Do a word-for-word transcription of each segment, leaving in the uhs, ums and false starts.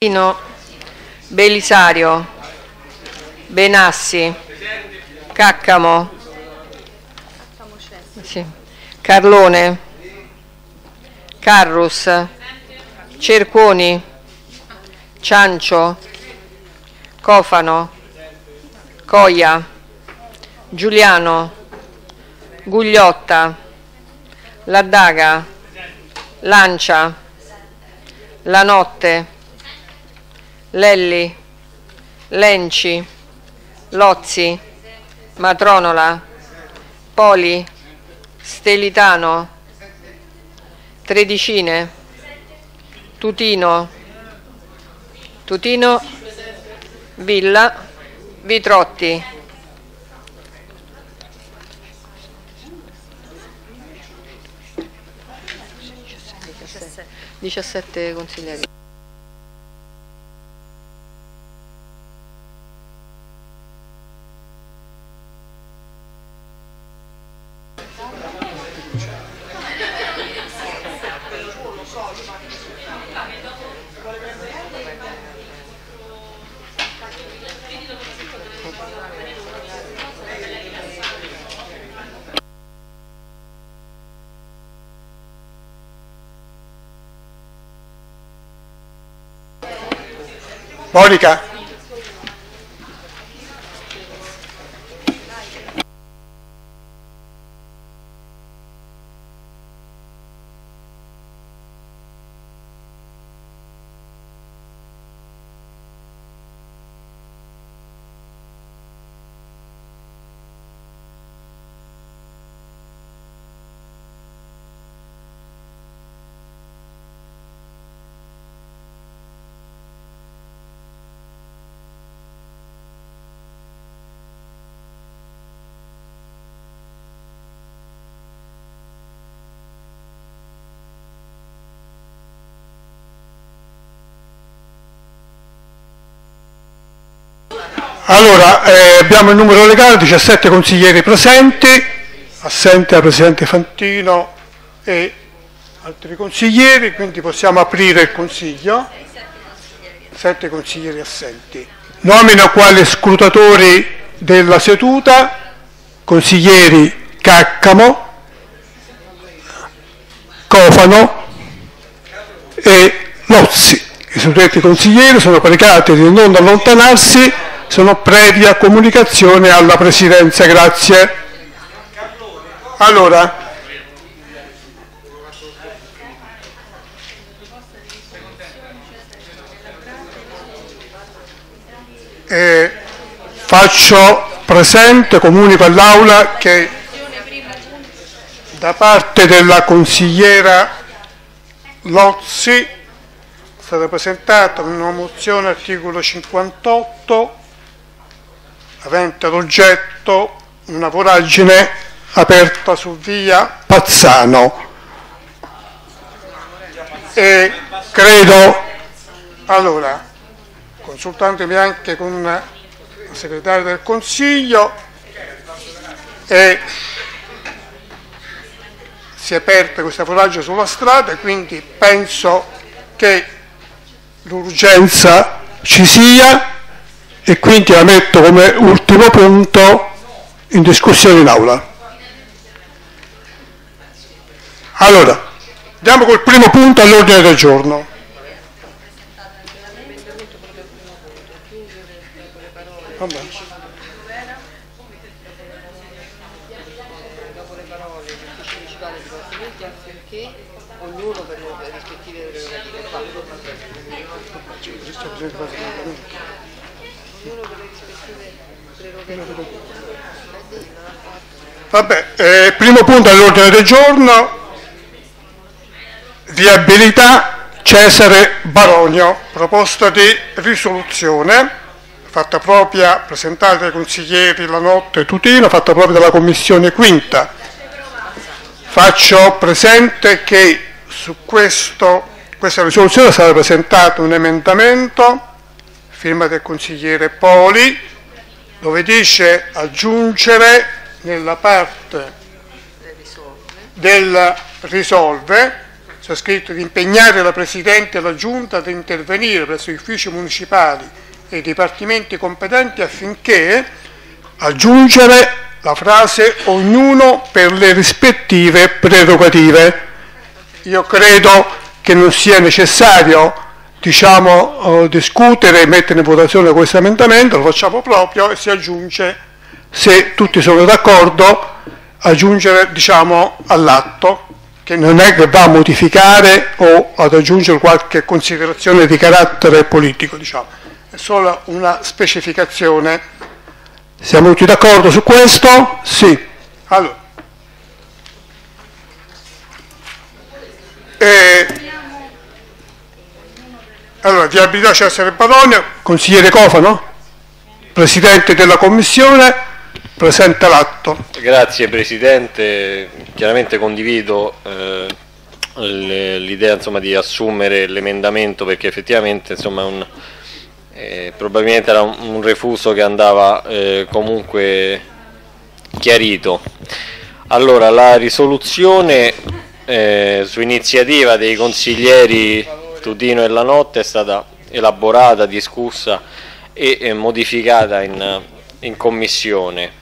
Belisario, Benassi, Caccamo, sì. Carlone, Carrus, Cerconi, Ciancio, Cofano, Coia, Giuliano, Gugliotta, Laddaga, Lancia, Lanotte, Lelli, Lenci, Lozzi, Matronola, Poli, Stelitano, Tredicine, Tutino, Tutino, Villa, Vitrotti. diciassette consiglieri. Monica. Allora, eh, abbiamo il numero legale, diciassette consiglieri presenti, assente la Presidente Fantino e altri consiglieri, quindi possiamo aprire il Consiglio. sette consiglieri assenti. Nomino quali scrutatori della seduta, consiglieri Caccamo, Cofano e Lozzi. I suddetti consiglieri sono pregati di non allontanarsi, sono previa comunicazione alla Presidenza. Grazie. Allora, eh, faccio presente, comunico all'Aula che da parte della consigliera Lozzi è stata presentata una mozione articolo cinquantotto avente ad oggetto una voragine aperta su via Pazzano e credo, allora, consultandomi anche con la segretaria del Consiglio, e si è aperta questa voragine sulla strada, quindi penso che l'urgenza ci sia e quindi la metto come ultimo punto in discussione in aula. Allora, andiamo col primo punto all'ordine del giorno. Vabbè. Ognuno per le rispettive prerogative. Vabbè, eh, primo punto all'ordine del giorno, viabilità Cesare Baronio, proposta di risoluzione fatta propria, presentata dai consiglieri Lanotte e Tutino, fatta propria dalla Commissione Quinta. Faccio presente che su questo, questa risoluzione sarà presentato un emendamento, firma del consigliere Poli, dove dice aggiungere nella parte del risolve c'è scritto di impegnare la Presidente e la Giunta ad intervenire presso gli uffici municipali e i dipartimenti competenti affinché aggiungere la frase ognuno per le rispettive prerogative. Io credo che non sia necessario, diciamo, discutere e mettere in votazione questo emendamento, lo facciamo proprio e si aggiunge, se tutti sono d'accordo, aggiungere, diciamo, all'atto, che non è che va a modificare o ad aggiungere qualche considerazione di carattere politico, diciamo, è solo una specificazione. Siamo tutti d'accordo su questo? Sì. Allora, eh, allora viabilità Cesare Baronio, consigliere Cofano, Presidente della Commissione, presenta l'atto. Grazie Presidente, chiaramente condivido eh, l'idea di assumere l'emendamento, perché effettivamente insomma, un, eh, probabilmente era un, un refuso che andava eh, comunque chiarito. Allora, la risoluzione eh, su iniziativa dei consiglieri Tutino e Lanotte è stata elaborata, discussa e, e modificata in, in Commissione.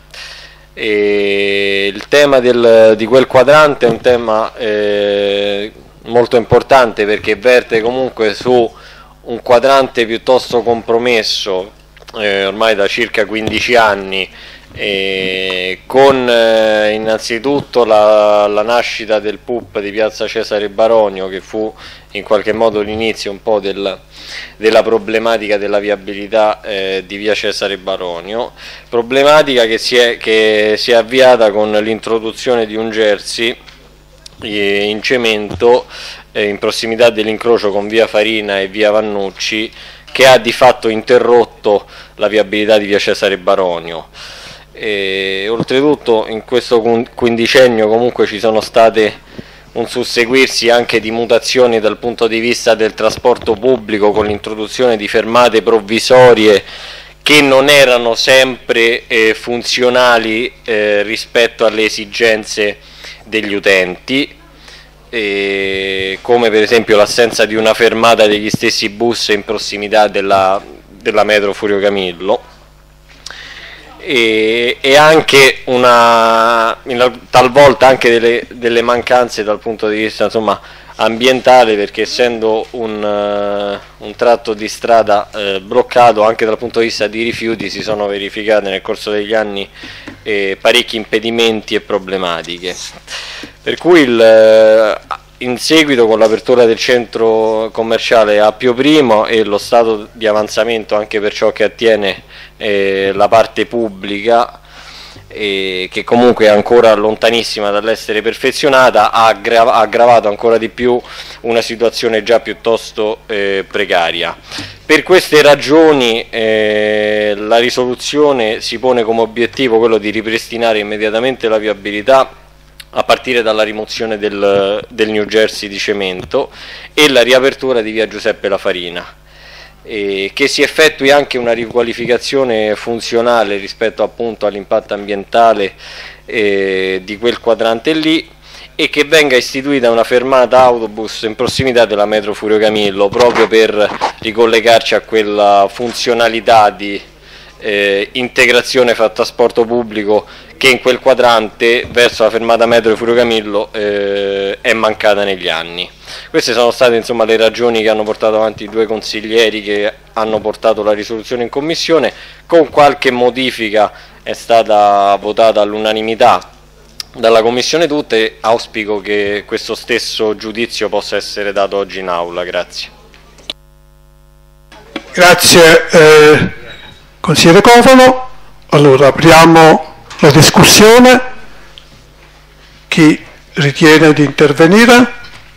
E il tema del, di quel quadrante è un tema eh, molto importante, perché verte comunque su un quadrante piuttosto compromesso eh, ormai da circa quindici anni, eh, con eh, innanzitutto la, la nascita del P U P di Piazza Cesare Baronio, che fu in qualche modo l'inizio un po' del, della problematica della viabilità eh, di via Cesare Baronio, problematica che si è, che si è avviata con l'introduzione di un jersey eh, in cemento eh, in prossimità dell'incrocio con via Farina e via Vannucci, che ha di fatto interrotto la viabilità di via Cesare Baronio. E, oltretutto in questo quindicennio comunque ci sono state un susseguirsi anche di mutazioni dal punto di vista del trasporto pubblico, con l'introduzione di fermate provvisorie che non erano sempre eh, funzionali eh, rispetto alle esigenze degli utenti, eh, come per esempio l'assenza di una fermata degli stessi bus in prossimità della, della metro Furio Camillo. E, e anche una, talvolta anche delle, delle mancanze dal punto di vista insomma, ambientale, perché essendo un, uh, un tratto di strada eh, bloccato, anche dal punto di vista di rifiuti si sono verificate nel corso degli anni eh, parecchi impedimenti e problematiche, per cui il, in seguito con l'apertura del centro commerciale Appio Primo e lo stato di avanzamento anche per ciò che attiene eh, la parte pubblica, eh, che comunque è ancora lontanissima dall'essere perfezionata, ha, aggra- ha aggravato ancora di più una situazione già piuttosto eh, precaria. Per queste ragioni eh, la risoluzione si pone come obiettivo quello di ripristinare immediatamente la viabilità a partire dalla rimozione del, del New Jersey di cemento e la riapertura di via Giuseppe La Farina, e che si effettui anche una riqualificazione funzionale rispetto appunto all'impatto ambientale eh, di quel quadrante lì, e che venga istituita una fermata autobus in prossimità della metro Furio Camillo, proprio per ricollegarci a quella funzionalità di eh, integrazione fra trasporto pubblico che in quel quadrante verso la fermata metro Furio Camillo eh, è mancata negli anni. Queste sono state insomma le ragioni che hanno portato avanti i due consiglieri che hanno portato la risoluzione in commissione. Con qualche modifica è stata votata all'unanimità dalla commissione tutta, e auspico che questo stesso giudizio possa essere dato oggi in aula. Grazie. Grazie eh, consigliere Cofano. Allora apriamo la discussione. Chi ritiene di intervenire?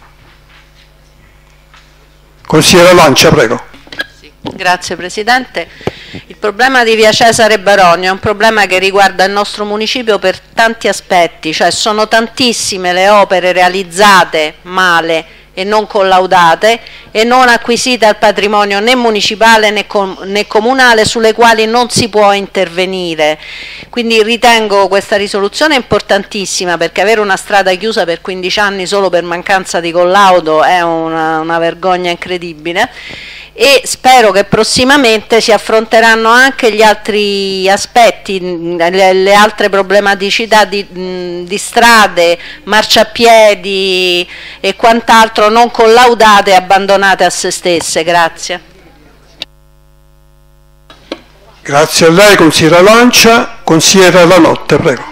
Consigliere Lancia, prego. Sì, grazie Presidente. Il problema di via Cesare Baronio è un problema che riguarda il nostro municipio per tanti aspetti, cioè sono tantissime le opere realizzate male e non collaudate e non acquisite al patrimonio né municipale né, com né comunale, sulle quali non si può intervenire. Quindi ritengo questa risoluzione importantissima, perché avere una strada chiusa per quindici anni solo per mancanza di collaudo è una, una vergogna incredibile, e spero che prossimamente si affronteranno anche gli altri aspetti, le, le altre problematicità di, di strade, marciapiedi e quant'altro non collaudate e abbandonate a se stesse. Grazie. Grazie a lei, consigliera Lancia. Consigliera Lanotte, prego.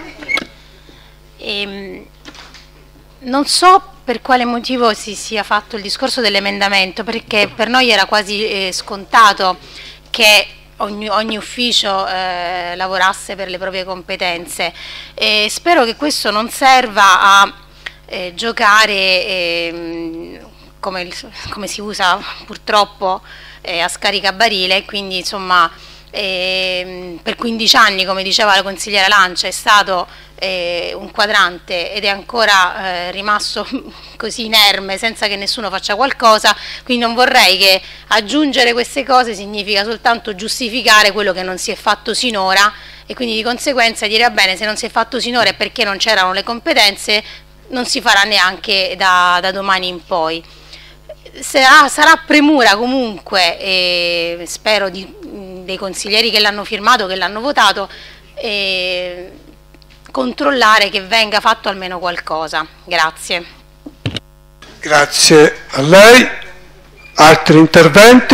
Ehm, non so per quale motivo si sia fatto il discorso dell'emendamento, perché per noi era quasi eh, scontato che ogni, ogni ufficio eh, lavorasse per le proprie competenze, e spero che questo non serva a eh, giocare eh, come, il, come si usa purtroppo eh, a scaricabarile. Quindi insomma eh, per quindici anni, come diceva la consigliera Lancia, è stato eh, un quadrante ed è ancora eh, rimasto così inerme senza che nessuno faccia qualcosa. Quindi non vorrei che aggiungere queste cose significa soltanto giustificare quello che non si è fatto sinora, e quindi di conseguenza dire va bene, se non si è fatto sinora è perché non c'erano le competenze, non si farà neanche da, da domani in poi. Sarà, sarà premura comunque, e spero di, dei consiglieri che l'hanno firmato, che l'hanno votato, e controllare che venga fatto almeno qualcosa. Grazie. Grazie a lei. Altri interventi?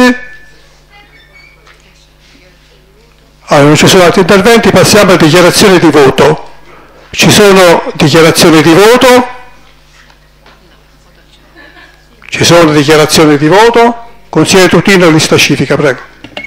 Allora, non ci sono altri interventi, passiamo a dichiarazioni di voto. Ci sono dichiarazioni di voto? Ci sono dichiarazioni di voto? Consigliere Tutino, lista civica, prego.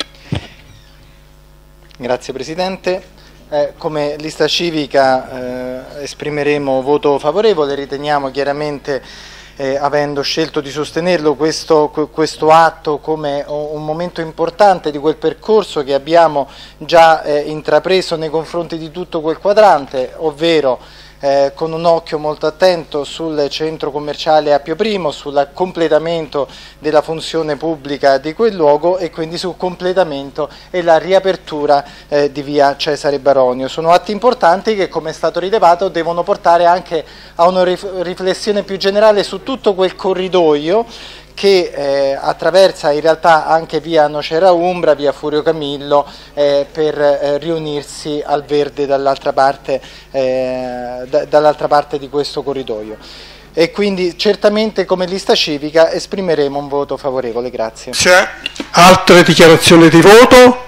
Grazie Presidente. Eh, come lista civica eh, esprimeremo voto favorevole. Riteniamo chiaramente, eh, avendo scelto di sostenerlo, questo, questo atto come un momento importante di quel percorso che abbiamo già eh, intrapreso nei confronti di tutto quel quadrante, ovvero Eh, con un occhio molto attento sul centro commerciale Appio Primo, sul completamento della funzione pubblica di quel luogo e quindi sul completamento e la riapertura eh, di via Cesare Baronio. Sono atti importanti che, come è stato rilevato, devono portare anche a una riflessione più generale su tutto quel corridoio che eh, attraversa in realtà anche via Nocera Umbra, via Furio Camillo, eh, per eh, riunirsi al verde dall'altra parte, eh, da, dall'altra parte di questo corridoio. E quindi certamente come lista civica esprimeremo un voto favorevole. Grazie. C'è altre dichiarazioni di voto?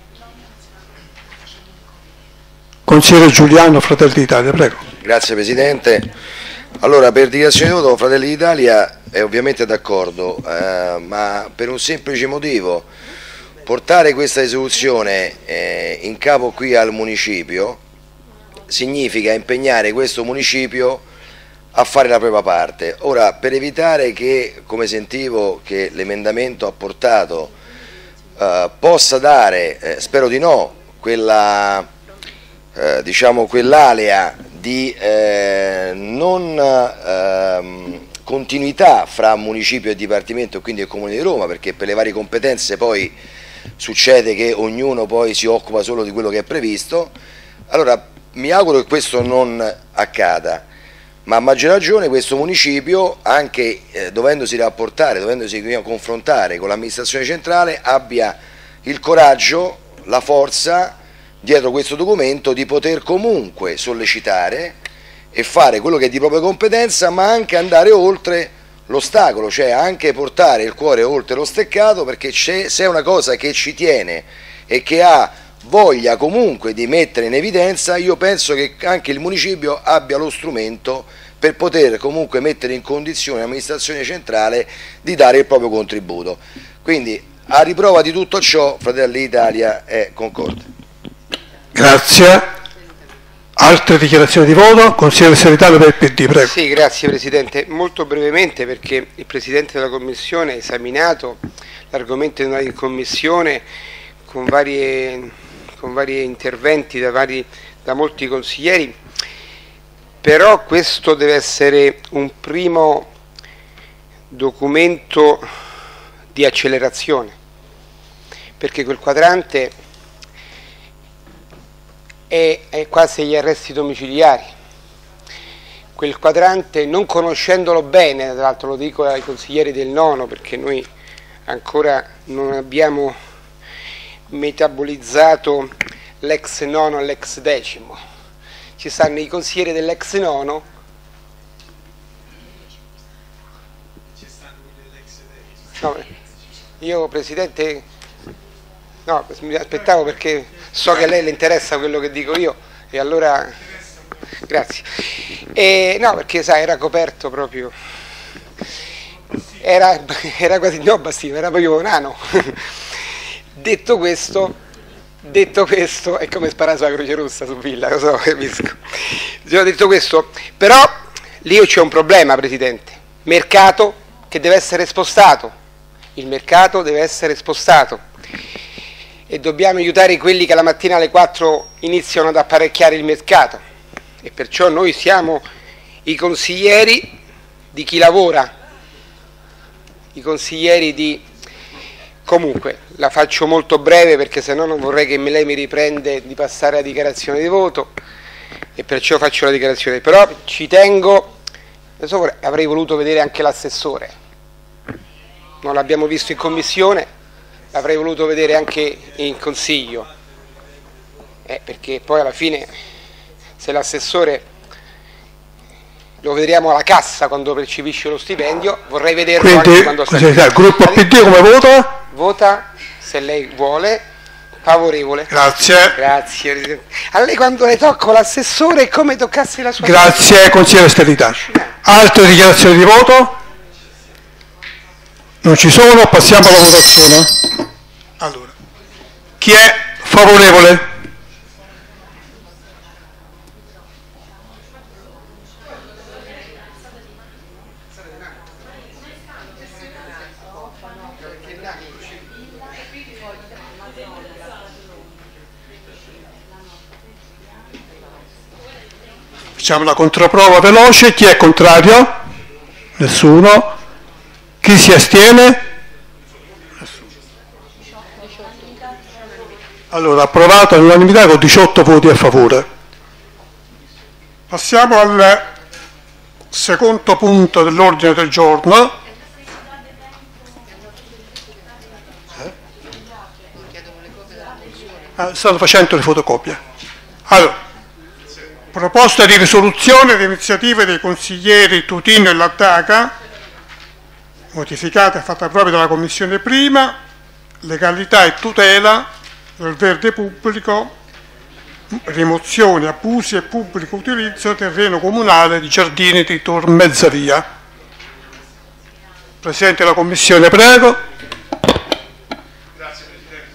Consigliere Giuliano, Fratelli d'Italia, prego. Grazie Presidente. Allora, per dichiarazione di voto Fratelli d'Italia è ovviamente d'accordo, eh, ma per un semplice motivo: portare questa risoluzione eh, in capo qui al municipio significa impegnare questo municipio a fare la propria parte. Ora, per evitare che, come sentivo che l'emendamento ha portato, eh, possa dare, eh, spero di no, quella eh, diciamo quell'alea di eh, non ehm, continuità fra municipio e dipartimento, quindi il Comune di Roma, perché per le varie competenze poi succede che ognuno poi si occupa solo di quello che è previsto. Allora mi auguro che questo non accada, ma a maggior ragione questo municipio, anche eh, dovendosi rapportare, dovendosi confrontare con l'amministrazione centrale, abbia il coraggio, la forza dietro questo documento di poter comunque sollecitare e fare quello che è di propria competenza, ma anche andare oltre l'ostacolo, cioè anche portare il cuore oltre lo steccato, perché se è una cosa che ci tiene e che ha voglia comunque di mettere in evidenza, io penso che anche il municipio abbia lo strumento per poter comunque mettere in condizione l'amministrazione centrale di dare il proprio contributo. Quindi a riprova di tutto ciò Fratelli d'Italia è concorde. Grazie. Altre dichiarazioni di voto? Consigliere Segretario per il P D, prego. Sì, grazie Presidente. Molto brevemente, perché il Presidente della Commissione ha esaminato l'argomento in Commissione con, varie, con vari interventi da, vari, da molti consiglieri, però questo deve essere un primo documento di accelerazione, perché quel quadrante è, è quasi agli arresti domiciliari. Quel quadrante, non conoscendolo bene, tra l'altro lo dico ai consiglieri del nono, perché noi ancora non abbiamo metabolizzato l'ex nono all'ex decimo, ci stanno i consiglieri dell'ex nono, no, io Presidente, no, mi aspettavo perché so che a lei le interessa quello che dico io e allora grazie. E, no, perché sai, era coperto proprio, era, era quasi, no Bastino, era proprio nano. Detto questo, detto questo, è come sparare sulla Croce Rossa su Villa, lo so, capisco. Detto questo, però lì c'è un problema, Presidente, mercato che deve essere spostato, il mercato deve essere spostato e dobbiamo aiutare quelli che la mattina alle quattro iniziano ad apparecchiare il mercato e perciò noi siamo i consiglieri di chi lavora, i consiglieri di... Comunque, la faccio molto breve perché se no non vorrei che lei mi riprende di passare la dichiarazione di voto e perciò faccio la dichiarazione, però ci tengo, adesso avrei voluto vedere anche l'assessore, non l'abbiamo visto in commissione, l'avrei voluto vedere anche in consiglio, eh, perché poi alla fine se l'assessore lo vedremo alla cassa quando percepisce lo stipendio, vorrei vederlo. Quindi, anche quando sta... il gruppo P D come vota? Vota, se lei vuole, favorevole. Grazie. Grazie, Presidente. A lei quando le tocco l'assessore è come toccassi la sua... Grazie, consigliere Stellità. Altre dichiarazioni di voto? Non ci sono, passiamo alla votazione. Allora, chi è favorevole? Facciamo la controprova veloce. Chi è contrario? Nessuno. Chi si astiene? Nessuno. Allora, approvato all'unanimità con diciotto voti a favore. Passiamo al secondo punto dell'ordine del giorno. Eh? Ah, stanno facendo le fotocopie. Allora. Proposta di risoluzione di iniziative dei consiglieri Tutino e Laddaca, modificata e fatta propria dalla Commissione prima, legalità e tutela del verde pubblico, rimozione, abusi e pubblico utilizzo del terreno comunale di giardini di Tor Mezzavia. Presidente della Commissione, prego. Grazie Presidente.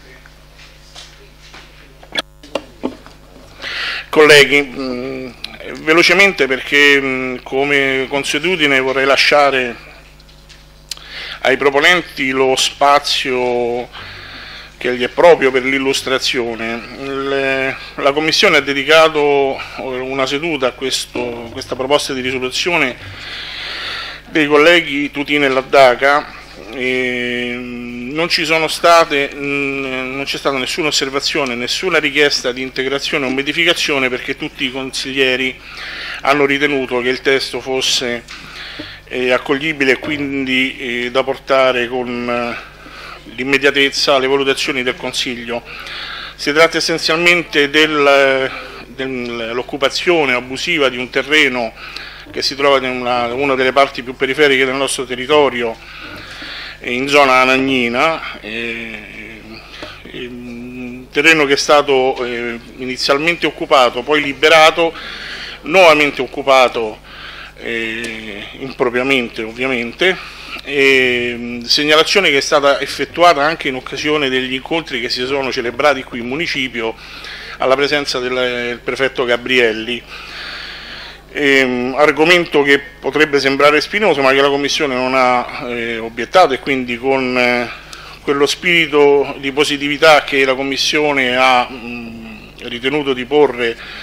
Colleghi, mh, velocemente perché mh, come consuetudine vorrei lasciare ai proponenti lo spazio che gli è proprio per l'illustrazione. La Commissione ha dedicato una seduta a questo, questa proposta di risoluzione dei colleghi Tutino e Laddaca. E non ci sono state, non c'è stata nessuna osservazione, nessuna richiesta di integrazione o modificazione perché tutti i consiglieri hanno ritenuto che il testo fosse eh, accoglibile e quindi eh, da portare con eh, l'immediatezza alle valutazioni del Consiglio. Si tratta essenzialmente del, dell'occupazione abusiva di un terreno che si trova in una, una delle parti più periferiche del nostro territorio, in zona anagnina, eh, eh, terreno che è stato eh, inizialmente occupato, poi liberato, nuovamente occupato eh, impropriamente ovviamente, e, segnalazione che è stata effettuata anche in occasione degli incontri che si sono celebrati qui in municipio alla presenza del, del prefetto Gabrielli. Eh, argomento che potrebbe sembrare spinoso ma che la Commissione non ha eh, obiettato e quindi con eh, quello spirito di positività che la Commissione ha mh, ritenuto di porre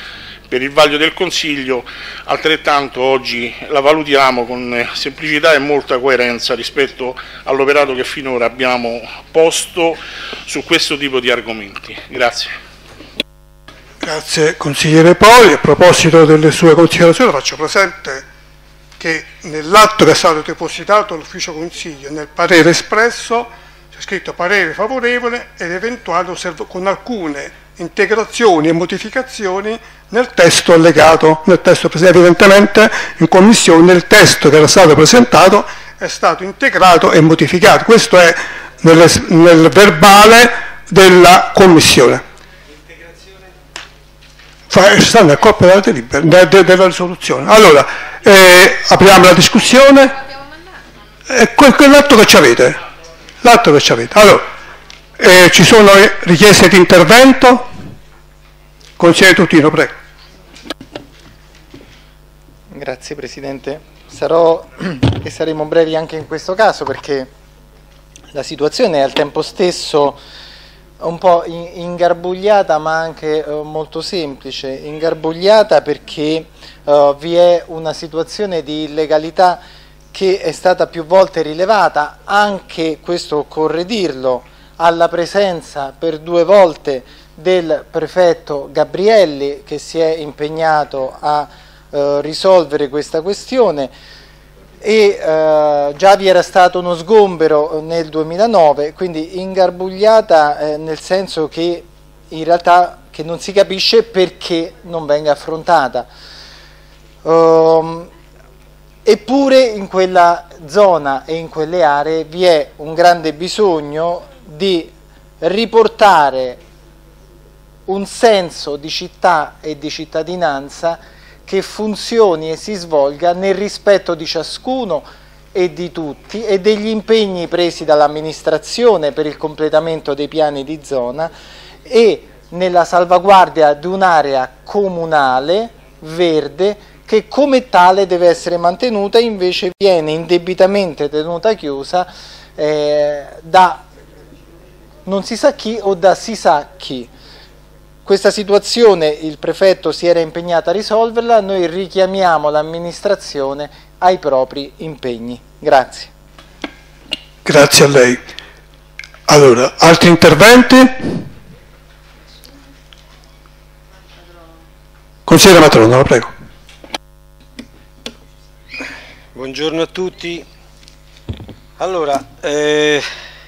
per il vaglio del Consiglio, altrettanto oggi la valutiamo con semplicità e molta coerenza rispetto all'operato che finora abbiamo posto su questo tipo di argomenti. Grazie. Grazie consigliere Poli. A proposito delle sue considerazioni faccio presente che nell'atto che è stato depositato all'ufficio consiglio, nel parere espresso, c'è scritto parere favorevole ed eventuale osserv- con alcune integrazioni e modificazioni nel testo allegato, nel testo presentato. Evidentemente in commissione il testo che era stato presentato è stato integrato e modificato. Questo è nel, nel verbale della commissione. Fa, sta nel corpo della, delibera, de, de, della risoluzione. Allora, eh, apriamo la discussione. Eh, quel, quell'atto che ci avete. L'atto che ci avete. Allora, Eh, ci sono richieste di intervento? Consigliere Tutino, prego. Grazie Presidente. Sarò e saremo brevi anche in questo caso perché la situazione è al tempo stesso un po' ingarbugliata ma anche eh, molto semplice. Ingarbugliata perché eh, vi è una situazione di illegalità che è stata più volte rilevata, anche questo occorre dirlo, alla presenza per due volte del prefetto Gabrielli che si è impegnato a eh, risolvere questa questione e eh, già vi era stato uno sgombero nel duemilanove, quindi ingarbugliata eh, nel senso che in realtà che non si capisce perché non venga affrontata. Um, eppure in quella zona e in quelle aree vi è un grande bisogno di riportare un senso di città e di cittadinanza che funzioni e si svolga nel rispetto di ciascuno e di tutti e degli impegni presi dall'amministrazione per il completamento dei piani di zona e nella salvaguardia di un'area comunale verde che come tale deve essere mantenuta, invece viene indebitamente tenuta chiusa eh, da non si sa chi o da si sa chi. Questa situazione il prefetto si era impegnato a risolverla, noi richiamiamo l'amministrazione ai propri impegni. Grazie. Grazie a lei. Allora, altri interventi? Consigliere Matrono, la prego. Buongiorno a tutti. Allora, eh,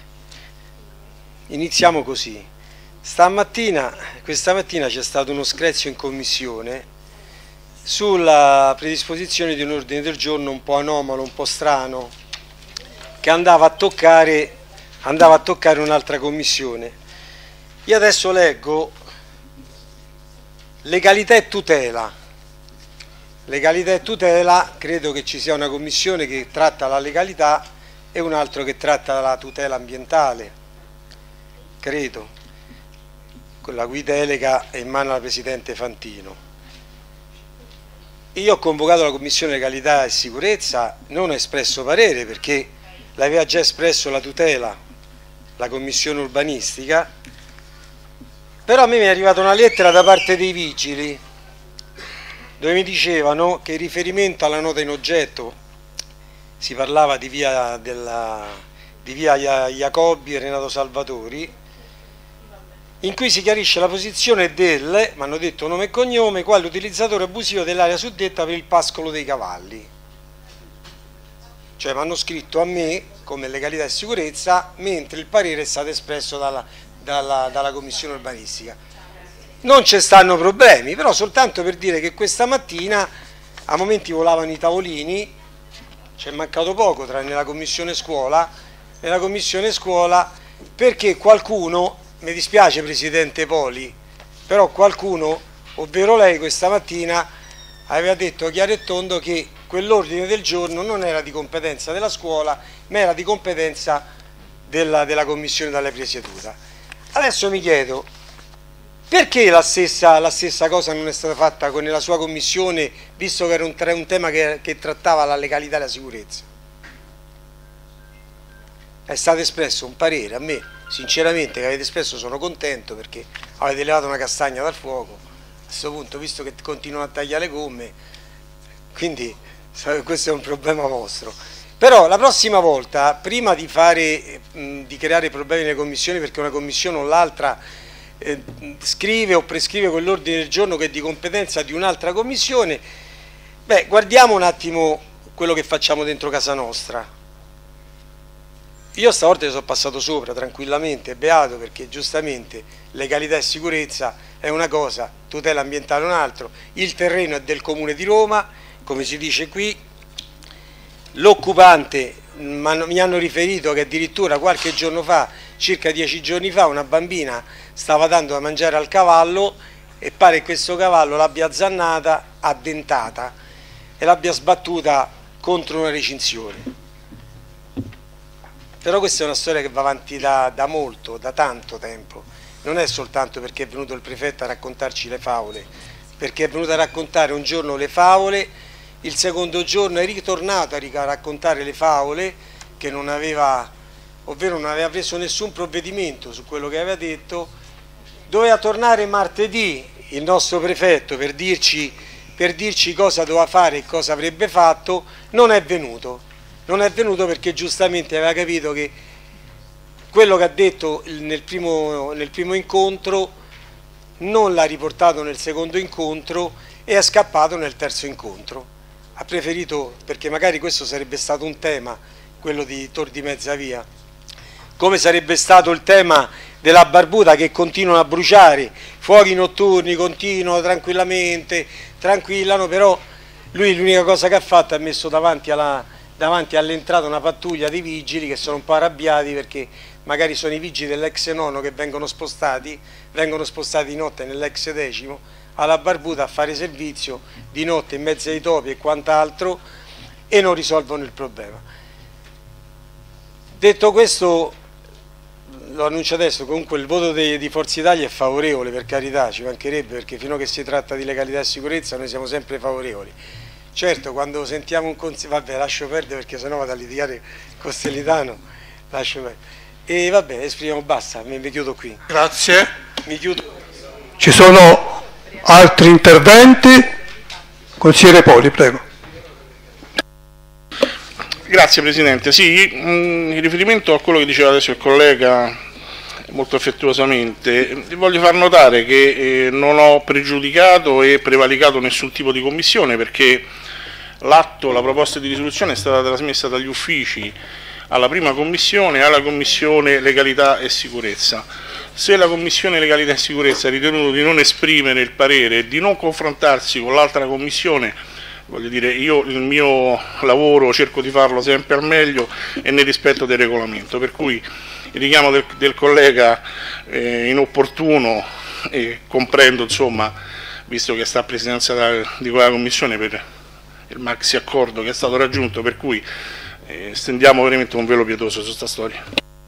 iniziamo così. Stamattina, questa mattina c'è stato uno screzio in commissione sulla predisposizione di un ordine del giorno un po' anomalo, un po' strano, che andava a toccare, andava a toccare un'altra commissione. Io adesso leggo legalità e tutela. Legalità e tutela, credo che ci sia una commissione che tratta la legalità e un altro che tratta la tutela ambientale, credo. La cui delega è in mano alla Presidente Fantino. Io ho convocato la Commissione Legalità e Sicurezza, non ho espresso parere perché l'aveva già espresso la tutela, la Commissione Urbanistica, però a me mi è arrivata una lettera da parte dei vigili dove mi dicevano che in riferimento alla nota in oggetto, si parlava di via, della, di via Jacobi e Renato Salvatori, in cui si chiarisce la posizione del, mi hanno detto nome e cognome, quale utilizzatore abusivo dell'area suddetta per il pascolo dei cavalli. Cioè mi hanno scritto a me come legalità e sicurezza, mentre il parere è stato espresso dalla, dalla, dalla Commissione Urbanistica. Non ci stanno problemi, però soltanto per dire che questa mattina a momenti volavano i tavolini, c'è mancato poco tranne la Commissione Scuola, nella Commissione Scuola perché qualcuno, mi dispiace Presidente Poli, però qualcuno, ovvero lei questa mattina, aveva detto chiaro e tondo che quell'ordine del giorno non era di competenza della scuola, ma era di competenza della, della commissione da lei presieduta. Adesso mi chiedo, perché la stessa, la stessa cosa non è stata fatta con, nella sua commissione, visto che era un, un tema che, che trattava la legalità e la sicurezza? È stato espresso un parere, a me sinceramente che avete espresso sono contento perché avete levato una castagna dal fuoco, questo punto, visto che continuano a tagliare le gomme, quindi questo è un problema vostro. Però la prossima volta, prima di, fare, mh, di creare problemi nelle commissioni, perché una commissione o l'altra eh, scrive o prescrive quell'ordine del giorno che è di competenza di un'altra commissione, beh, guardiamo un attimo quello che facciamo dentro casa nostra. Io stavolta ci sono passato sopra tranquillamente, beato, perché giustamente legalità e sicurezza è una cosa, tutela ambientale è un altro, il terreno è del Comune di Roma, come si dice qui. L'occupante, mi hanno riferito che addirittura qualche giorno fa, circa dieci giorni fa, una bambina stava dando da mangiare al cavallo e pare che questo cavallo l'abbia azzannata, addentata e l'abbia sbattuta contro una recinzione. Però questa è una storia che va avanti da, da molto, da tanto tempo. Non è soltanto perché è venuto il prefetto a raccontarci le favole, perché è venuto a raccontare un giorno le favole, il secondo giorno è ritornato a raccontare le favole, che non aveva, ovvero non aveva preso nessun provvedimento su quello che aveva detto. Doveva tornare martedì il nostro prefetto per dirci, per dirci cosa doveva fare e cosa avrebbe fatto, non è venuto. Non è venuto perché giustamente aveva capito che quello che ha detto nel primo, nel primo incontro non l'ha riportato nel secondo incontro e è scappato nel terzo incontro. Ha preferito, perché magari questo sarebbe stato un tema, quello di Tor di Mezzavia, come sarebbe stato il tema della Barbuta, che continuano a bruciare, fuochi notturni, continuano tranquillamente, tranquillano, però lui l'unica cosa che ha fatto è ha messo davanti alla, davanti all'entrata una pattuglia di vigili che sono un po' arrabbiati perché magari sono i vigili dell'ex nonno che vengono spostati, vengono spostati di notte nell'ex decimo, alla Barbuta a fare servizio di notte in mezzo ai topi e quant'altro e non risolvono il problema. Detto questo, lo annuncio adesso, comunque il voto di, di Forza Italia è favorevole, per carità, ci mancherebbe, perché fino a che si tratta di legalità e sicurezza noi siamo sempre favorevoli. Certo, quando sentiamo un consiglio, vabbè, lascio perdere perché sennò vado a litigare con Stellitano, lascio perdere. E vabbè, esprimiamo, basta, mi, mi chiudo qui. Grazie. Mi chiudo. Ci sono altri interventi? Consigliere Poli, prego. Grazie Presidente. Sì, in riferimento a quello che diceva adesso il collega molto affettuosamente, voglio far notare che eh, non ho pregiudicato e prevalicato nessun tipo di commissione, perché l'atto, la proposta di risoluzione è stata trasmessa dagli uffici alla prima commissione e alla commissione legalità e sicurezza. Se la commissione legalità e sicurezza ha ritenuto di non esprimere il parere e di non confrontarsi con l'altra commissione, voglio dire, io il mio lavoro cerco di farlo sempre al meglio e nel rispetto del regolamento, per cui il richiamo del, del collega è inopportuno e comprendo, insomma, visto che sta a presidenza di quella commissione, per il maxi accordo che è stato raggiunto, per cui eh, stendiamo veramente un velo pietoso su questa storia.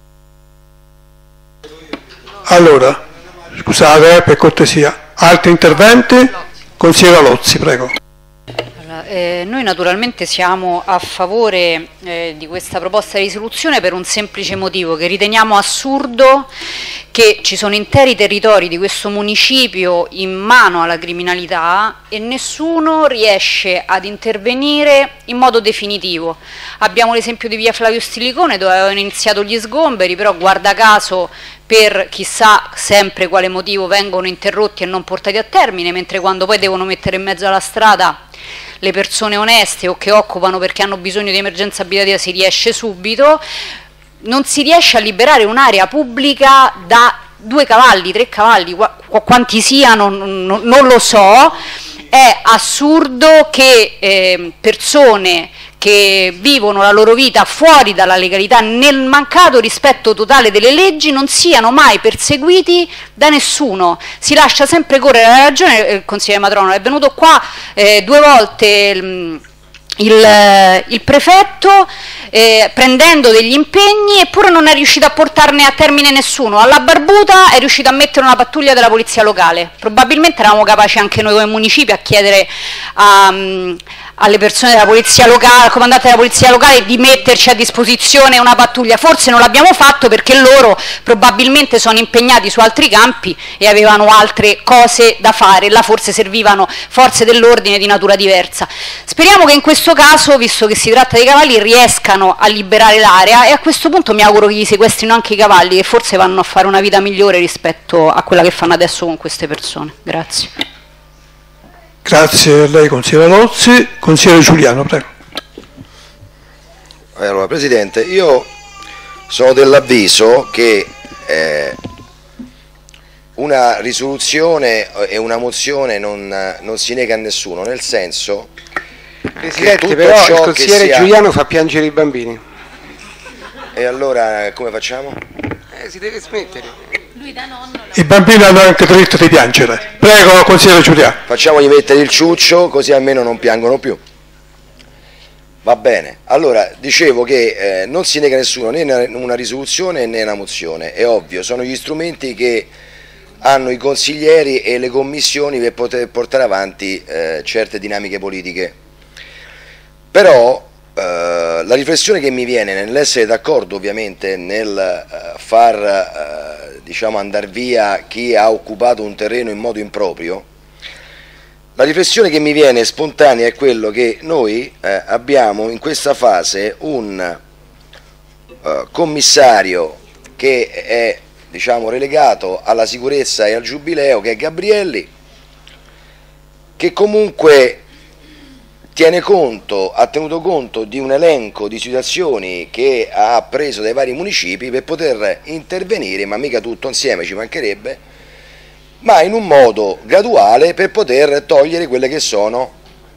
Allora, scusate eh, per cortesia, altri interventi? Consigliere Lozzi, prego. Eh, noi naturalmente siamo a favore eh, di questa proposta di risoluzione per un semplice motivo, che riteniamo assurdo che ci sono interi territori di questo municipio in mano alla criminalità e nessuno riesce ad intervenire in modo definitivo. Abbiamo l'esempio di via Flavio Stilicone, dove avevano iniziato gli sgomberi, però guarda caso per chissà sempre quale motivo vengono interrotti e non portati a termine, mentre quando poi devono mettere in mezzo alla strada le persone oneste o che occupano perché hanno bisogno di emergenza abitativa si riesce subito. Non si riesce a liberare un'area pubblica da due cavalli, tre cavalli, quanti siano non, non lo so. È assurdo che eh, persone che vivono la loro vita fuori dalla legalità, nel mancato rispetto totale delle leggi, non siano mai perseguiti da nessuno. Si lascia sempre correre. La ragione il consigliere Matrono, è venuto qua eh, due volte il, il, il prefetto eh, prendendo degli impegni, eppure non è riuscito a portarne a termine nessuno. Alla Barbuta è riuscito a mettere una pattuglia della polizia locale, probabilmente eravamo capaci anche noi come municipi a chiedere a, alle persone della polizia locale, al comandante della polizia locale, di metterci a disposizione una pattuglia. Forse non l'abbiamo fatto perché loro probabilmente sono impegnati su altri campi e avevano altre cose da fare, là forse servivano forze dell'ordine di natura diversa. Speriamo che in questo caso, visto che si tratta dei cavalli, riescano a liberare l'area, e a questo punto mi auguro che gli sequestrino anche i cavalli, che forse vanno a fare una vita migliore rispetto a quella che fanno adesso con queste persone. Grazie. Grazie a lei, consigliere Lozzi. Consigliere Giuliano, prego. Allora, Presidente, io sono dell'avviso che eh, una risoluzione e una mozione non, non si nega a nessuno, nel senso, Presidente, però il consigliere sia... Giuliano fa piangere i bambini. E allora come facciamo? Eh, si deve smettere. Lui da nonno. I bambini hanno anche diritto di piangere. Prego, consigliere Giuliano. Facciamogli mettere il ciuccio, così almeno non piangono più. Va bene. Allora, dicevo che eh, non si nega a nessuno né una risoluzione né una mozione. È ovvio, sono gli strumenti che hanno i consiglieri e le commissioni per poter portare avanti eh, certe dinamiche politiche. Però eh, la riflessione che mi viene nell'essere d'accordo ovviamente nel eh, far eh, diciamo andare via chi ha occupato un terreno in modo improprio, la riflessione che mi viene spontanea è quello che noi eh, abbiamo in questa fase un eh, commissario che è diciamo relegato alla sicurezza e al giubileo, che è Gabrielli, che comunque tiene conto, ha tenuto conto di un elenco di situazioni che ha preso dai vari municipi per poter intervenire, ma mica tutto insieme, ci mancherebbe, ma in un modo graduale per poter togliere quelle che sono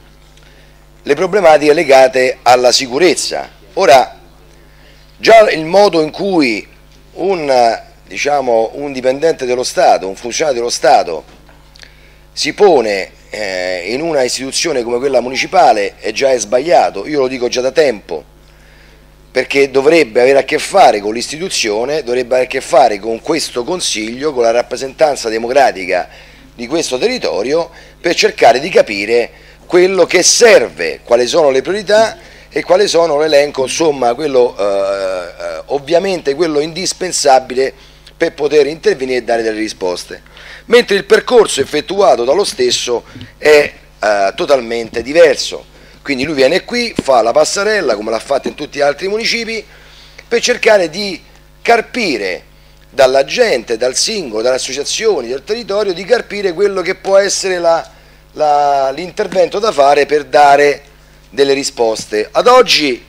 le problematiche legate alla sicurezza. Ora, già il modo in cui un, diciamo, un dipendente dello Stato, un funzionario dello Stato si pone eh, in una istituzione come quella municipale è già è sbagliato, io lo dico già da tempo, perché dovrebbe avere a che fare con l'istituzione, dovrebbe avere a che fare con questo Consiglio, con la rappresentanza democratica di questo territorio, per cercare di capire quello che serve, quali sono le priorità e quali sono l'elenco, insomma, quello, eh, ovviamente quello indispensabile per poter intervenire e dare delle risposte. Mentre il percorso effettuato dallo stesso è eh, totalmente diverso. Quindi lui viene qui, fa la passarella come l'ha fatta in tutti gli altri municipi, per cercare di carpire dalla gente, dal singolo, dalle associazioni del territorio, di carpire quello che può essere l'intervento da fare per dare delle risposte. Ad oggi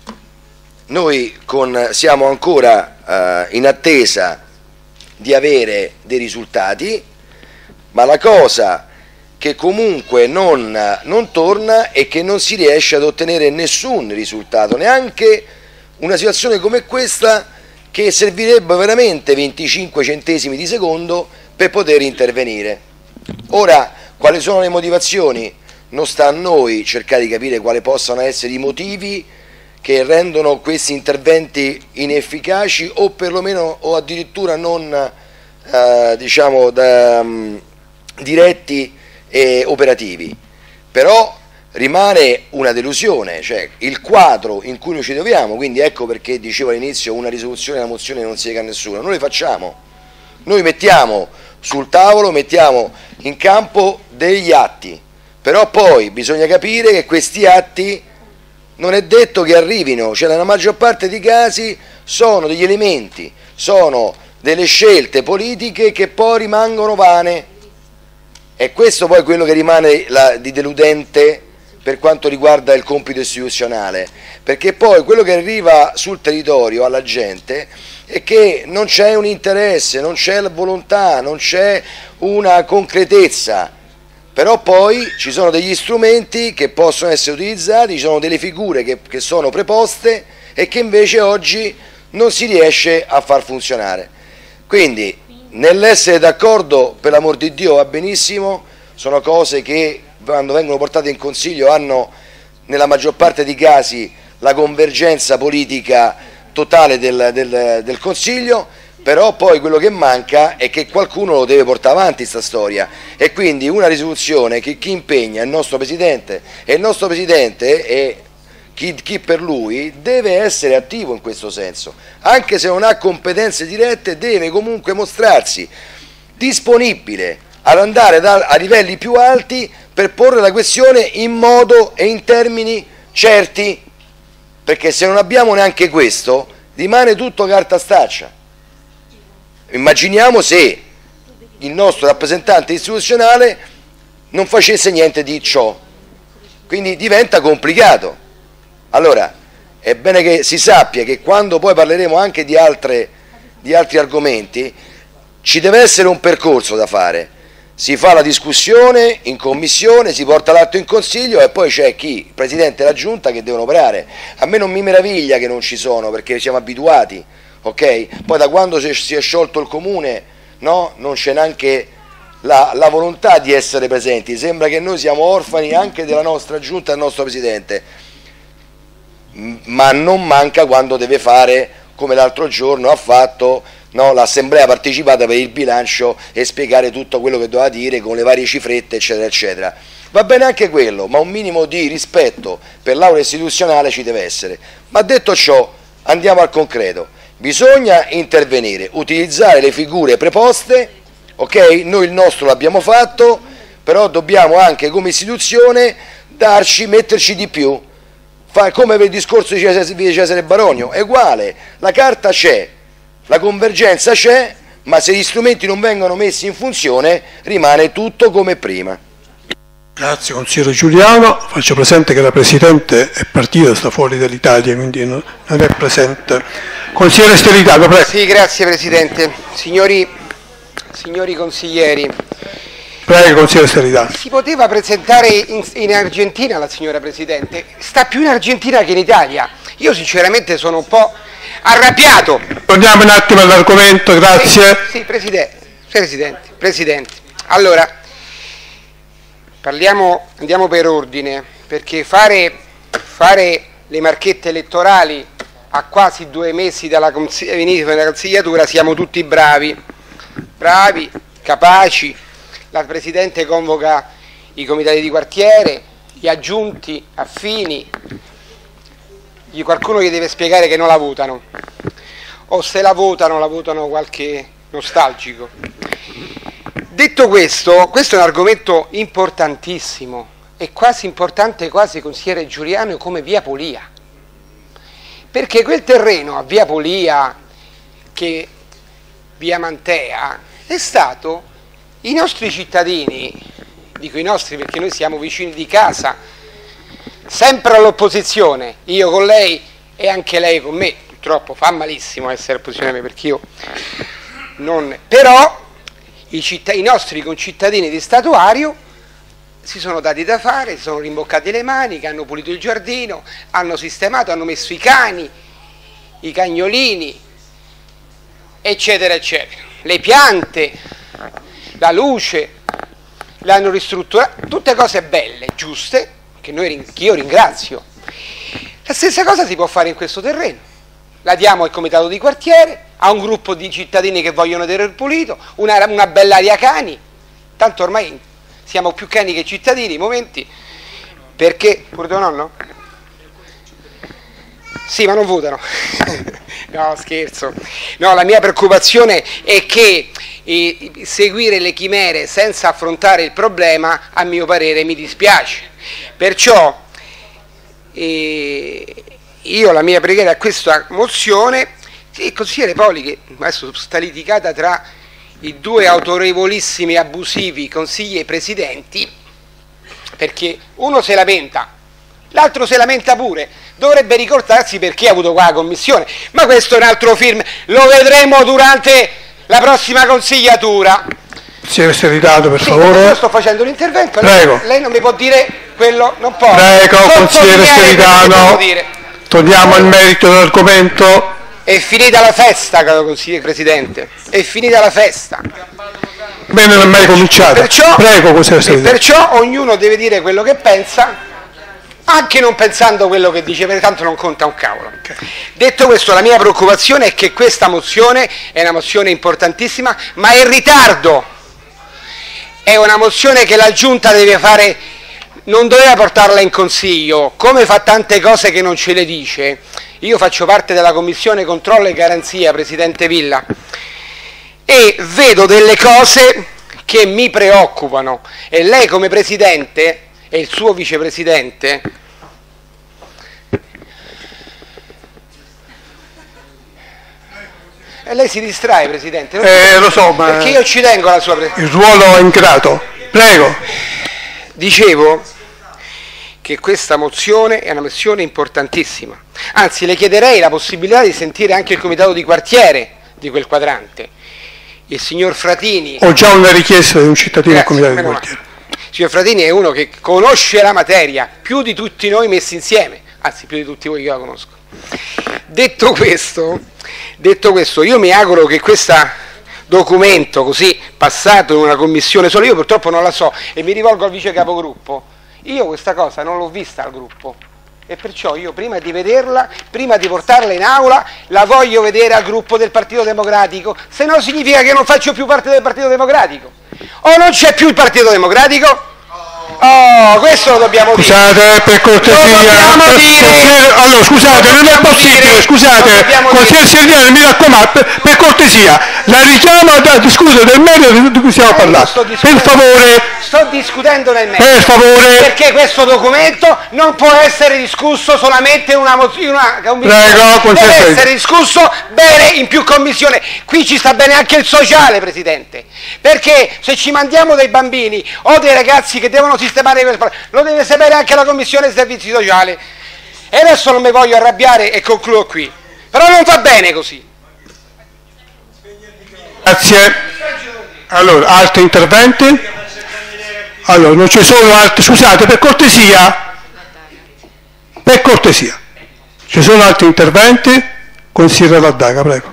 noi con, siamo ancora eh, in attesa di avere dei risultati, ma la cosa che comunque non, non torna è che non si riesce ad ottenere nessun risultato, neanche una situazione come questa, che servirebbe veramente venticinque centesimi di secondo per poter intervenire. Ora, quali sono le motivazioni? Non sta a noi cercare di capire quali possano essere i motivi che rendono questi interventi inefficaci o perlomeno o addirittura non eh, diciamo da, um, diretti e operativi. Però rimane una delusione, cioè il quadro in cui noi ci troviamo, quindi ecco perché dicevo all'inizio una risoluzione e una mozione non si lega a nessuno. Noi le facciamo, noi mettiamo sul tavolo, mettiamo in campo degli atti, però poi bisogna capire che questi atti non è detto che arrivino, cioè nella maggior parte dei casi sono degli elementi, sono delle scelte politiche che poi rimangono vane, e questo poi è quello che rimane la, di deludente per quanto riguarda il compito istituzionale, perché poi quello che arriva sul territorio alla gente è che non c'è un interesse, non c'è la volontà, non c'è una concretezza. Però poi ci sono degli strumenti che possono essere utilizzati, ci sono delle figure che, che sono preposte e che invece oggi non si riesce a far funzionare. Quindi nell'essere d'accordo, per l'amor di Dio, va benissimo, sono cose che quando vengono portate in Consiglio hanno nella maggior parte dei casi la convergenza politica totale del, del, del Consiglio, però poi quello che manca è che qualcuno lo deve portare avanti sta storia, e quindi una risoluzione che chi impegna il nostro Presidente, e il nostro Presidente e chi, chi per lui deve essere attivo in questo senso, anche se non ha competenze dirette deve comunque mostrarsi disponibile ad andare da, a livelli più alti per porre la questione in modo e in termini certi, perché se non abbiamo neanche questo rimane tutto carta straccia. Immaginiamo se il nostro rappresentante istituzionale non facesse niente di ciò, quindi diventa complicato. Allora è bene che si sappia che quando poi parleremo anche di, altre, di altri argomenti ci deve essere un percorso da fare. Si fa la discussione in commissione, si porta l'atto in consiglio e poi c'è chi, il Presidente e la Giunta, che devono operare. A me non mi meraviglia che non ci sono, perché siamo abituati, ok? Poi da quando si è sciolto il Comune, no? Non c'è neanche la, la volontà di essere presenti, sembra che noi siamo orfani anche della nostra Giunta e del nostro Presidente, ma non manca quando deve fare, come l'altro giorno ha fatto, no, l'assemblea partecipata per il bilancio e spiegare tutto quello che doveva dire con le varie cifrette eccetera eccetera. Va bene anche quello, ma un minimo di rispetto per l'aula istituzionale ci deve essere. Ma detto ciò, andiamo al concreto. Bisogna intervenire, utilizzare le figure preposte, ok? Noi il nostro l'abbiamo fatto, però dobbiamo anche come istituzione darci, metterci di più. Fa come per il discorso di Cesare, di Cesare Baronio, è uguale, la carta c'è, la convergenza c'è, ma se gli strumenti non vengono messi in funzione rimane tutto come prima. Grazie consigliere Giuliano, faccio presente che la Presidente è partita, sta fuori dall'Italia, quindi non è presente. Consigliere Steritano, prego. Sì, grazie Presidente. Signori, signori consiglieri, prego consigliere Steritano. Si poteva presentare in, in Argentina la signora Presidente, sta più in Argentina che in Italia. Io sinceramente sono un po' arrabbiato. Torniamo un attimo all'argomento, grazie. Sì, sì, Presidente, Presidente, Presidente. Allora, parliamo, andiamo per ordine, perché fare, fare le marchette elettorali a quasi due mesi dalla consigliatura siamo tutti bravi, bravi, capaci. La Presidente convoca i comitati di quartiere, gli aggiunti, affini, qualcuno gli deve spiegare che non la votano, o se la votano, la votano qualche nostalgico. Detto questo, questo è un argomento importantissimo, è quasi importante quasi, consigliere Giuliano, come Via Polia, perché quel terreno a Via Polia, che Via Mantea, è stato, i nostri cittadini, dico i nostri perché noi siamo vicini di casa, sempre all'opposizione, io con lei e anche lei con me, purtroppo fa malissimo essere all'opposizione perché io non, però i, citt- i nostri concittadini di Statuario si sono dati da fare, si sono rimboccati le maniche, hanno pulito il giardino, hanno sistemato, hanno messo i cani, i cagnolini, eccetera eccetera, le piante, la luce, l'hanno ristrutturato, tutte cose belle, giuste, che, noi, che io ringrazio. La stessa cosa si può fare in questo terreno, la diamo al comitato di quartiere, a un gruppo di cittadini che vogliono tenere pulito, una, una bella aria cani, tanto ormai siamo più cani che cittadini in momenti, perché, pure tuo nonno? Sì, ma non votano. No, scherzo. No, la mia preoccupazione è che eh, seguire le chimere senza affrontare il problema, a mio parere, mi dispiace. Perciò eh, io la mia preghiera a questa mozione, il consigliere Poli, che adesso sta litigata tra i due autorevolissimi abusivi consiglieri presidenti, perché uno si lamenta, l'altro si lamenta pure, dovrebbe ricordarsi perché ha avuto qua la commissione, ma questo è un altro film, lo vedremo durante la prossima consigliatura. Si è steritato, per sì, favore. Io sto facendo l'intervento, lei, lei non mi può dire quello, non può. Prego, consigliere Steritano, torniamo al merito dell'argomento. È finita la festa, caro consigliere Presidente, è finita la festa. Bene, non è mai cominciata. Perciò, Prego, consigliere Steritano. Perciò ognuno deve dire quello che pensa anche non pensando quello che dice, perché tanto non conta un cavolo. Okay. Detto questo, la mia preoccupazione è che questa mozione è una mozione importantissima, ma è in ritardo. È una mozione che la Giunta deve fare, non doveva portarla in Consiglio, come fa tante cose che non ce le dice. Io faccio parte della Commissione Controllo e Garanzia, Presidente Villa, e vedo delle cose che mi preoccupano, e lei come Presidente e il suo Vicepresidente e lei si distrae, Presidente, eh, lo so, ma perché io ci tengo alla sua presenza. Il ruolo è ingrato, prego. Dicevo che questa mozione è una mozione importantissima, anzi le chiederei la possibilità di sentire anche il comitato di quartiere di quel quadrante, il signor Fratini. Ho già una richiesta di un cittadino del comitato di quartiere. Il signor Fratini è uno che conosce la materia più di tutti noi messi insieme, anzi più di tutti voi che la conosco. Detto questo, detto questo, io mi auguro che questo documento così passato in una commissione sola, io purtroppo non la so e mi rivolgo al vice capogruppo, io questa cosa non l'ho vista al gruppo e perciò io prima di vederla, prima di portarla in aula, la voglio vedere al gruppo del Partito Democratico, se no significa che non faccio più parte del Partito Democratico. O non c'è più il Partito Democratico? Oh, questo lo dobbiamo dire. Scusate, per cortesia. Lo Per, dire. per, allora, scusate, non è possibile, dire. scusate, consigliere Segnale, mi raccomando, per, per cortesia, la richiama, da, scusa, del merito di cui stiamo parlando. Per favore. Sto discutendo nel merito. Per favore. Perché questo documento non può essere discusso solamente in una, in una commissione. Prego, deve essere discusso bene in più commissioni. Qui ci sta bene anche il sociale, Presidente. Perché se ci mandiamo dei bambini o dei ragazzi che devono sistemare questo, lo deve sapere anche la Commissione Servizi Sociali. E adesso non mi voglio arrabbiare e concludo qui. Però non va bene così. Grazie. Allora, altri interventi? Allora, non ci sono altri, scusate, per cortesia, per cortesia, ci sono altri interventi? Consigliere Laddaga, prego.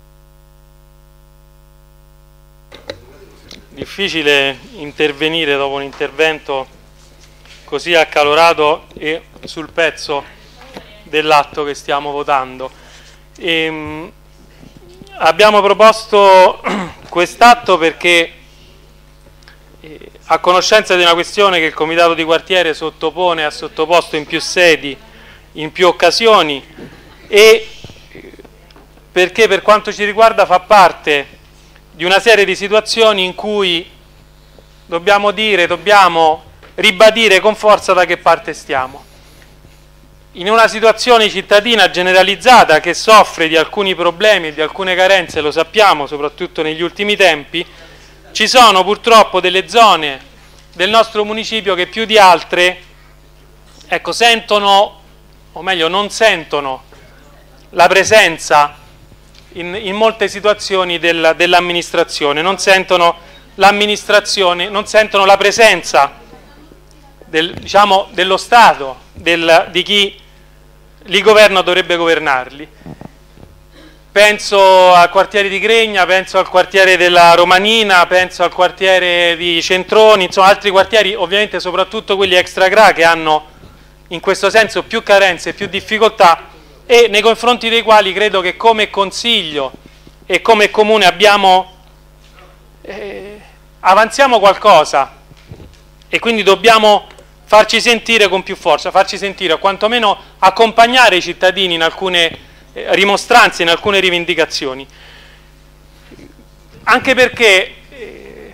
Difficile intervenire dopo un intervento così accalorato e sul pezzo dell'atto che stiamo votando. E, mh, abbiamo proposto quest'atto perché eh, a conoscenza di una questione che il Comitato di Quartiere sottopone, ha sottoposto in più sedi, in più occasioni, e perché per quanto ci riguarda fa parte di una serie di situazioni in cui dobbiamo dire, dobbiamo ribadire con forza da che parte stiamo. In una situazione cittadina generalizzata che soffre di alcuni problemi e di alcune carenze, lo sappiamo, soprattutto negli ultimi tempi, ci sono purtroppo delle zone del nostro municipio che più di altre, ecco, sentono, o meglio non sentono, la presenza in, in molte situazioni del, dell'amministrazione, non sentono l'amministrazione, non sentono la presenza del, diciamo, dello Stato, del, di chi li governa o dovrebbe governarli. Penso al quartiere di Gregna, penso al quartiere della Romanina, penso al quartiere di Centroni, insomma altri quartieri, ovviamente soprattutto quelli extra G R A che hanno in questo senso più carenze, più difficoltà, e nei confronti dei quali credo che come Consiglio e come Comune abbiamo eh, avanziamo qualcosa e quindi dobbiamo farci sentire con più forza, farci sentire o quantomeno accompagnare i cittadini in alcune rimostranze, in alcune rivendicazioni, anche perché eh,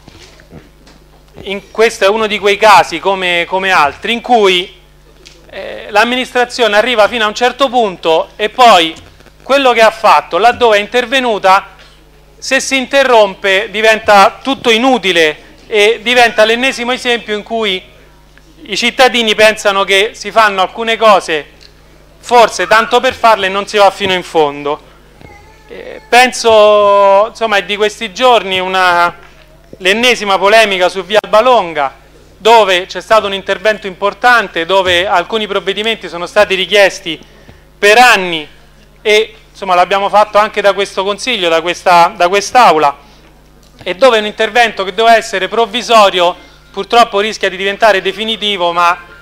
in questo è uno di quei casi come, come altri in cui eh, l'amministrazione arriva fino a un certo punto e poi quello che ha fatto, laddove è intervenuta, se si interrompe diventa tutto inutile e diventa l'ennesimo esempio in cui i cittadini pensano che si fanno alcune cose forse tanto per farle e non si va fino in fondo. Eh, penso, insomma, è di questi giorni l'ennesima polemica su Via Albalonga, dove c'è stato un intervento importante, dove alcuni provvedimenti sono stati richiesti per anni e insomma l'abbiamo fatto anche da questo Consiglio, da questa, da quest'Aula, e dove un intervento che doveva essere provvisorio purtroppo rischia di diventare definitivo, ma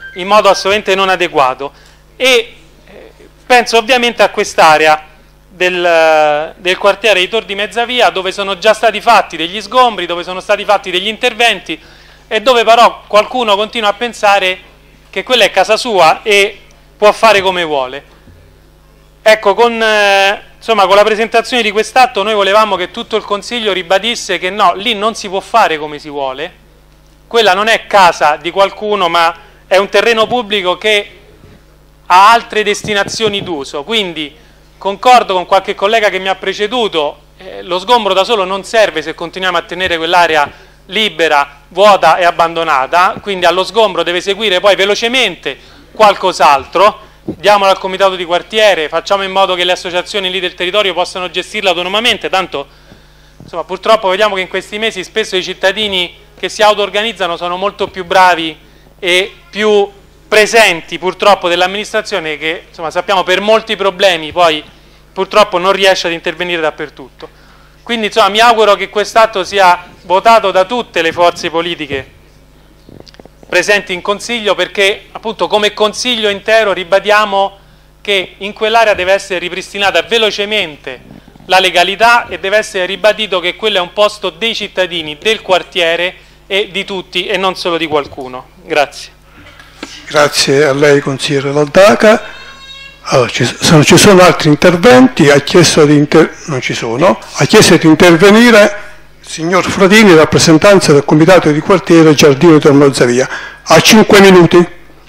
in modo assolutamente non adeguato. E eh, penso ovviamente a quest'area del, del quartiere di Tor di Mezzavia, dove sono già stati fatti degli sgombri, dove sono stati fatti degli interventi e dove però qualcuno continua a pensare che quella è casa sua e può fare come vuole. Ecco, con, eh, insomma, con la presentazione di quest'atto noi volevamo che tutto il Consiglio ribadisse che no, lì non si può fare come si vuole, quella non è casa di qualcuno, ma è un terreno pubblico che ha altre destinazioni d'uso. Quindi concordo con qualche collega che mi ha preceduto, eh, lo sgombro da solo non serve se continuiamo a tenere quell'area libera, vuota e abbandonata, quindi allo sgombro deve seguire poi velocemente qualcos'altro. Diamolo al comitato di quartiere, facciamo in modo che le associazioni lì del territorio possano gestirla autonomamente, tanto insomma, purtroppo vediamo che in questi mesi spesso i cittadini che si auto-organizzano sono molto più bravi e più presenti purtroppo dell'amministrazione, che insomma, sappiamo per molti problemi poi purtroppo non riesce ad intervenire dappertutto. Quindi insomma, mi auguro che quest'atto sia votato da tutte le forze politiche presenti in Consiglio, perché appunto come Consiglio intero ribadiamo che in quell'area deve essere ripristinata velocemente la legalità e deve essere ribadito che quello è un posto dei cittadini, del quartiere e di tutti e non solo di qualcuno. Grazie. Grazie a lei, consigliere Laldaca. Allora, ci, sono, ci sono altri interventi, ha chiesto di inter... non ci sono, ha chiesto di intervenire il signor Fratini, rappresentanza del comitato di quartiere Giardino di Tor Mezzavia. A cinque minuti.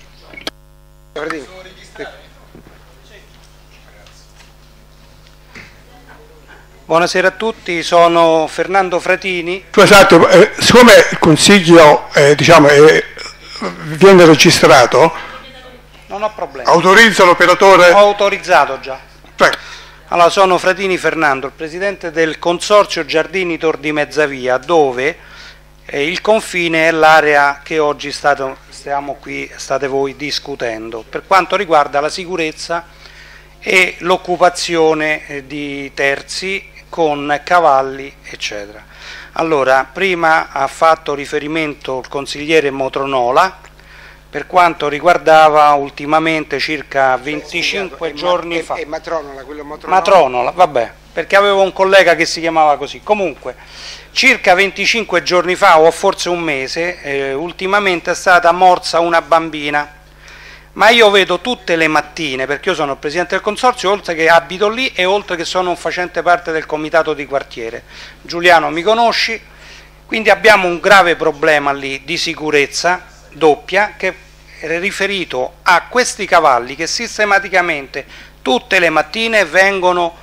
Buonasera a tutti, sono Fernando Fratini. Esatto, eh, siccome il consiglio eh, diciamo, eh, viene registrato, non ho problemi. Autorizza l'operatore? Ho autorizzato già. Prego. Allora, sono Fratini Fernando, il presidente del consorzio Giardini Tor di Mezzavia, dove eh, il confine è l'area che oggi stato, stiamo qui, state voi discutendo, per quanto riguarda la sicurezza e l'occupazione eh, di terzi con cavalli, eccetera. Allora, prima ha fatto riferimento il consigliere Motronola per quanto riguardava ultimamente circa venticinque giorni fa. E Matronola, quello Matronola. Matronola, vabbè, perché avevo un collega che si chiamava così. Comunque, circa venticinque giorni fa, o forse un mese, eh, ultimamente è stata morsa una bambina. Ma io vedo tutte le mattine, perché io sono il presidente del consorzio, oltre che abito lì e oltre che sono un facente parte del comitato di quartiere. Giuliano, mi conosci? Quindi abbiamo un grave problema lì di sicurezza doppia, che è riferito a questi cavalli che sistematicamente tutte le mattine vengono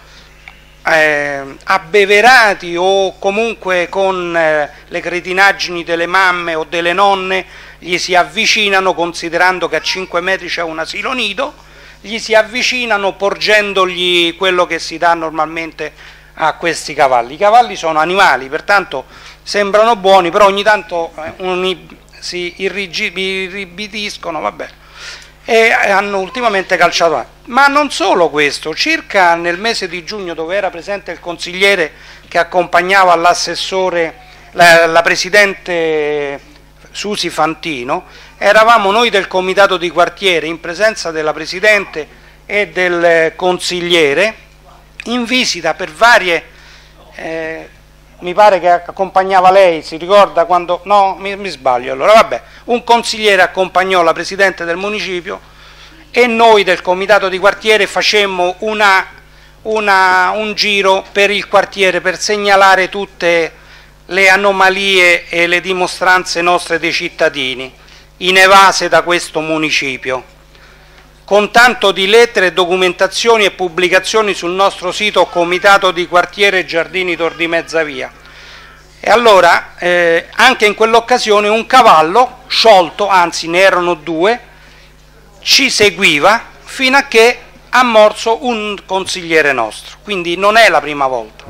eh, abbeverati o comunque con eh, le cretinaggini delle mamme o delle nonne gli si avvicinano, considerando che a cinque metri c'è un asilo nido, gli si avvicinano porgendogli quello che si dà normalmente a questi cavalli. I cavalli sono animali, pertanto sembrano buoni, però ogni tanto eh, un, si irrigidiscono, vabbè, e hanno ultimamente calciato. Ma non solo questo, circa nel mese di giugno, dove era presente il consigliere che accompagnava l'assessore, la, la presidente Susi Fantino, eravamo noi del comitato di quartiere in presenza della presidente e del consigliere in visita per varie eh, mi pare che accompagnava lei, si ricorda quando, no, mi, mi sbaglio allora, vabbè, un consigliere accompagnò la presidente del municipio e noi del comitato di quartiere facemmo una, una, un giro per il quartiere per segnalare tutte le anomalie e le dimostranze nostre dei cittadini inevase da questo municipio, con tanto di lettere, documentazioni e pubblicazioni sul nostro sito Comitato di Quartiere Giardini Tor di Mezzavia. E allora, eh, anche in quell'occasione, un cavallo sciolto, anzi ne erano due, ci seguiva fino a che ha morso un consigliere nostro, quindi non è la prima volta.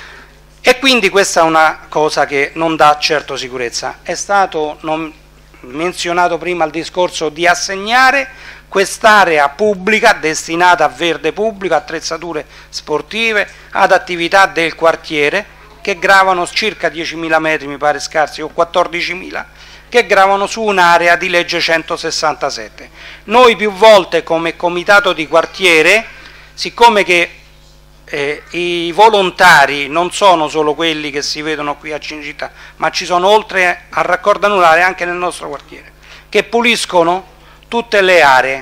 E quindi questa è una cosa che non dà certo sicurezza. È stato non, menzionato prima il discorso di assegnare quest'area pubblica destinata a verde pubblico, attrezzature sportive, ad attività del quartiere che gravano circa diecimila metri, mi pare scarsi, o quattordicimila che gravano su un'area di legge centosessantasette. Noi più volte come comitato di quartiere, siccome che eh, i volontari non sono solo quelli che si vedono qui a Cinecittà, ma ci sono oltre al raccordo anulare anche nel nostro quartiere, che puliscono tutte le aree.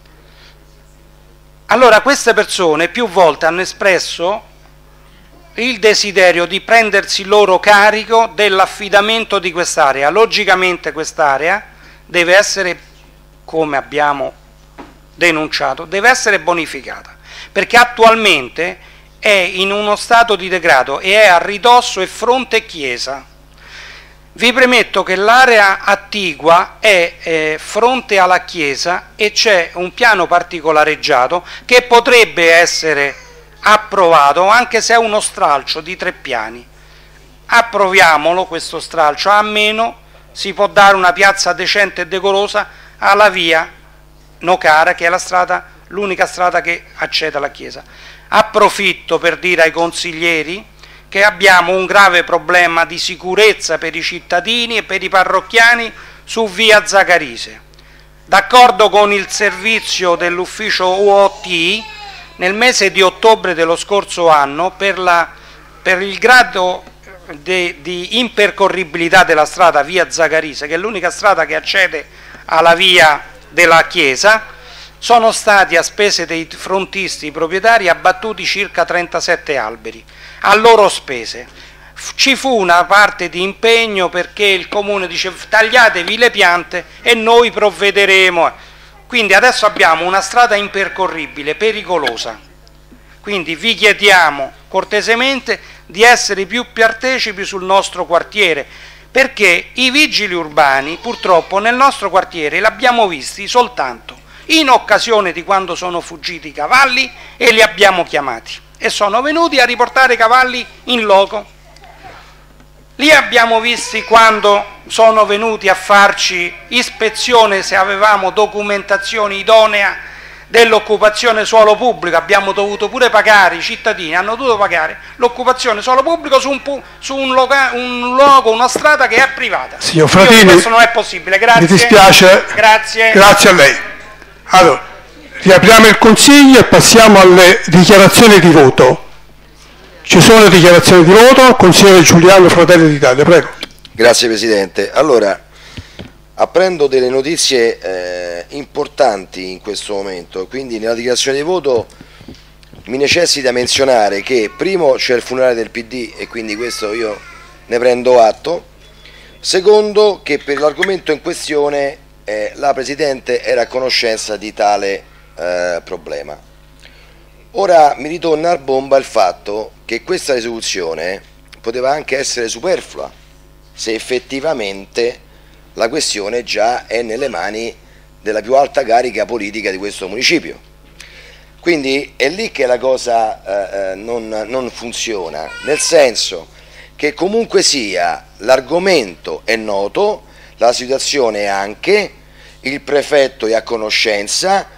Allora queste persone più volte hanno espresso il desiderio di prendersi loro carico dell'affidamento di quest'area. Logicamente quest'area deve essere, come abbiamo denunciato, deve essere bonificata, perché attualmente è in uno stato di degrado e è a ridosso e fronte chiesa. Vi premetto che l'area attigua è eh, fronte alla chiesa e c'è un piano particolareggiato che potrebbe essere approvato, anche se è uno stralcio di tre piani. Approviamolo questo stralcio, a meno si può dare una piazza decente e decorosa alla via Nocara, che è la strada, l'unica strada che accede alla chiesa. Approfitto per dire ai consiglieri che abbiamo un grave problema di sicurezza per i cittadini e per i parrocchiani su via Zaccarise. D'accordo con il servizio dell'ufficio U O T, nel mese di ottobre dello scorso anno, per, la, per il grado de, di impercorribilità della strada via Zaccarise, che è l'unica strada che accede alla via della chiesa, sono stati a spese dei frontisti, i proprietari, abbattuti circa trentasette alberi, a loro spese. Ci fu una parte di impegno perché il comune dice tagliatevi le piante e noi provvederemo. Quindi adesso abbiamo una strada impercorribile, pericolosa. Quindi vi chiediamo cortesemente di essere più partecipi sul nostro quartiere, perché i vigili urbani purtroppo nel nostro quartiere li abbiamo visti soltanto in occasione di quando sono fuggiti i cavalli e li abbiamo chiamati e sono venuti a riportare i cavalli in loco. Li abbiamo visti quando sono venuti a farci ispezione se avevamo documentazione idonea dell'occupazione suolo pubblico, abbiamo dovuto pure pagare, i cittadini hanno dovuto pagare l'occupazione suolo pubblico su un, su un, loca, un luogo, una strada che è privata. Signor Fratini, questo non è possibile, grazie. Mi dispiace, grazie. Grazie a lei. Allora, riapriamo il Consiglio e passiamo alle dichiarazioni di voto. Ci sono dichiarazioni di voto, consigliere Giuliano, Fratelli d'Italia, prego. Grazie Presidente. Allora, apprendo delle notizie eh, importanti in questo momento, quindi nella dichiarazione di voto mi necessita menzionare che primo c'è il funerale del P D e quindi questo io ne prendo atto, secondo che per l'argomento in questione eh, la Presidente era a conoscenza di tale eh, problema. Ora mi ritorna a bomba il fatto che questa risoluzione poteva anche essere superflua se effettivamente la questione già è nelle mani della più alta carica politica di questo municipio. Quindi è lì che la cosa eh, non, non funziona, nel senso che comunque sia l'argomento è noto, la situazione anche, il prefetto è a conoscenza.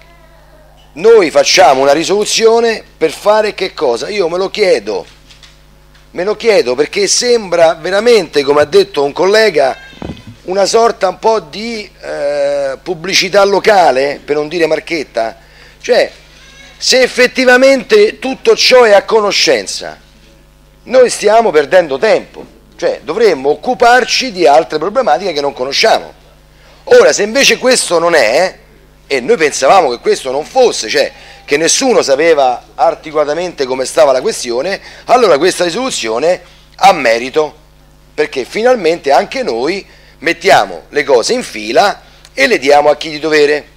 Noi facciamo una risoluzione per fare che cosa? Io me lo chiedo, me lo chiedo perché sembra veramente, come ha detto un collega, una sorta un po' di eh, pubblicità locale, per non dire marchetta. Cioè, se effettivamente tutto ciò è a conoscenza, noi stiamo perdendo tempo, cioè dovremmo occuparci di altre problematiche che non conosciamo. Ora, se invece questo non è, e noi pensavamo che questo non fosse, cioè che nessuno sapeva articolatamente come stava la questione, allora questa risoluzione ha merito, perché finalmente anche noi mettiamo le cose in fila e le diamo a chi di dovere.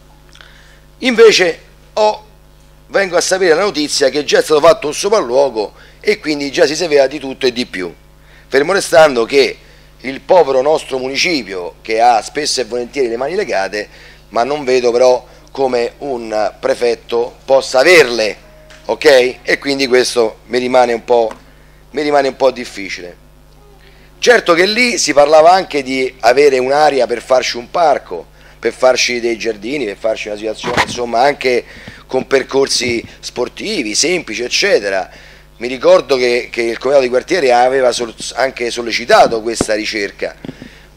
Invece oh, vengo a sapere la notizia che già è stato fatto un sopralluogo e quindi già si sapeva di tutto e di più, fermo restando che il povero nostro municipio, che ha spesso e volentieri le mani legate, ma non vedo però come un prefetto possa averle, ok? E quindi questo mi rimane un po', mi rimane un po' difficile. Certo che lì si parlava anche di avere un'area per farci un parco, per farci dei giardini, per farci una situazione insomma anche con percorsi sportivi, semplici eccetera. Mi ricordo che, che il comitato di quartiere aveva sol- anche sollecitato questa ricerca.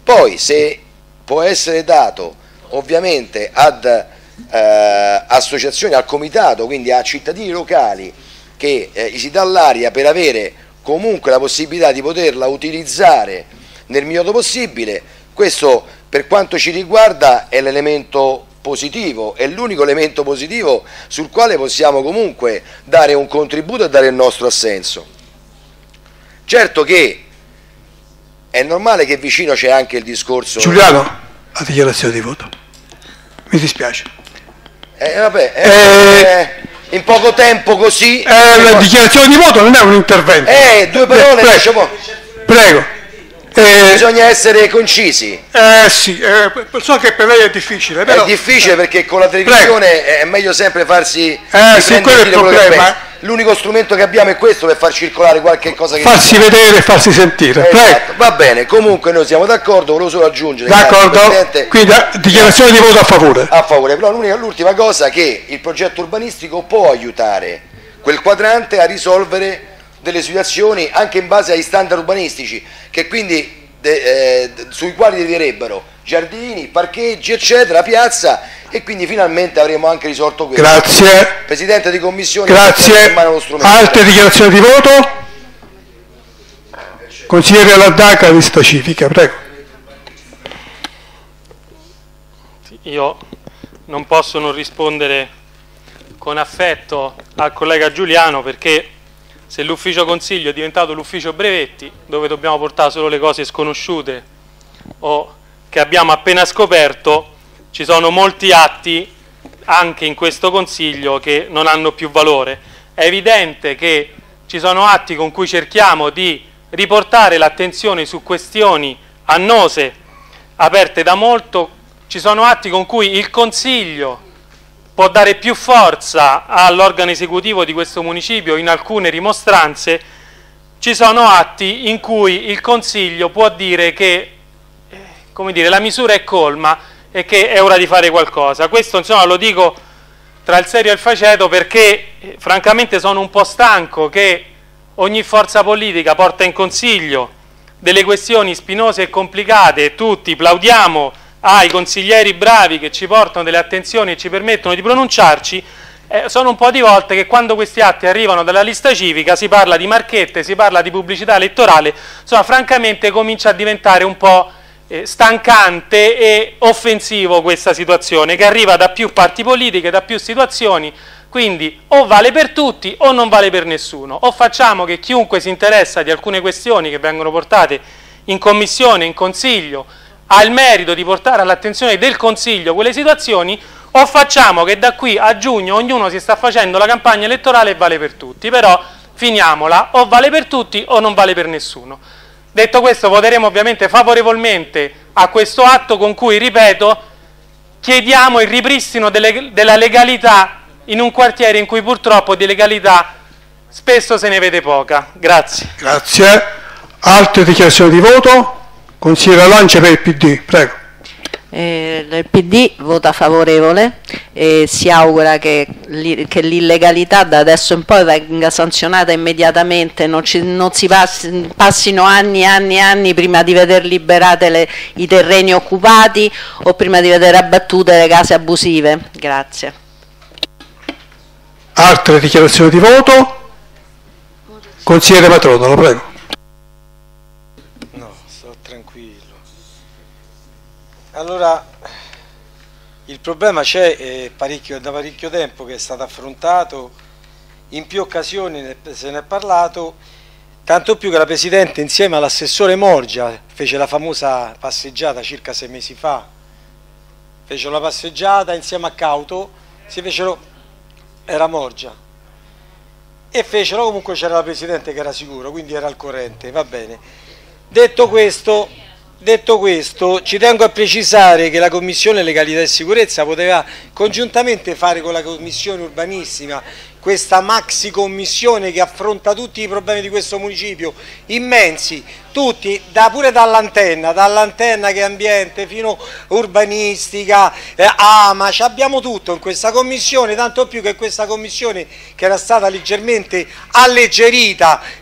Poi se può essere dato ovviamente ad eh, associazioni, al comitato, quindi a cittadini locali, che eh, si dà l'aria per avere comunque la possibilità di poterla utilizzare nel miglior modo possibile, questo per quanto ci riguarda è l'elemento positivo, è l'unico elemento positivo sul quale possiamo comunque dare un contributo e dare il nostro assenso. Certo che è normale che vicino c'è anche il discorso... Giuliano, la dichiarazione di voto. Mi dispiace. Eh, vabbè, eh, eh, in poco tempo così... Eh, la dichiarazione di voto non è un intervento. Eh, due parole, prego, diciamo... prego. Eh, Bisogna essere concisi. Eh sì, eh, so che per lei è difficile. Però... È difficile perché con la televisione prego. È meglio sempre farsi... Eh sì, quello è il problema. L'unico strumento che abbiamo è questo per far circolare qualche cosa che... Farsi si vedere e farsi sentire. Esatto. Va bene, comunque noi siamo d'accordo, volevo solo aggiungere... D'accordo, quindi dichiarazione di voto a favore. A favore, però l'ultima cosa è che il progetto urbanistico può aiutare quel quadrante a risolvere delle situazioni anche in base ai standard urbanistici, che quindi de, eh, sui quali deriverebbero giardini, parcheggi, eccetera, piazza, e quindi finalmente avremo anche risolto questo. Grazie. Presidente di Commissione, grazie. Altre dichiarazioni di voto? Consigliere Laddaca, lista civica, prego. Io non posso non rispondere con affetto al collega Giuliano, perché se l'ufficio consiglio è diventato l'ufficio brevetti, dove dobbiamo portare solo le cose sconosciute o che abbiamo appena scoperto, ci sono molti atti anche in questo consiglio che non hanno più valore. È evidente che ci sono atti con cui cerchiamo di riportare l'attenzione su questioni annose, aperte da molto. Ci sono atti con cui il consiglio può dare più forza all'organo esecutivo di questo municipio in alcune rimostranze. Ci sono atti in cui il Consiglio può dire che eh, come dire, la misura è colma e che è ora di fare qualcosa. Questo insomma lo dico tra il serio e il faceto, perché eh, francamente sono un po' stanco che ogni forza politica porta in Consiglio delle questioni spinose e complicate e tutti plaudiamo ai consiglieri bravi che ci portano delle attenzioni e ci permettono di pronunciarci. Eh, sono un po' di volte che quando questi atti arrivano dalla lista civica si parla di marchette, si parla di pubblicità elettorale, insomma francamente comincia a diventare un po' eh, stancante e offensivo questa situazione che arriva da più parti politiche, da più situazioni. Quindi o vale per tutti o non vale per nessuno, o facciamo che chiunque si interessa di alcune questioni che vengono portate in commissione, in consiglio, ha il merito di portare all'attenzione del Consiglio quelle situazioni, o facciamo che da qui a giugno ognuno si sta facendo la campagna elettorale e vale per tutti, però finiamola, o vale per tutti o non vale per nessuno. Detto questo, voteremo ovviamente favorevolmente a questo atto con cui, ripeto, chiediamo il ripristino delle, della legalità in un quartiere in cui purtroppo di legalità spesso se ne vede poca. Grazie. Grazie. Altre dichiarazioni di voto? Consigliere Lancia per il P D, prego. Eh, il P D vota favorevole e si augura che, che l'illegalità da adesso in poi venga sanzionata immediatamente, non, ci, non si passi, passino anni e anni e anni prima di vedere liberate le, i terreni occupati o prima di vedere abbattute le case abusive. Grazie. Altre dichiarazioni di voto? Consigliere Matronolo, prego. Allora, il problema c'è eh, parecchio, da parecchio tempo, che è stato affrontato, in più occasioni ne, se ne è parlato, tanto più che la Presidente insieme all'assessore Morgia fece la famosa passeggiata circa sei mesi fa, fece la passeggiata insieme a Cauto, si fecero, era Morgia, e fecero, comunque c'era la Presidente che era sicuro, quindi era al corrente, va bene. Detto questo... Detto questo, ci tengo a precisare che la Commissione Legalità e Sicurezza poteva congiuntamente fare con la Commissione Urbanistica questa maxi commissione che affronta tutti i problemi di questo municipio, immensi, tutti, da, pure dall'antenna, dall'antenna che è ambiente fino urbanistica, eh, AMA, abbiamo tutto in questa commissione, tanto più che questa commissione che era stata leggermente alleggerita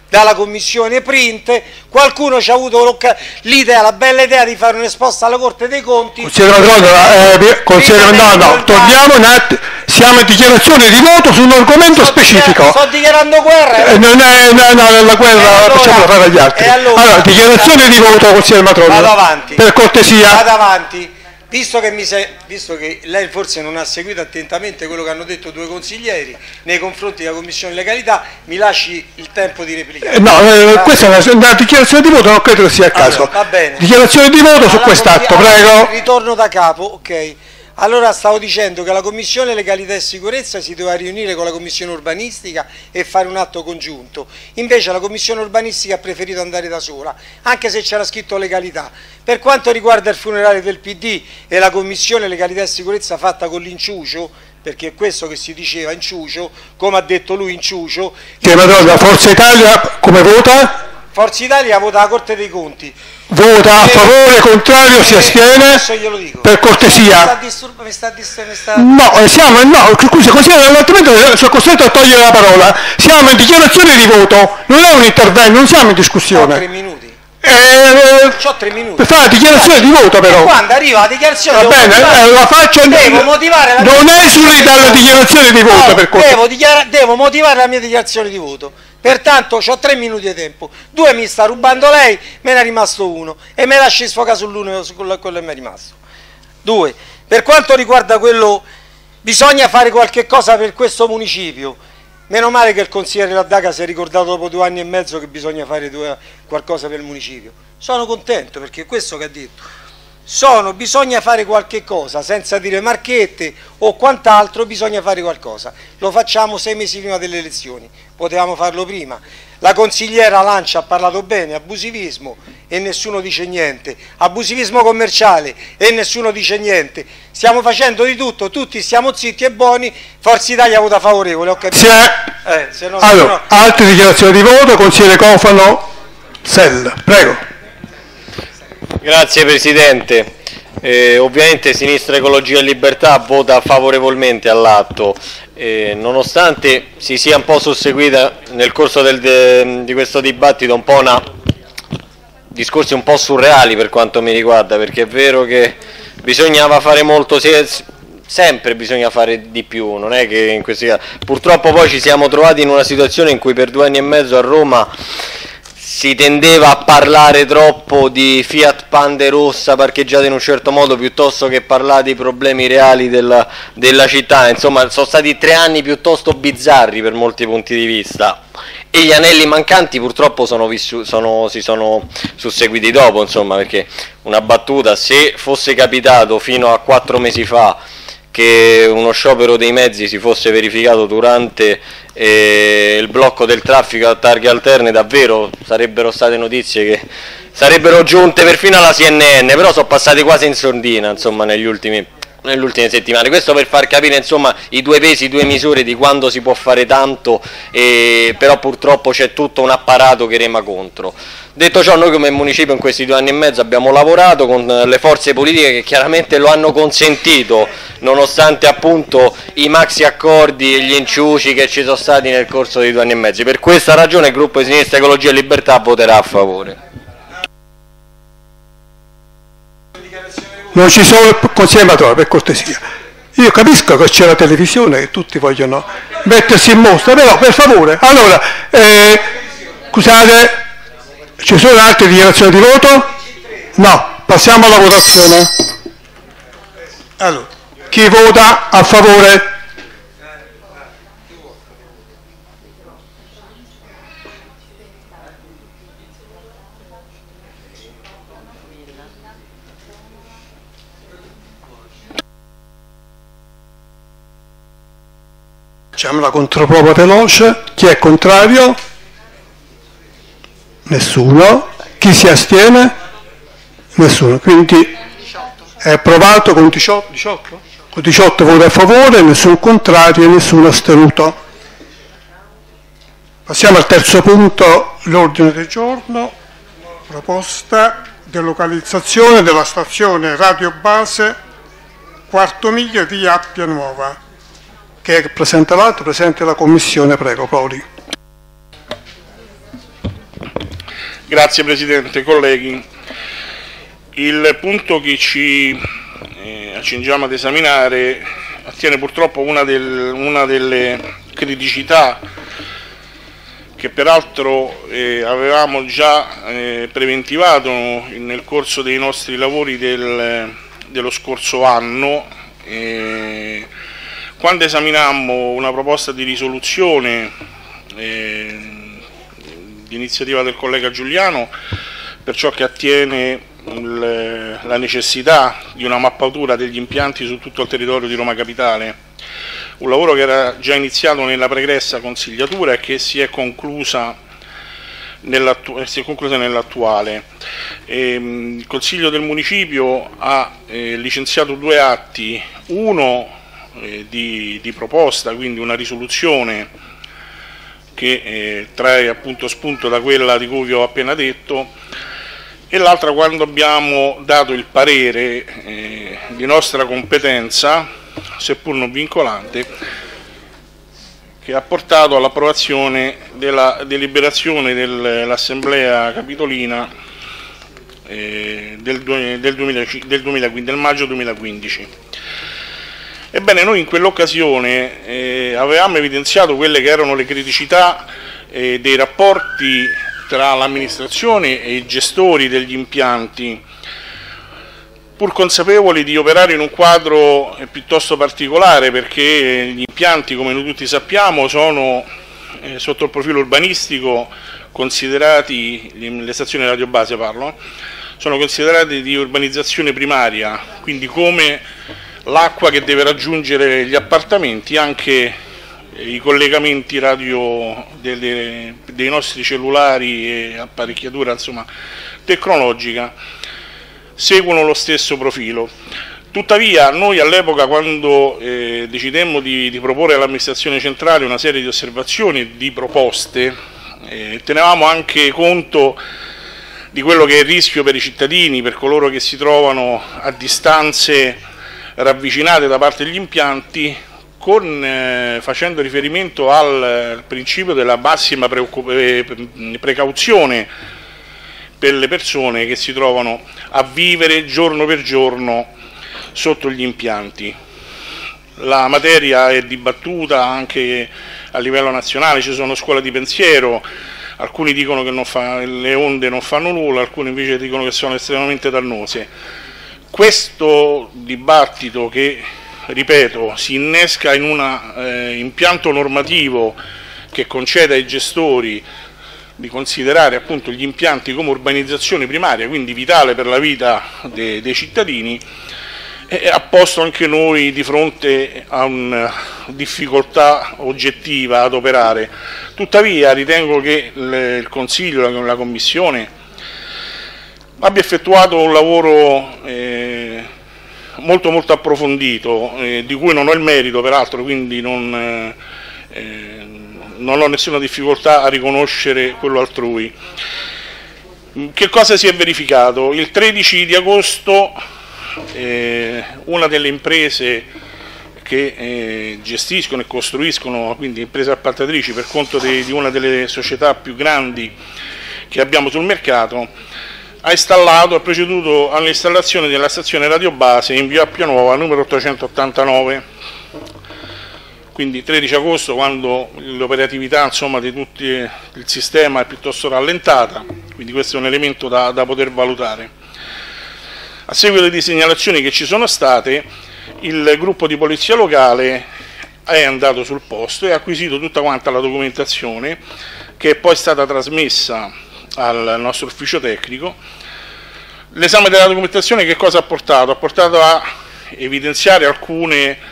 dalla commissione Print, qualcuno ci ha avuto l'idea, la bella idea di fare un'esposta alla Corte dei Conti. Consigliere Madrono, eh, consigliere, no, no, torniamo un attimo, siamo in dichiarazione di voto su un argomento sto specifico. Dichiar- sto dichiarando guerra. Eh, non è, no, no, la guerra allora, facciamola fare agli altri. Allora, allora, dichiarazione di voto, consigliere Madrono. Vado avanti. Per cortesia. Vado avanti. Visto che, mi sei, visto che lei forse non ha seguito attentamente quello che hanno detto due consiglieri nei confronti della Commissione Legalità, mi lasci il tempo di replicare. Eh, no, eh, questa è una, una dichiarazione di voto, non credo che sia il caso. Allora, va bene. Dichiarazione di voto allora, su quest'atto, prego. Ritorno da capo, ok. Allora stavo dicendo che la Commissione Legalità e Sicurezza si doveva riunire con la Commissione Urbanistica e fare un atto congiunto. Invece la Commissione Urbanistica ha preferito andare da sola, anche se c'era scritto Legalità. Per quanto riguarda il funerale del P D e la Commissione Legalità e Sicurezza fatta con l'inciucio, perché è questo che si diceva, inciucio, come ha detto lui, inciucio. Che Madonna, Forza Italia come vota? Forza Italia vota la Corte dei Conti. Vota a favore, contrario, si astiene? Adesso glielo dico. Per cortesia. Mi sta disturb- mi sta dis- mi sta... No, siamo, no, scusi, così altrimenti sono costretto a togliere la parola. Siamo in dichiarazione di voto, non è un intervento, non siamo in discussione. Ho tre minuti. Eh, C'ho tre minuti. Per fare la dichiarazione di voto però. E quando arriva la dichiarazione Va bene, eh, la faccio devo motivare la non esuli dalla dichiarazione di voto, no, per cortesia. devo, dichiara- devo motivare la mia dichiarazione di voto. Pertanto ho tre minuti di tempo, due mi sta rubando lei, me ne è rimasto uno e me lasci sfogare sull'uno, su quello che mi è rimasto. Due, per quanto riguarda quello, bisogna fare qualche cosa per questo municipio. Meno male che il consigliere Laddaca si è ricordato dopo due anni e mezzo che bisogna fare due, qualcosa per il municipio. Sono contento perché è questo che ha detto. Sono, bisogna fare qualche cosa, senza dire marchette o quant'altro, bisogna fare qualcosa. Lo facciamo sei mesi prima delle elezioni, potevamo farlo prima. La consigliera Lancia ha parlato bene, abusivismo e nessuno dice niente, abusivismo commerciale e nessuno dice niente. Stiamo facendo di tutto, tutti stiamo zitti e buoni, Forza Italia vota favorevole, ho capito? Eh, se no, allora, no. altre dichiarazioni di voto, consigliere Cofano, Sella, prego. Grazie Presidente, eh, ovviamente Sinistra Ecologia e Libertà vota favorevolmente all'atto, eh, nonostante si sia un po' susseguita nel corso del de, di questo dibattito un po' una discorsi un po' surreali per quanto mi riguarda, perché è vero che bisognava fare molto, sempre bisogna fare di più, non è che in questi casi, purtroppo poi ci siamo trovati in una situazione in cui per due anni e mezzo a Roma si tendeva a parlare troppo di Fiat Pande rossa parcheggiata in un certo modo piuttosto che parlare dei problemi reali della, della città. Insomma, sono stati tre anni piuttosto bizzarri per molti punti di vista e gli anelli mancanti purtroppo sono vissu- sono, si sono susseguiti dopo, insomma, perché una battuta, se fosse capitato fino a quattro mesi fa che uno sciopero dei mezzi si fosse verificato durante eh, il blocco del traffico a targhe alterne, davvero sarebbero state notizie che sarebbero giunte perfino alla C N N, però sono passati quasi in sordina, insomma, negli ultimi, nelle ultime settimane. Questo per far capire, insomma, i due pesi, i due misure di quando si può fare tanto, eh, però purtroppo c'è tutto un apparato che rema contro. Detto ciò, noi come municipio in questi due anni e mezzo abbiamo lavorato con le forze politiche che chiaramente lo hanno consentito, nonostante appunto i maxi accordi e gli inciuci che ci sono stati nel corso dei due anni e mezzo. Per questa ragione il gruppo di Sinistra Ecologia e Libertà voterà a favore. Non ci sono, consigliere Madrono, per cortesia. Io capisco che c'è la televisione, che tutti vogliono mettersi in mostra, però per favore, allora, eh, scusate, ci sono altre dichiarazioni di voto? No, passiamo alla votazione. Allora, chi vota a favore? Facciamo la controprova veloce. Chi è contrario? Nessuno. Chi si astiene? Nessuno. Quindi è approvato con diciotto, diciotto? Con diciotto voti a favore, nessun contrario e nessuno astenuto. Passiamo al terzo punto, l'ordine del giorno, proposta di localizzazione della stazione radio base Quarto Miglio di Appia Nuova. Che presenta l'atto, presente la Commissione, prego Paoli. Grazie Presidente, colleghi. Il punto che ci eh, accingiamo ad esaminare attiene purtroppo una, del, una delle criticità che peraltro eh, avevamo già eh, preventivato nel corso dei nostri lavori del, dello scorso anno, eh, quando esaminammo una proposta di risoluzione eh, di iniziativa del collega Giuliano per ciò che attiene il, la necessità di una mappatura degli impianti su tutto il territorio di Roma Capitale. Un lavoro che era già iniziato nella pregressa consigliatura e che si è conclusa nell'attuale. Il Consiglio del Municipio ha eh, licenziato due atti, uno eh, di, di proposta, quindi una risoluzione che eh, trae appunto spunto da quella di cui vi ho appena detto, e l'altra quando abbiamo dato il parere eh, di nostra competenza, seppur non vincolante, che ha portato all'approvazione della deliberazione dell'Assemblea Capitolina eh, del, del, duemila, del, duemilaquindici, del maggio duemilaquindici. Ebbene, noi in quell'occasione eh, avevamo evidenziato quelle che erano le criticità eh, dei rapporti tra l'amministrazione e i gestori degli impianti, pur consapevoli di operare in un quadro piuttosto particolare, perché gli impianti, come noi tutti sappiamo, sono eh, sotto il profilo urbanistico considerati, le stazioni radiobase parlo, sono considerati di urbanizzazione primaria, quindi come l'acqua che deve raggiungere gli appartamenti, anche i collegamenti radio delle, dei nostri cellulari e apparecchiatura insomma, tecnologica seguono lo stesso profilo. Tuttavia noi all'epoca, quando eh, decidemmo di, di proporre all'amministrazione centrale una serie di osservazioni e di proposte, eh, tenevamo anche conto di quello che è il rischio per i cittadini, per coloro che si trovano a distanze ravvicinate da parte degli impianti, con, eh, facendo riferimento al, al principio della massima precauzione per le persone che si trovano a vivere giorno per giorno sotto gli impianti. La materia è dibattuta anche a livello nazionale, ci sono scuole di pensiero, alcuni dicono che non fa, le onde non fanno nulla, alcuni invece dicono che sono estremamente dannose. Questo dibattito, che ripeto si innesca in un eh, impianto normativo che concede ai gestori di considerare appunto gli impianti come urbanizzazione primaria, quindi vitale per la vita de, dei cittadini, e ha posto anche noi di fronte a una difficoltà oggettiva ad operare. Tuttavia ritengo che il, il Consiglio, la, la Commissione, abbia effettuato un lavoro eh, molto molto approfondito, eh, di cui non ho il merito peraltro, quindi non... Eh, non ho nessuna difficoltà a riconoscere quello altrui. Che cosa si è verificato? Il tredici di agosto eh, una delle imprese che eh, gestiscono e costruiscono, quindi imprese appaltatrici per conto di, di una delle società più grandi che abbiamo sul mercato, ha installato, ha proceduto all'installazione della stazione radiobase in via Appia Nuova numero ottocentottantanove. Quindi tredici agosto, quando l'operatività insomma, di tutto il sistema è piuttosto rallentata, quindi questo è un elemento da, da poter valutare. A seguito di segnalazioni che ci sono state, il gruppo di polizia locale è andato sul posto e ha acquisito tutta quanta la documentazione, che è poi stata trasmessa al nostro ufficio tecnico. L'esame della documentazione che cosa ha portato? Ha portato a evidenziare alcune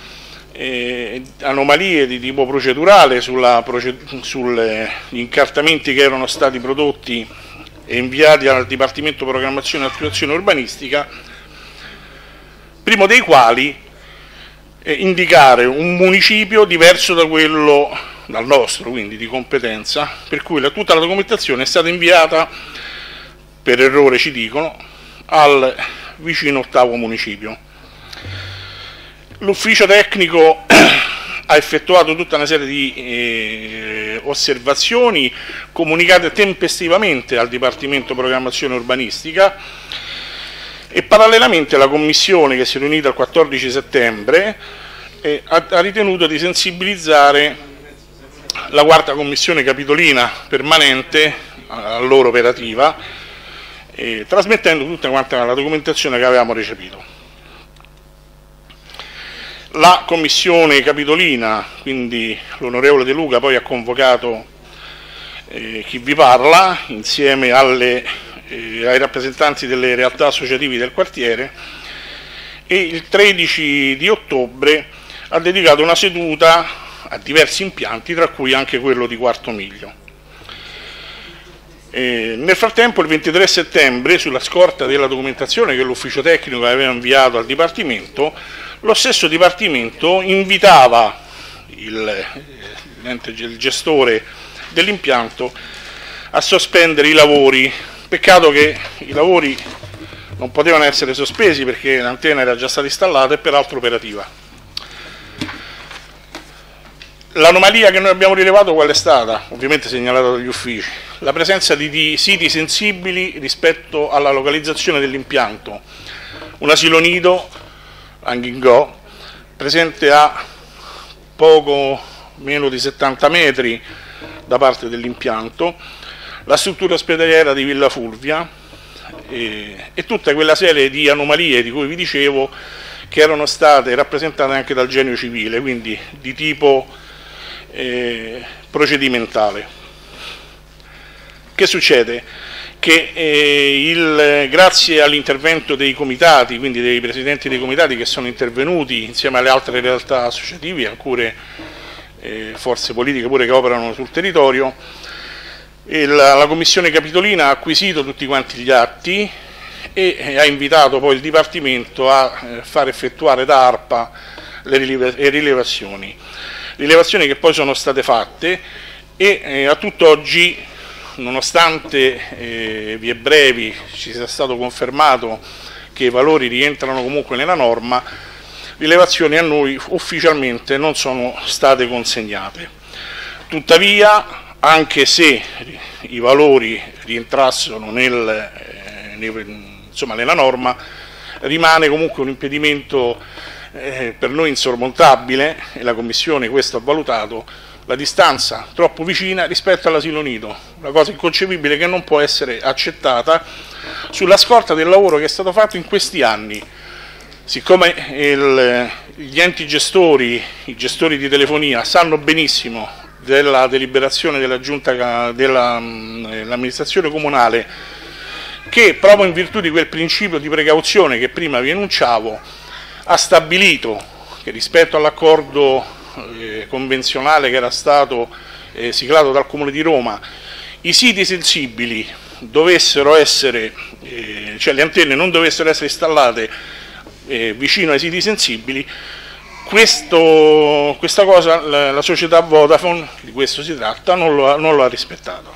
Eh, anomalie di tipo procedurale sulla, sugli incartamenti che erano stati prodotti e inviati al Dipartimento Programmazione e Attuazione Urbanistica, primo dei quali eh, indicare un municipio diverso da quello dal nostro, quindi di competenza, per cui la, tutta la documentazione è stata inviata, per errore ci dicono, al vicino ottavo municipio. L'ufficio tecnico ha effettuato tutta una serie di eh, osservazioni comunicate tempestivamente al Dipartimento Programmazione Urbanistica, e parallelamente la Commissione, che si è riunita il quattordici settembre, eh, ha, ha ritenuto di sensibilizzare la quarta Commissione Capitolina permanente, allora operativa, eh, trasmettendo tutta quanta la documentazione che avevamo recepito. La Commissione Capitolina, quindi l'onorevole De Luca, poi ha convocato eh, chi vi parla, insieme alle, eh, ai rappresentanti delle realtà associativi del quartiere, e il tredici di ottobre ha dedicato una seduta a diversi impianti, tra cui anche quello di Quarto Miglio. Eh, nel frattempo, il ventitré settembre, sulla scorta della documentazione che l'ufficio tecnico aveva inviato al Dipartimento, lo stesso Dipartimento invitava il, il gestore dell'impianto a sospendere i lavori. Peccato che i lavori non potevano essere sospesi perché l'antenna era già stata installata e peraltro operativa. L'anomalia che noi abbiamo rilevato qual è stata? Ovviamente segnalata dagli uffici: la presenza di, di siti sensibili rispetto alla localizzazione dell'impianto. Un asilo nido, Anghingò, presente a poco meno di settanta metri da parte dell'impianto, la struttura ospedaliera di Villa Fulvia e, e tutta quella serie di anomalie di cui vi dicevo, che erano state rappresentate anche dal genio civile, quindi di tipo eh, procedimentale. Che succede? Che eh, il, grazie all'intervento dei comitati, quindi dei presidenti dei comitati che sono intervenuti insieme alle altre realtà associative, alcune eh, forze politiche pure che operano sul territorio, e la, la Commissione Capitolina ha acquisito tutti quanti gli atti e eh, ha invitato poi il Dipartimento a eh, far effettuare da ARPA le, rileva, le rilevazioni, rilevazioni che poi sono state fatte e eh, a tutt'oggi, nonostante eh, vie brevi ci sia stato confermato che i valori rientrano comunque nella norma, rilevazioni a noi ufficialmente non sono state consegnate. Tuttavia, anche se i valori rientrassero nel, eh, nel, insomma, nella norma, rimane comunque un impedimento eh, per noi insormontabile, e la Commissione questo ha valutato, la distanza troppo vicina rispetto all'asilo nido, una cosa inconcepibile che non può essere accettata sulla scorta del lavoro che è stato fatto in questi anni. Siccome il, gli enti gestori, i gestori di telefonia sanno benissimo della deliberazione della giunta dell'amministrazione comunale, che proprio in virtù di quel principio di precauzione che prima vi enunciavo, ha stabilito che rispetto all'accordo Eh, convenzionale che era stato eh, siglato dal Comune di Roma, i siti sensibili dovessero essere, eh, cioè le antenne non dovessero essere installate eh, vicino ai siti sensibili. Questo, questa cosa la, la società Vodafone, di questo si tratta, non lo, ha, non lo ha rispettato.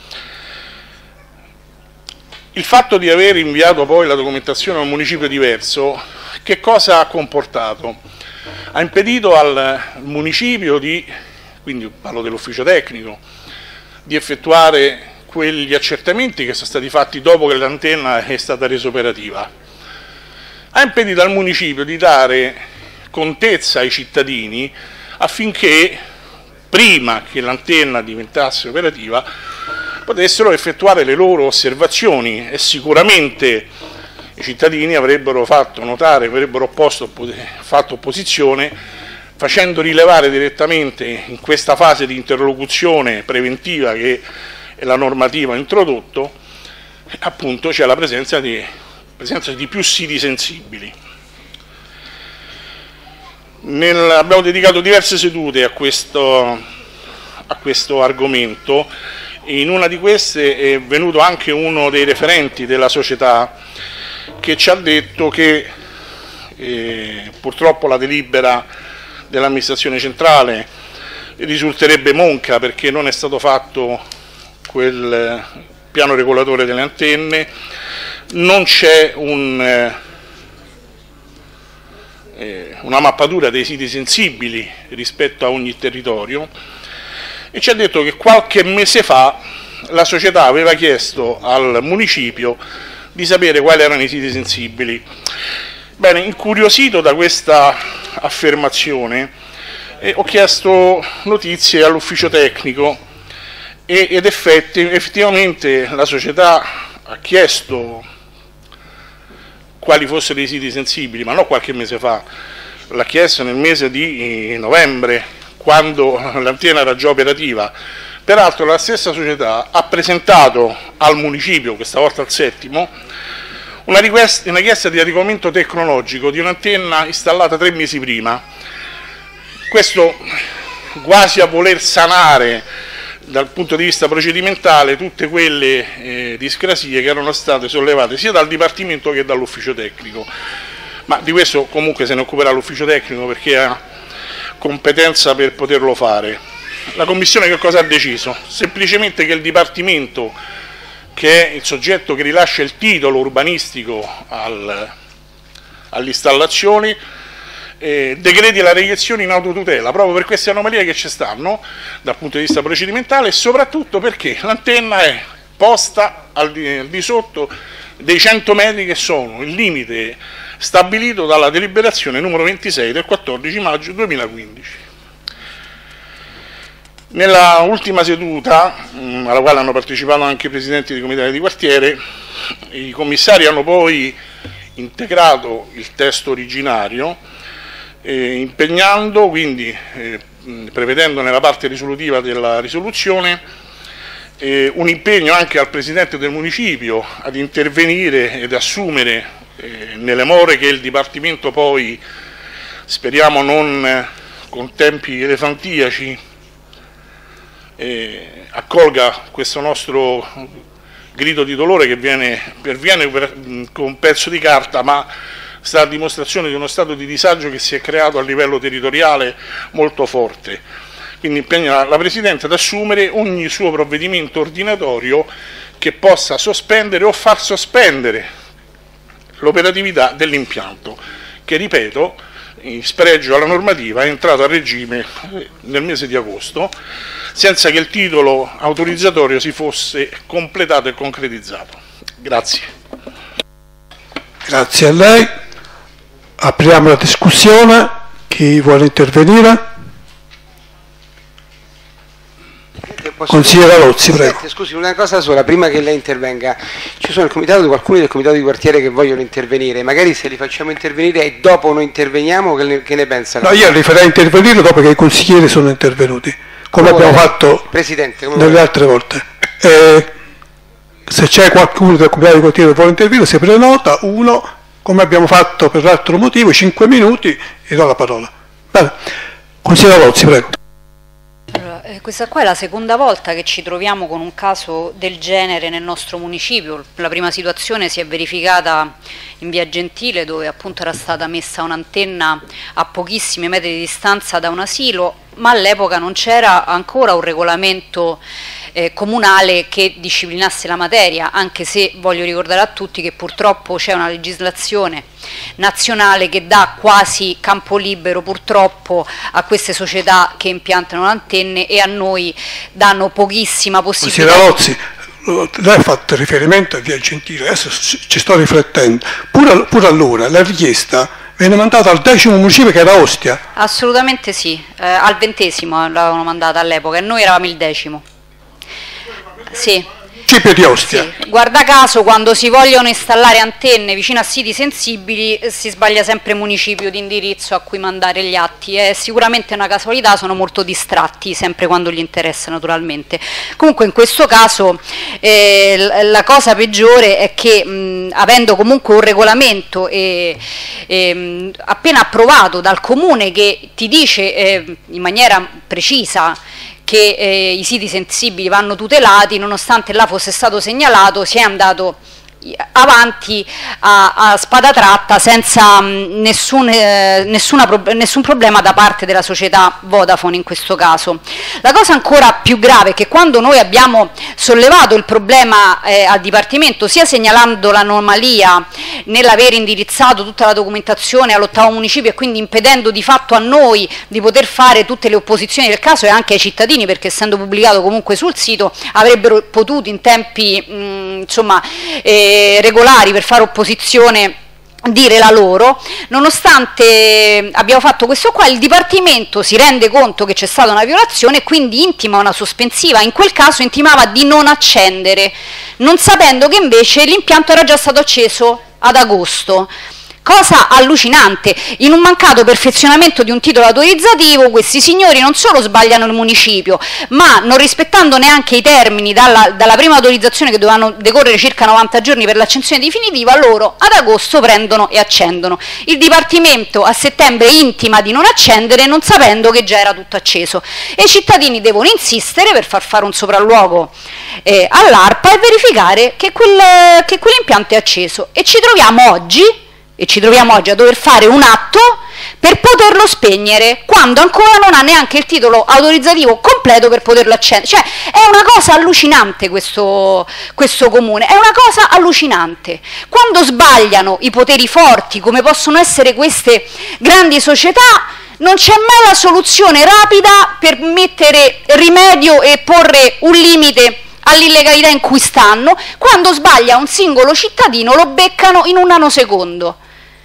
Il fatto di aver inviato poi la documentazione a un municipio diverso, che cosa ha comportato? Ha impedito al municipio di, quindi parlo dell'ufficio tecnico, di effettuare quegli accertamenti che sono stati fatti dopo che l'antenna è stata resa operativa. Ha impedito al municipio di dare contezza ai cittadini affinché, prima che l'antenna diventasse operativa, potessero effettuare le loro osservazioni, e sicuramente i cittadini avrebbero fatto notare, avrebbero opposto, fatto opposizione, facendo rilevare direttamente in questa fase di interlocuzione preventiva che la normativa ha introdotto, appunto c'è la presenza di, presenza di più siti sensibili. Nel, abbiamo dedicato diverse sedute a questo, a questo argomento. In una di queste è venuto anche uno dei referenti della società, che ci ha detto che eh, purtroppo la delibera dell'amministrazione centrale risulterebbe monca perché non è stato fatto quel piano regolatore delle antenne, non c'è un, eh, una mappatura dei siti sensibili rispetto a ogni territorio, e ci ha detto che qualche mese fa la società aveva chiesto al municipio di sapere quali erano i siti sensibili. Bene, incuriosito da questa affermazione, eh, ho chiesto notizie all'ufficio tecnico e, ed effetti, effettivamente la società ha chiesto quali fossero i siti sensibili, ma non qualche mese fa, l'ha chiesto nel mese di novembre, quando l'antenna era già operativa. Peraltro la stessa società ha presentato al municipio, questa volta al settimo, una richiesta, una richiesta di adeguamento tecnologico di un'antenna installata tre mesi prima. Questo quasi a voler sanare dal punto di vista procedimentale tutte quelle eh, discrasie che erano state sollevate sia dal Dipartimento che dall'ufficio tecnico. Ma di questo comunque se ne occuperà l'ufficio tecnico perché ha competenza per poterlo fare. La Commissione che cosa ha deciso? Semplicemente che il Dipartimento, che è il soggetto che rilascia il titolo urbanistico al, all'installazione, eh, decreti la reiezione in autotutela proprio per queste anomalie che ci stanno dal punto di vista procedimentale e soprattutto perché l'antenna è posta al di, al di sotto dei cento metri che sono il limite stabilito dalla deliberazione numero ventisei del quattordici maggio duemilaquindici. Nella ultima seduta, mh, alla quale hanno partecipato anche i presidenti dei comitati di quartiere, i commissari hanno poi integrato il testo originario, eh, impegnando, quindi eh, prevedendo nella parte risolutiva della risoluzione eh, un impegno anche al Presidente del Municipio ad intervenire ed assumere eh, nelle more che il Dipartimento poi, speriamo non eh, con tempi elefantiaci, Eh, accolga questo nostro grido di dolore che viene, perviene per, con un pezzo di carta, ma sta a dimostrazione di uno stato di disagio che si è creato a livello territoriale molto forte. Quindi impegna la Presidente ad assumere ogni suo provvedimento ordinatorio che possa sospendere o far sospendere l'operatività dell'impianto, che ripeto, in spregio alla normativa, è entrato a regime nel mese di agosto, senza che il titolo autorizzatorio si fosse completato e concretizzato. Grazie. Grazie a lei. Apriamo la discussione. Chi vuole intervenire? Consigliere Lozzi, prego. Scusi, una cosa sola, prima che lei intervenga. Ci sono il comitato, alcuni del comitato di quartiere che vogliono intervenire, magari se li facciamo intervenire e dopo non interveniamo, che ne, che ne pensano? No, io li farei intervenire dopo che i consiglieri sono intervenuti, come, come abbiamo vuole, fatto Presidente, nelle vuole. altre volte. Eh, se c'è qualcuno del comitato di quartiere che vuole intervenire, si prenota, uno, come abbiamo fatto per l'altro motivo, cinque minuti e do la parola. Bene. Consigliere Lozzi, prego. Allora, eh, questa qua è la seconda volta che ci troviamo con un caso del genere nel nostro municipio. La prima situazione si è verificata in via Gentile, dove appunto era stata messa un'antenna a pochissimi metri di distanza da un asilo, ma all'epoca non c'era ancora un regolamento eh, comunale che disciplinasse la materia, anche se voglio ricordare a tutti che purtroppo c'è una legislazione nazionale che dà quasi campo libero purtroppo a queste società che impiantano le antenne e a noi danno pochissima possibilità. Consigliere Lozzi, lei ha fatto riferimento a via Gentile, adesso ci sto riflettendo, pure, pure allora la richiesta viene mandata al decimo municipio che era Ostia. Assolutamente sì, eh, al ventesimo l'avevano mandata all'epoca e noi eravamo il decimo. Sì. Di Ostia. Sì. Guarda caso quando si vogliono installare antenne vicino a siti sensibili si sbaglia sempre municipio di indirizzo a cui mandare gli atti, è sicuramente una casualità, sono molto distratti sempre quando gli interessa naturalmente. Comunque in questo caso eh, la cosa peggiore è che mh, avendo comunque un regolamento e, e, mh, appena approvato dal comune che ti dice eh, in maniera precisa che eh, i siti sensibili vanno tutelati, nonostante là fosse stato segnalato, si è andato avanti a, a spada tratta senza mh, nessun, eh, nessuna, nessun problema da parte della società Vodafone in questo caso. La cosa ancora più grave è che quando noi abbiamo sollevato il problema eh, al Dipartimento, sia segnalando l'anomalia nell'aver indirizzato tutta la documentazione all'ottavo municipio e quindi impedendo di fatto a noi di poter fare tutte le opposizioni del caso e anche ai cittadini, perché essendo pubblicato comunque sul sito avrebbero potuto in tempi mh, insomma eh, regolari per fare opposizione dire la loro, nonostante abbiamo fatto questo qua, il Dipartimento si rende conto che c'è stata una violazione e quindi intima una sospensiva. In quel caso intimava di non accendere, non sapendo che invece l'impianto era già stato acceso ad agosto. Cosa allucinante, in un mancato perfezionamento di un titolo autorizzativo questi signori non solo sbagliano il municipio, ma non rispettando neanche i termini dalla, dalla prima autorizzazione che dovevano decorrere circa novanta giorni per l'accensione definitiva, loro ad agosto prendono e accendono. Il Dipartimento a settembre intima di non accendere non sapendo che già era tutto acceso e i cittadini devono insistere per far fare un sopralluogo eh, all'ARPA e verificare che, quel, che quell'impianto è acceso, e ci troviamo oggi E ci troviamo oggi a dover fare un atto per poterlo spegnere, quando ancora non ha neanche il titolo autorizzativo completo per poterlo accendere. Cioè, è una cosa allucinante questo, questo comune, è una cosa allucinante. Quando sbagliano i poteri forti, come possono essere queste grandi società, non c'è mai la soluzione rapida per mettere rimedio e porre un limite all'illegalità in cui stanno. Quando sbaglia un singolo cittadino lo beccano in un nanosecondo.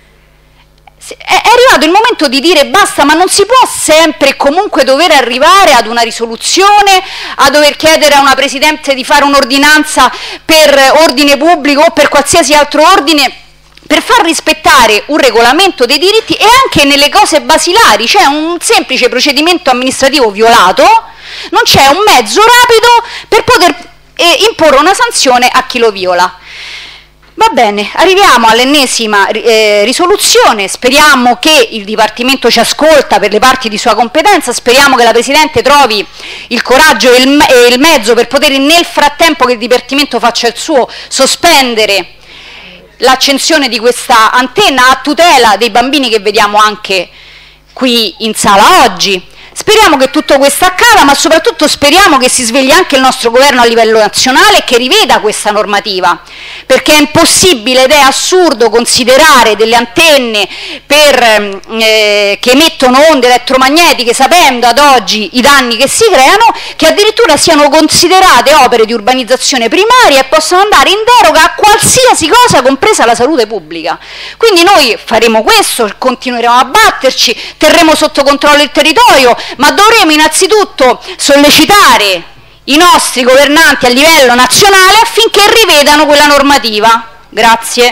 È arrivato il momento di dire basta, ma non si può sempre e comunque dover arrivare ad una risoluzione, a dover chiedere a una Presidente di fare un'ordinanza per ordine pubblico o per qualsiasi altro ordine per far rispettare un regolamento dei diritti e anche nelle cose basilari. C'è un semplice procedimento amministrativo violato, non c'è un mezzo rapido per poter eh, imporre una sanzione a chi lo viola. Va bene, arriviamo all'ennesima eh, risoluzione, speriamo che il Dipartimento ci ascolta per le parti di sua competenza, speriamo che la Presidente trovi il coraggio e il, e il mezzo per poter, nel frattempo che il Dipartimento faccia il suo, sospendere l'accensione di questa antenna a tutela dei bambini che vediamo anche qui in sala oggi. Speriamo che tutto questo accada, ma soprattutto speriamo che si svegli anche il nostro governo a livello nazionale e che riveda questa normativa, perché è impossibile ed è assurdo considerare delle antenne per, eh, che emettono onde elettromagnetiche, sapendo ad oggi i danni che si creano, che addirittura siano considerate opere di urbanizzazione primaria e possano andare in deroga a qualsiasi cosa, compresa la salute pubblica. Quindi noi faremo questo, continueremo a batterci, terremo sotto controllo il territorio, ma dovremo innanzitutto sollecitare i nostri governanti a livello nazionale affinché rivedano quella normativa. Grazie.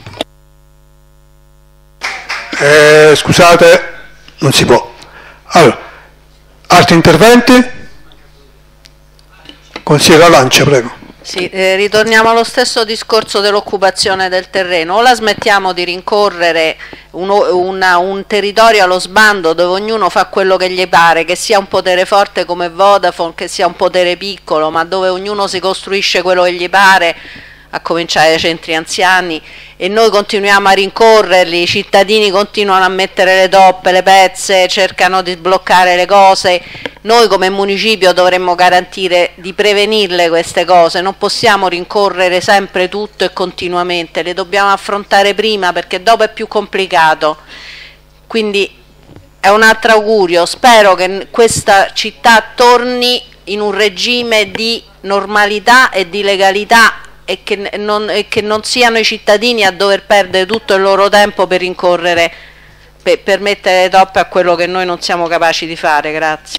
Eh, scusate, non si può. Allora, altri interventi? Consigliere Lancia, prego. Sì, eh, ritorniamo allo stesso discorso dell'occupazione del terreno. O la smettiamo di rincorrere uno, una, un territorio allo sbando dove ognuno fa quello che gli pare, che sia un potere forte come Vodafone, che sia un potere piccolo, ma dove ognuno si costruisce quello che gli pare, a cominciare dai centri anziani, e noi continuiamo a rincorrerli, i cittadini continuano a mettere le toppe, le pezze, cercano di sbloccare le cose. Noi come municipio dovremmo garantire di prevenirle queste cose, non possiamo rincorrere sempre tutto e continuamente, le dobbiamo affrontare prima perché dopo è più complicato. Quindi è un altro augurio, spero che questa città torni in un regime di normalità e di legalità e che non, e che non siano i cittadini a dover perdere tutto il loro tempo per rincorrere, per, per mettere le toppe a quello che noi non siamo capaci di fare. Grazie.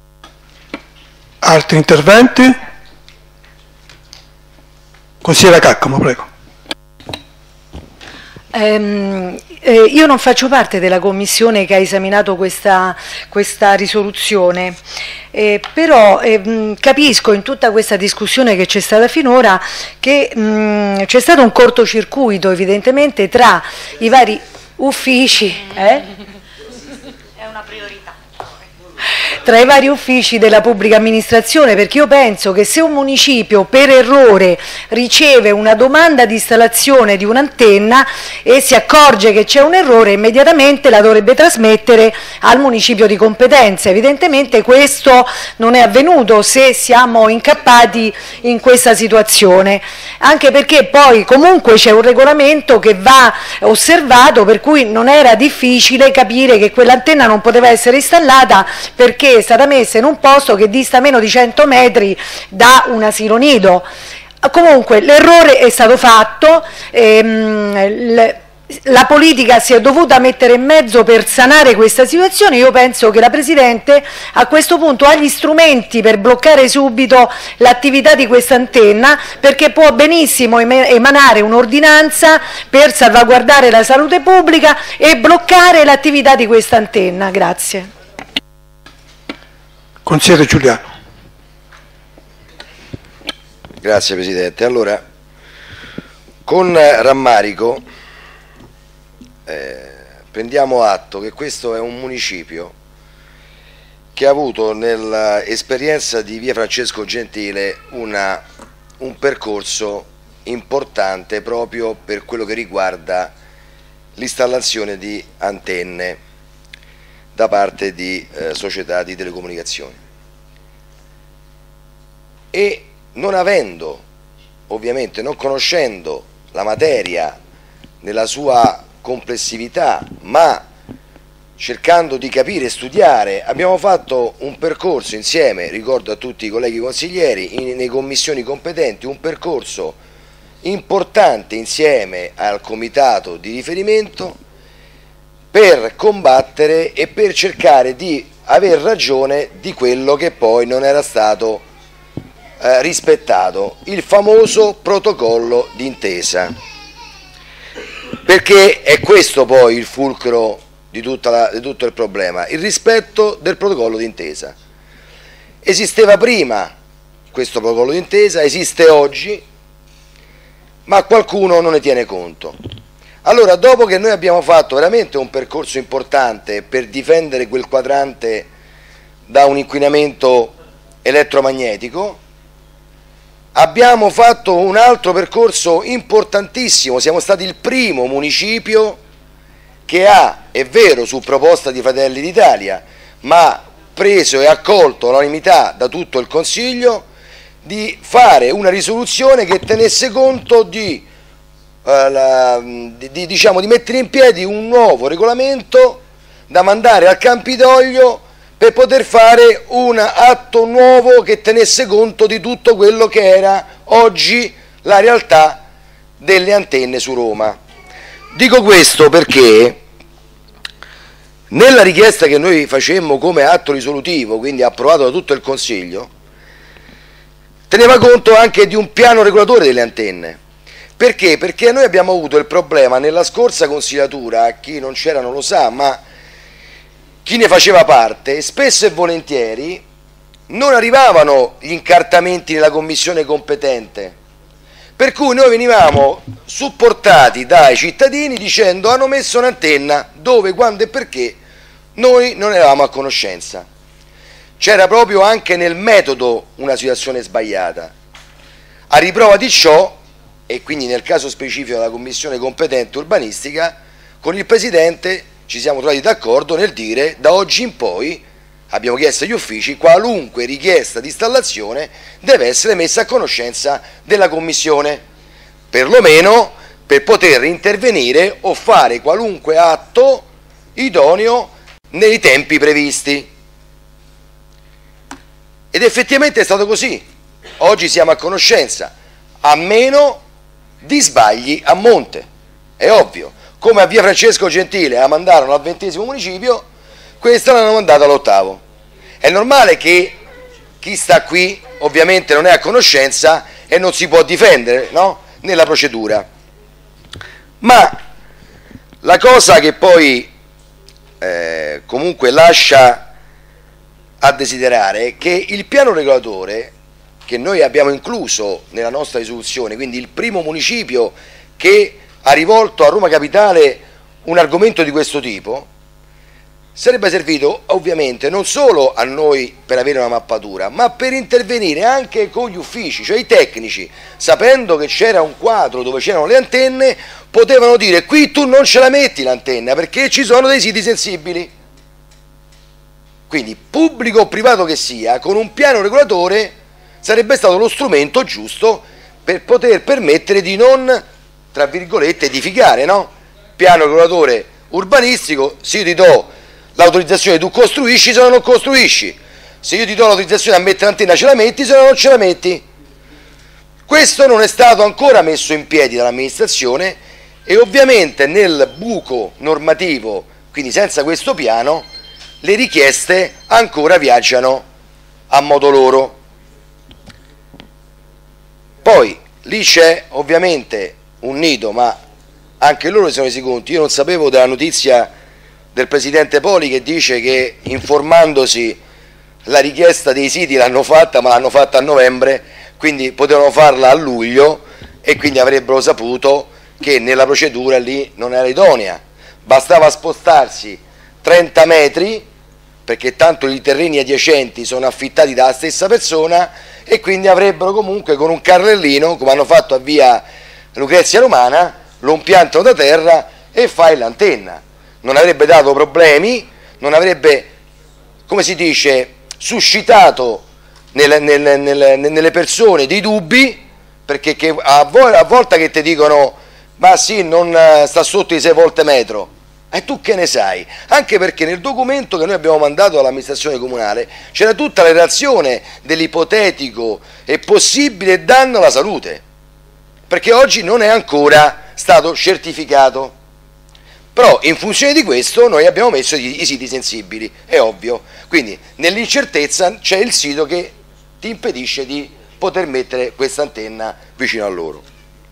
Altri interventi? Consigliere Caccamo, prego. Ehm, eh, io non faccio parte della commissione che ha esaminato questa, questa risoluzione, eh, però eh, capisco in tutta questa discussione che c'è stata finora che c'è stato un cortocircuito evidentemente tra i vari uffici. Eh? È una priorità. tra i vari uffici della pubblica amministrazione, perché io penso che se un municipio per errore riceve una domanda di installazione di un'antenna e si accorge che c'è un errore, immediatamente la dovrebbe trasmettere al municipio di competenza. Evidentemente questo non è avvenuto se siamo incappati in questa situazione, anche perché poi comunque c'è un regolamento che va osservato, per cui non era difficile capire che quell'antenna non poteva essere installata perché è stata messa in un posto che dista meno di cento metri da un asilo nido. Comunque l'errore è stato fatto, ehm, la politica si è dovuta mettere in mezzo per sanare questa situazione. Io penso che la Presidente a questo punto ha gli strumenti per bloccare subito l'attività di questa antenna, perché può benissimo emanare un'ordinanza per salvaguardare la salute pubblica e bloccare l'attività di questa antenna. Grazie. Consigliere Giuliano. Grazie Presidente. Allora, con rammarico eh, prendiamo atto che questo è un municipio che ha avuto nell'esperienza di via Francesco Gentile una, un percorso importante proprio per quello che riguarda l'installazione di antenne da parte di eh, società di telecomunicazioni, e non avendo, ovviamente non conoscendo la materia nella sua complessività, ma cercando di capire e studiare, abbiamo fatto un percorso insieme, ricordo a tutti i colleghi consiglieri, in, nei commissioni competenti, un percorso importante insieme al comitato di riferimento per combattere e per cercare di aver ragione di quello che poi non era stato eh, rispettato, il famoso protocollo d'intesa, perché è questo poi il fulcro di, tutta la, di tutto il problema, il rispetto del protocollo d'intesa. Esisteva prima questo protocollo d'intesa, esiste oggi, ma qualcuno non ne tiene conto. Allora, dopo che noi abbiamo fatto veramente un percorso importante per difendere quel quadrante da un inquinamento elettromagnetico, abbiamo fatto un altro percorso importantissimo. Siamo stati il primo municipio che ha, è vero, su proposta di Fratelli d'Italia, ma preso e accolto all'unanimità da tutto il Consiglio, di fare una risoluzione che tenesse conto di La, di, diciamo, di mettere in piedi un nuovo regolamento da mandare al Campidoglio per poter fare un atto nuovo che tenesse conto di tutto quello che era oggi la realtà delle antenne su Roma. Dico questo perché nella richiesta che noi facemmo come atto risolutivo, quindi approvato da tutto il Consiglio, teneva conto anche di un piano regolatore delle antenne. Perché? Perché noi abbiamo avuto il problema nella scorsa consigliatura, chi non c'era non lo sa, ma chi ne faceva parte, spesso e volentieri non arrivavano gli incartamenti nella commissione competente, per cui noi venivamo supportati dai cittadini dicendo hanno messo un'antenna dove, quando e perché noi non eravamo a conoscenza. C'era proprio anche nel metodo una situazione sbagliata. A riprova di ciò, e quindi nel caso specifico della commissione competente urbanistica, con il Presidente ci siamo trovati d'accordo nel dire da oggi in poi, abbiamo chiesto agli uffici, qualunque richiesta di installazione deve essere messa a conoscenza della commissione, perlomeno per poter intervenire o fare qualunque atto idoneo nei tempi previsti. Ed effettivamente è stato così. Oggi siamo a conoscenza, a meno di sbagli a monte, è ovvio, come a via Francesco Gentile la mandarono al ventesimo municipio, questa l'hanno mandata all'ottavo. È normale che chi sta qui ovviamente non è a conoscenza e non si può difendere, no? Nella procedura. Ma la cosa che poi eh, comunque lascia a desiderare è che il piano regolatore che noi abbiamo incluso nella nostra risoluzione, quindi il primo municipio che ha rivolto a Roma Capitale un argomento di questo tipo, sarebbe servito ovviamente non solo a noi per avere una mappatura, ma per intervenire anche con gli uffici, cioè i tecnici, sapendo che c'era un quadro dove c'erano le antenne, potevano dire qui tu non ce la metti l'antenna perché ci sono dei siti sensibili. Quindi pubblico o privato che sia, con un piano regolatore sarebbe stato lo strumento giusto per poter permettere di non, tra virgolette, edificare, no? Piano regolatore urbanistico, se io ti do l'autorizzazione tu costruisci, se no non costruisci, se io ti do l'autorizzazione a mettere l'antenna ce la metti, se no non ce la metti. Questo non è stato ancora messo in piedi dall'amministrazione e ovviamente nel buco normativo, quindi senza questo piano, le richieste ancora viaggiano a modo loro. Poi lì c'è ovviamente un nido, ma anche loro si sono resi conto. Io non sapevo della notizia del presidente Poli che dice che informandosi la richiesta dei siti l'hanno fatta, ma l'hanno fatta a novembre, quindi potevano farla a luglio e quindi avrebbero saputo che nella procedura lì non era idonea. Bastava spostarsi trenta metri, perché tanto i terreni adiacenti sono affittati dalla stessa persona e quindi avrebbero comunque con un carrellino, come hanno fatto a via Lucrezia Romana, lo impiantano da terra e fai l'antenna. Non avrebbe dato problemi, non avrebbe, come si dice, suscitato nelle, nelle, nelle, nelle persone dei dubbi, perché che a, vo- a volte che ti dicono ma sì, non sta sotto i sei volte metro, e tu che ne sai? Anche perché nel documento che noi abbiamo mandato all'amministrazione comunale c'era tutta la relazione dell'ipotetico e possibile danno alla salute, perché oggi non è ancora stato certificato. Però in funzione di questo noi abbiamo messo i, i siti sensibili, è ovvio. Quindi nell'incertezza c'è il sito che ti impedisce di poter mettere questa antenna vicino a loro.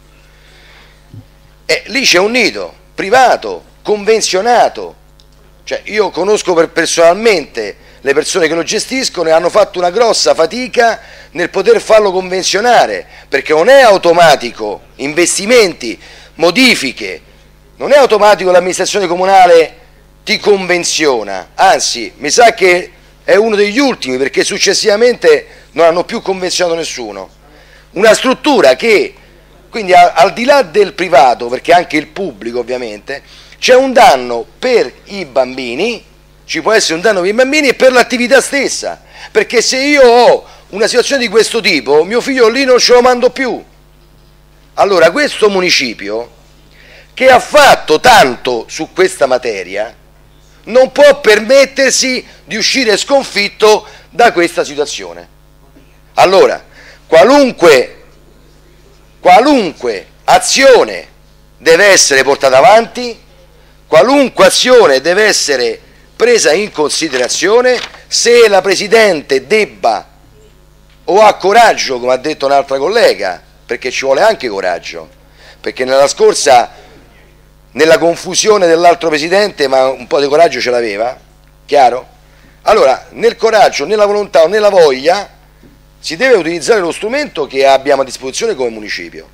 E lì c'è un nido privato, convenzionato. Cioè io conosco per personalmente le persone che lo gestiscono e hanno fatto una grossa fatica nel poter farlo convenzionare, perché non è automatico, investimenti, modifiche, non è automatico l'amministrazione comunale ti convenziona, anzi mi sa che è uno degli ultimi perché successivamente non hanno più convenzionato nessuno. Una struttura che, quindi al di là del privato, perché anche il pubblico ovviamente, c'è un danno per i bambini, ci può essere un danno per i bambini e per l'attività stessa, perché se io ho una situazione di questo tipo, mio figlio lì non ce lo mando più. Allora questo municipio, che ha fatto tanto su questa materia, non può permettersi di uscire sconfitto da questa situazione. Allora, qualunque, qualunque azione deve essere portata avanti, qualunque azione deve essere presa in considerazione, se la Presidente debba o ha coraggio, come ha detto un'altra collega, perché ci vuole anche coraggio, perché nella scorsa, nella confusione dell'altro Presidente, ma un po' di coraggio ce l'aveva, chiaro? Allora, nel coraggio, nella volontà o nella voglia, si deve utilizzare lo strumento che abbiamo a disposizione come municipio.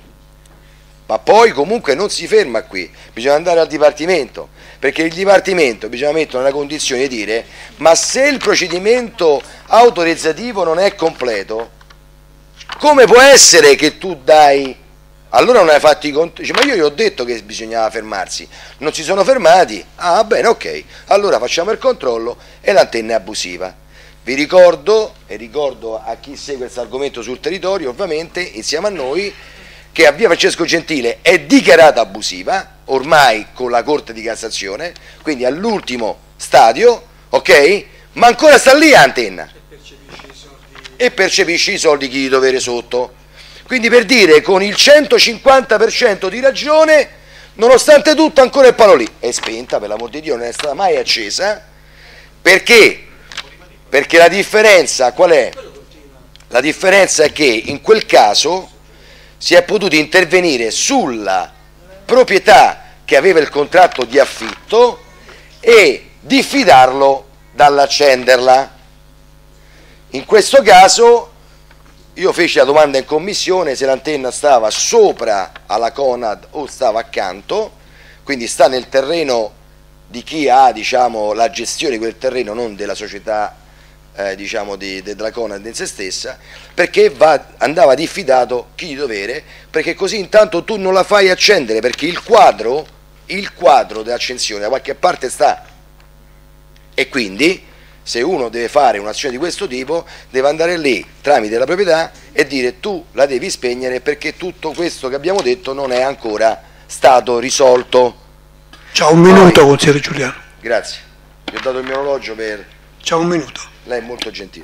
Ma poi comunque non si ferma qui, bisogna andare al Dipartimento, perché il Dipartimento bisogna mettere nella condizione di dire ma se il procedimento autorizzativo non è completo, come può essere che tu dai... Allora non hai fatto i conti, dice, ma io gli ho detto che bisognava fermarsi, non si sono fermati, ah bene, ok, allora facciamo il controllo e l'antenna è abusiva. Vi ricordo, e ricordo a chi segue questo argomento sul territorio, ovviamente, insieme a noi, che a via Francesco Gentile è dichiarata abusiva, ormai con la Corte di Cassazione, quindi all'ultimo stadio, ok? Ma ancora sta lì l'antenna e percepisci i soldi chi di dovere sotto. Quindi per dire, con il centocinquanta per cento di ragione, nonostante tutto ancora il palo lì è spenta, per l'amor di Dio non è stata mai accesa. Perché? Perché la differenza qual è? La differenza è che in quel caso si è potuto intervenire sulla proprietà che aveva il contratto di affitto e diffidarlo dall'accenderla. In questo caso io feci la domanda in commissione se l'antenna stava sopra alla Conad o stava accanto, quindi sta nel terreno di chi ha, diciamo, la gestione di quel terreno, non della società eh, diciamo di, de, della Conad in se stessa, perché va, andava diffidato chi di dovere, perché così intanto tu non la fai accendere, perché il quadro, il quadro dell'accensione da qualche parte sta, e quindi se uno deve fare un'azione di questo tipo deve andare lì tramite la proprietà e dire tu la devi spegnere perché tutto questo che abbiamo detto non è ancora stato risolto. C'ha un minuto, consigliere Giuliano. Grazie, vi ho dato il mio orologio per... C'ha un minuto. Lei è molto gentile.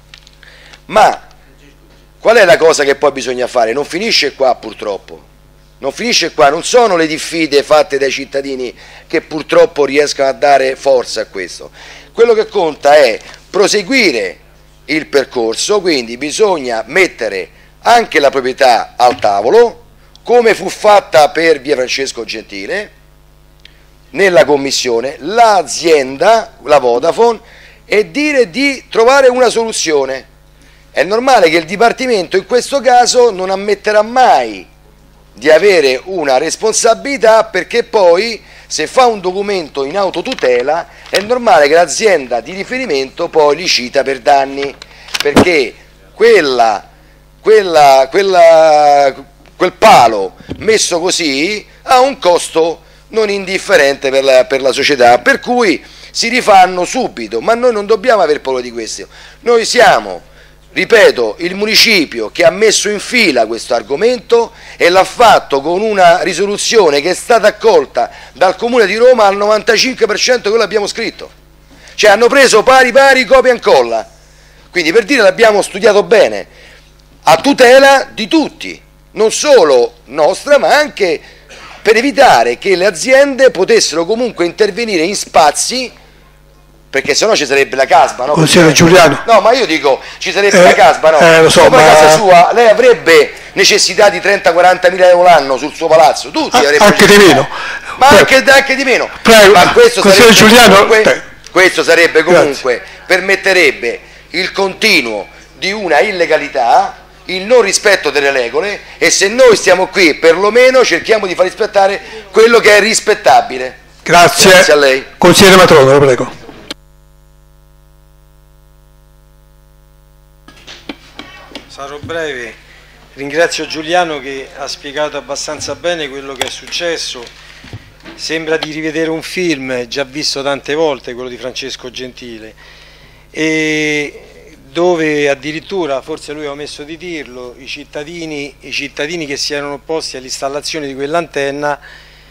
Ma qual è la cosa che poi bisogna fare? Non finisce qua, purtroppo. Non finisce qua, non sono le diffide fatte dai cittadini che purtroppo riescono a dare forza a questo. Quello che conta è proseguire il percorso, quindi bisogna mettere anche la proprietà al tavolo, come fu fatta per via Francesco Gentile, nella commissione, l'azienda, la Vodafone, e dire di trovare una soluzione. È normale che il Dipartimento in questo caso non ammetterà mai di avere una responsabilità, perché poi se fa un documento in autotutela è normale che l'azienda di riferimento poi li cita per danni, perché quella, quella, quella, quel palo messo così ha un costo non indifferente per la, per la società, per cui si rifanno subito, ma noi non dobbiamo aver paura di questo. Noi siamo, ripeto, il municipio che ha messo in fila questo argomento e l'ha fatto con una risoluzione che è stata accolta dal Comune di Roma al novantacinque per cento quello che abbiamo scritto. Cioè hanno preso pari pari copia e incolla. Quindi, per dire, l'abbiamo studiato bene, a tutela di tutti, non solo nostra, ma anche per evitare che le aziende potessero comunque intervenire in spazi, perché sennò ci sarebbe la casba, no? Consigliere Giuliano. No, ma io dico, ci sarebbe eh, la casba, no? Eh, lo so, se poi ma... a casa sua lei avrebbe necessità di trenta quaranta mila euro l'anno sul suo palazzo, tutti avrebbero anche di meno. Ma anche, anche di meno. Prego. Ma questo Consigliere sarebbe Giuliano, comunque, questo sarebbe comunque permetterebbe il continuo di una illegalità, il non rispetto delle regole, e se noi stiamo qui perlomeno cerchiamo di far rispettare quello che è rispettabile. Grazie. Grazie a lei. Consigliere Matrono, lo prego. Sarò breve, ringrazio Giuliano che ha spiegato abbastanza bene quello che è successo. Sembra di rivedere un film già visto tante volte, quello di Francesco Gentile, e dove addirittura, forse lui ha omesso di dirlo, i cittadini, i cittadini che si erano opposti all'installazione di quell'antenna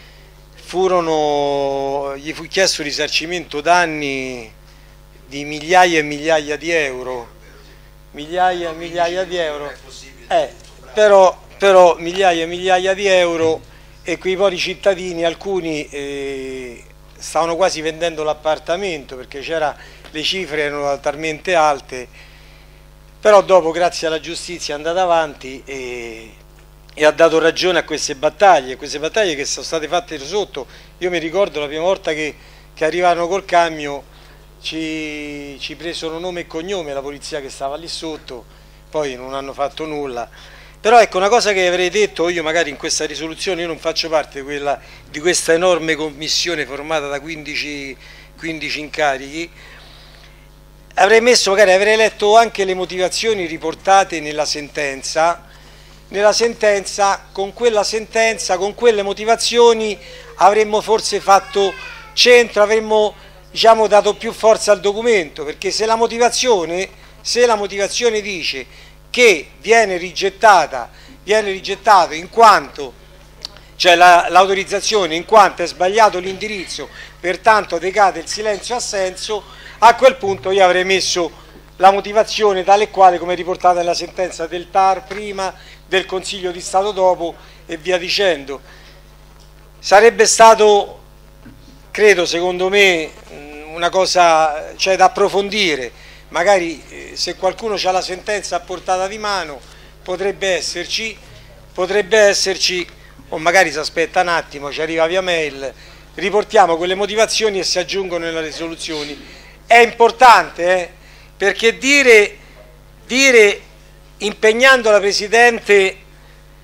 furono, gli fu chiesto risarcimento danni di migliaia e migliaia di euro, migliaia e migliaia di euro, eh, però, però migliaia e migliaia di euro, e quei poveri cittadini, alcuni eh, stavano quasi vendendo l'appartamento perché c'era, le cifre erano talmente alte. Però dopo, grazie alla giustizia, è andata avanti e, e ha dato ragione a queste battaglie, queste battaglie che sono state fatte sotto. Io mi ricordo la prima volta che, che arrivarono col camion, ci, ci presero nome e cognome la polizia che stava lì sotto, poi non hanno fatto nulla. Però ecco, una cosa che avrei detto io magari in questa risoluzione, io non faccio parte di, quella, di questa enorme commissione formata da quindici, quindici incarichi, avrei messo, magari avrei letto anche le motivazioni riportate nella sentenza, nella sentenza, con quella sentenza, con quelle motivazioni avremmo forse fatto centro, avremmo, diciamo, dato più forza al documento, perché se la motivazione, se la motivazione dice che viene rigettata, viene rigettato in quanto, cioè l'autorizzazione in quanto è sbagliato l'indirizzo, pertanto decade il silenzio assenso, a quel punto io avrei messo la motivazione tale e quale come riportata nella sentenza del T A R prima, del Consiglio di Stato dopo e via dicendo. Sarebbe stato, credo, secondo me, una cosa, cioè, da approfondire. Magari eh, se qualcuno ha la sentenza a portata di mano potrebbe esserci, potrebbe esserci, o magari si aspetta un attimo, ci arriva via mail, riportiamo quelle motivazioni e si aggiungono nelle risoluzioni. È importante, eh, perché dire, dire impegnando la Presidente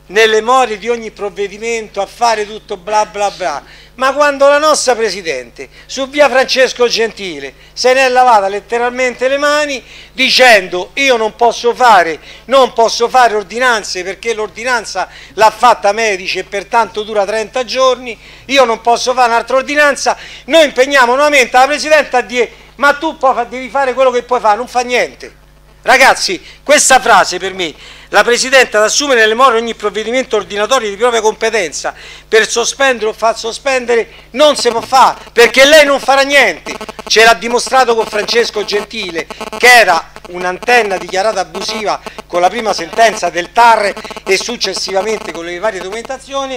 nelle more di ogni provvedimento a fare tutto bla bla bla, ma quando la nostra Presidente su via Francesco Gentile se ne è lavata letteralmente le mani dicendo io non posso fare, non posso fare ordinanze perché l'ordinanza l'ha fatta Medici e pertanto dura trenta giorni, io non posso fare un'altra ordinanza, noi impegniamo nuovamente la Presidente a dire ma tu devi fare quello che puoi fare, non fa niente. Ragazzi, questa frase per me, la Presidente ad assumere nelle more ogni provvedimento ordinatorio di propria competenza per sospendere o far sospendere, non si può fare, perché lei non farà niente. Ce l'ha dimostrato con Francesco Gentile, che era un'antenna dichiarata abusiva con la prima sentenza del T A R e successivamente con le varie documentazioni,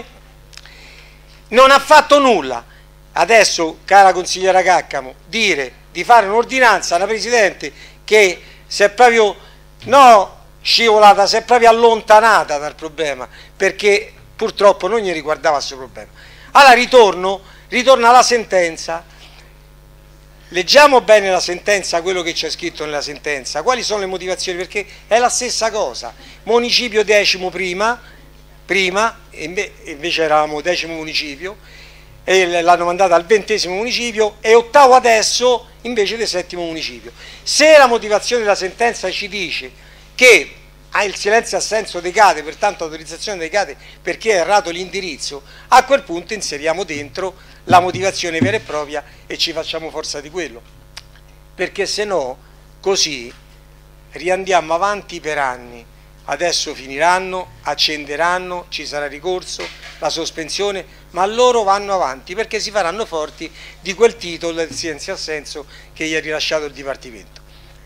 non ha fatto nulla. Adesso, cara consigliera Caccamo, dire di fare un'ordinanza alla Presidente che si è proprio, no, scivolata, si è proprio allontanata dal problema, perché purtroppo non gli riguardava questo problema. Allora ritorno, ritorno alla sentenza, leggiamo bene la sentenza, quello che c'è scritto nella sentenza, quali sono le motivazioni, perché è la stessa cosa, municipio decimo prima, prima invece eravamo decimo municipio, e l'hanno mandata al ventesimo municipio e ottavo adesso invece del settimo municipio. Se la motivazione della sentenza ci dice che ha il silenzio assenso decade, pertanto l'autorizzazione decade perché è errato l'indirizzo, a quel punto inseriamo dentro la motivazione vera e propria e ci facciamo forza di quello, perché se no così riandiamo avanti per anni. Adesso finiranno, accenderanno, ci sarà ricorso, la sospensione, ma loro vanno avanti perché si faranno forti di quel titolo del silenzio assenso che gli ha rilasciato il Dipartimento.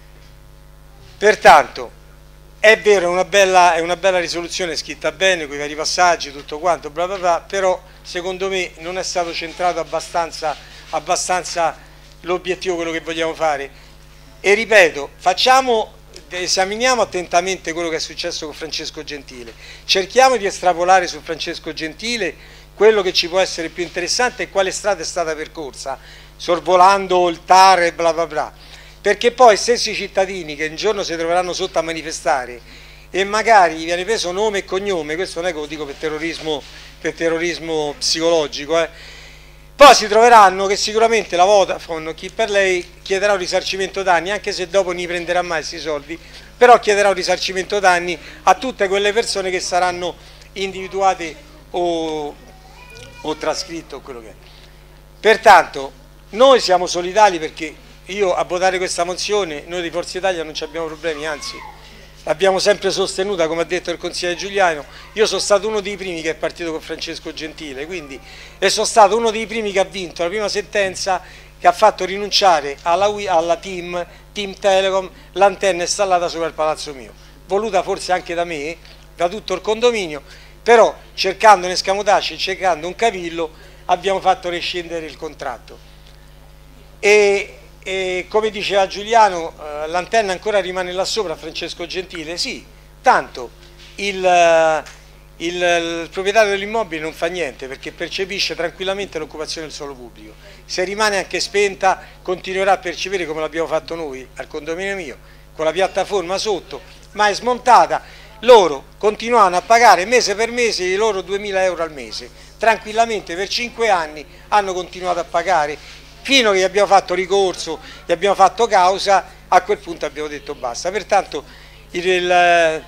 Pertanto è vero, è una bella, è una bella risoluzione scritta bene, con i vari passaggi, tutto quanto, bla bla bla, però secondo me non è stato centrato abbastanza, abbastanza l'obiettivo, quello che vogliamo fare. E ripeto, facciamo... esaminiamo attentamente quello che è successo con Francesco Gentile, cerchiamo di estrapolare su Francesco Gentile quello che ci può essere più interessante e quale strada è stata percorsa, sorvolando il T A R e bla bla bla, perché poi stessi cittadini che un giorno si troveranno sotto a manifestare e magari gli viene preso nome e cognome, questo non è che lo dico per terrorismo, per terrorismo psicologico, eh, poi si troveranno che sicuramente la Vodafone, chi per lei, chiederà un risarcimento danni, anche se dopo non li prenderà mai questi soldi, però chiederà un risarcimento danni a tutte quelle persone che saranno individuate o, o trascritte o quello che è. Pertanto noi siamo solidali, perché io a votare questa mozione, noi di Forza Italia non ci abbiamo problemi, anzi l'abbiamo sempre sostenuta, come ha detto il consigliere Giuliano. Io sono stato uno dei primi che è partito con Francesco Gentile, quindi, e sono stato uno dei primi che ha vinto la prima sentenza che ha fatto rinunciare alla, alla team, team Telecom, l'antenna installata sopra il palazzo mio, voluta forse anche da me, da tutto il condominio, però cercando un escamotage, cercando un cavillo, abbiamo fatto rescindere il contratto. E, e come diceva Giuliano, eh, l'antenna ancora rimane là sopra a Francesco Gentile, sì, tanto il, il, il proprietario dell'immobile non fa niente perché percepisce tranquillamente l'occupazione del suolo pubblico, se rimane anche spenta continuerà a percepire come l'abbiamo fatto noi al condominio mio, con la piattaforma sotto, ma è smontata, loro continuano a pagare mese per mese i loro duemila euro al mese, tranquillamente per cinque anni hanno continuato a pagare, fino a che gli abbiamo fatto ricorso, gli abbiamo fatto causa, a quel punto abbiamo detto basta. Pertanto il, il,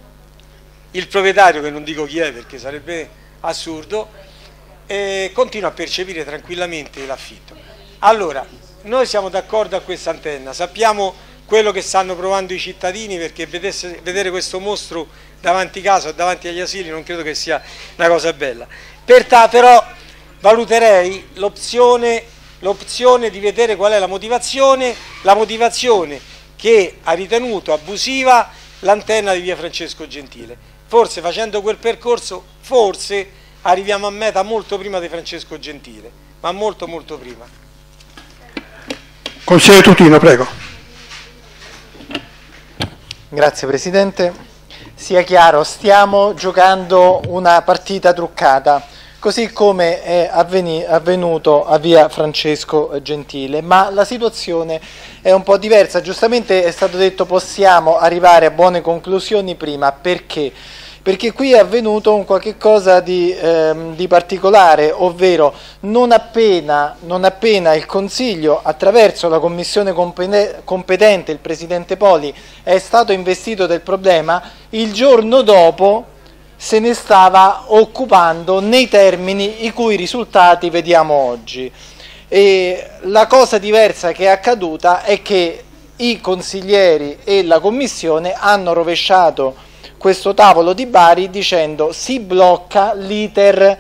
il proprietario, che non dico chi è perché sarebbe assurdo, eh, continua a percepire tranquillamente l'affitto. Allora, noi siamo d'accordo a questa antenna, sappiamo quello che stanno provando i cittadini, perché vedesse, vedere questo mostro davanti casa o davanti agli asili non credo che sia una cosa bella. Pertanto però valuterei l'opzione l'opzione di vedere qual è la motivazione, la motivazione che ha ritenuto abusiva l'antenna di via Francesco Gentile. Forse facendo quel percorso, forse arriviamo a meta molto prima di Francesco Gentile, ma molto molto prima. Consigliere Tutino, prego. Grazie Presidente. Sia chiaro, stiamo giocando una partita truccata, così come è avvenuto a via Francesco Gentile, ma la situazione è un po' diversa. Giustamente è stato detto possiamo arrivare a buone conclusioni prima, perché? perché qui è avvenuto un qualche cosa di, ehm, di particolare, ovvero non appena, non appena il Consiglio, attraverso la commissione competente, il Presidente Poli, è stato investito del problema, il giorno dopo se ne stava occupando nei termini i cui risultati vediamo oggi. E la cosa diversa che è accaduta è che i consiglieri e la Commissione hanno rovesciato questo tavolo di Bari dicendo si blocca l'iter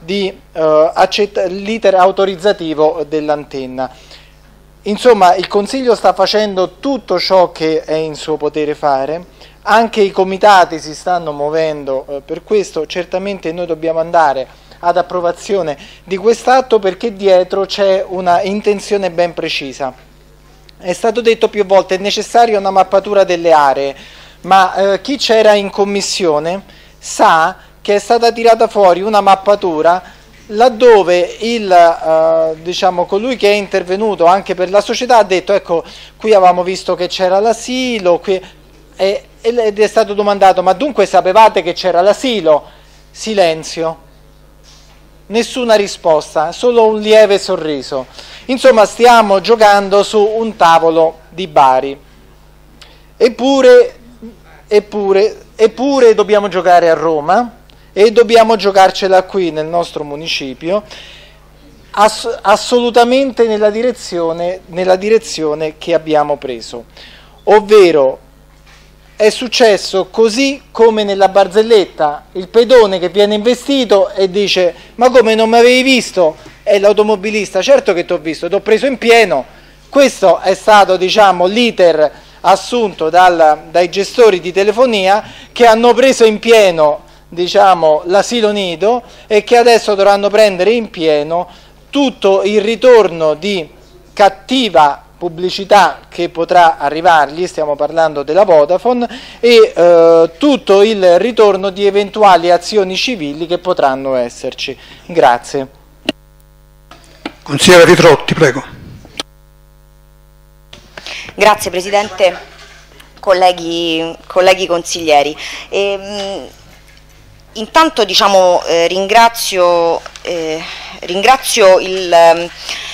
eh, autorizzativo dell'antenna. Insomma, il Consiglio sta facendo tutto ciò che è in suo potere fare, anche i comitati si stanno muovendo eh, per questo. Certamente noi dobbiamo andare ad approvazione di quest'atto perché dietro c'è una intenzione ben precisa. È stato detto più volte che è necessaria una mappatura delle aree, ma eh, chi c'era in commissione sa che è stata tirata fuori una mappatura laddove il, eh, diciamo, colui che è intervenuto anche per la società ha detto ecco, qui avevamo visto che c'era l'asilo, qui, e, ed è stato domandato ma dunque sapevate che c'era l'asilo? Silenzio. Nessuna risposta, solo un lieve sorriso. Insomma, stiamo giocando su un tavolo di Bari. Eppure, eppure, eppure dobbiamo giocare a Roma e dobbiamo giocarcela qui nel nostro municipio, ass- assolutamente nella direzione, nella direzione che abbiamo preso. Ovvero, è successo così come nella barzelletta, il pedone che viene investito e dice ma come non mi avevi visto? È l'automobilista, certo che ti ho visto, ti ho preso in pieno. Questo è stato, diciamo, l'iter assunto dal, dai gestori di telefonia che hanno preso in pieno, diciamo, l'asilo nido e che adesso dovranno prendere in pieno tutto il ritorno di cattiva pubblicità che potrà arrivargli, stiamo parlando della Vodafone, e eh, tutto il ritorno di eventuali azioni civili che potranno esserci. Grazie. Consigliere Vitrotti, prego. Grazie Presidente, colleghi, colleghi consiglieri. E, mh, intanto diciamo, eh, ringrazio, eh, ringrazio il...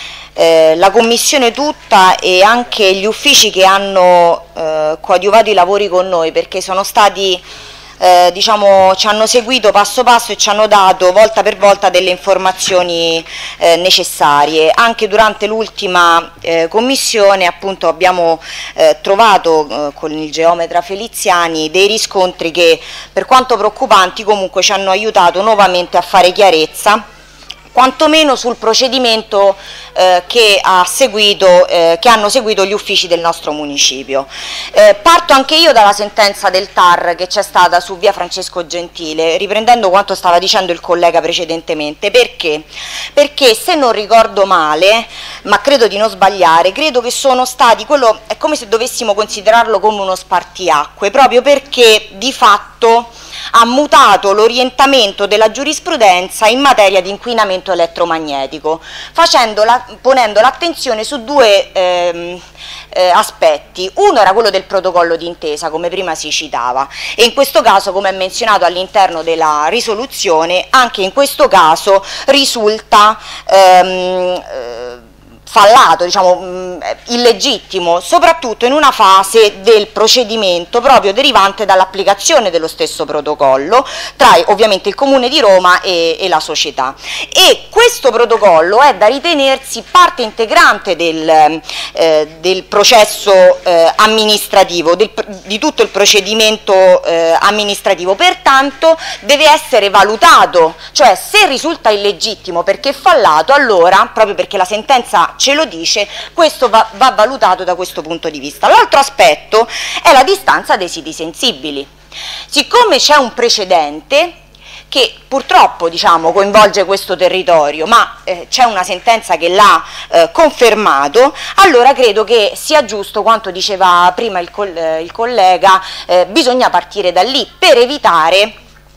Eh, la Commissione tutta e anche gli uffici che hanno eh, coadiuvato i lavori con noi, perché sono stati, eh, diciamo, ci hanno seguito passo passo e ci hanno dato volta per volta delle informazioni eh, necessarie. Anche durante l'ultima eh, commissione appunto abbiamo eh, trovato eh, con il geometra Feliziani dei riscontri che, per quanto preoccupanti, comunque ci hanno aiutato nuovamente a fare chiarezza quantomeno sul procedimento eh, che, ha seguito, eh, che hanno seguito gli uffici del nostro municipio. Eh, parto anche io dalla sentenza del T A R che c'è stata su via Francesco Gentile, riprendendo quanto stava dicendo il collega precedentemente. Perché? Perché se non ricordo male, ma credo di non sbagliare, credo che sono stati, quello è come se dovessimo considerarlo come uno spartiacque, proprio perché di fatto ha mutato l'orientamento della giurisprudenza in materia di inquinamento elettromagnetico, facendo la, ponendo l'attenzione su due ehm, eh, aspetti. Uno era quello del protocollo d'intesa, come prima si citava, e in questo caso, come è menzionato all'interno della risoluzione, anche in questo caso risulta ehm, eh, fallato, diciamo mh, illegittimo, soprattutto in una fase del procedimento proprio derivante dall'applicazione dello stesso protocollo tra ovviamente il Comune di Roma e, e la società. E questo protocollo è da ritenersi parte integrante del, eh, del processo eh, amministrativo, del, di tutto il procedimento eh, amministrativo, pertanto deve essere valutato, cioè se risulta illegittimo perché fallato, allora, proprio perché la sentenza ce lo dice, questo va, va valutato da questo punto di vista. L'altro aspetto è la distanza dei siti sensibili. Siccome c'è un precedente che purtroppo, diciamo, coinvolge questo territorio, ma eh, c'è una sentenza che l'ha eh, confermato, allora credo che sia giusto quanto diceva prima il, col eh, il collega, eh, bisogna partire da lì per evitare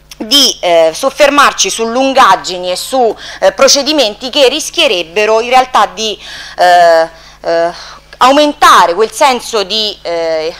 di eh, soffermarci su lungaggini e su eh, procedimenti che rischierebbero in realtà di eh, eh, aumentare quel senso di eh,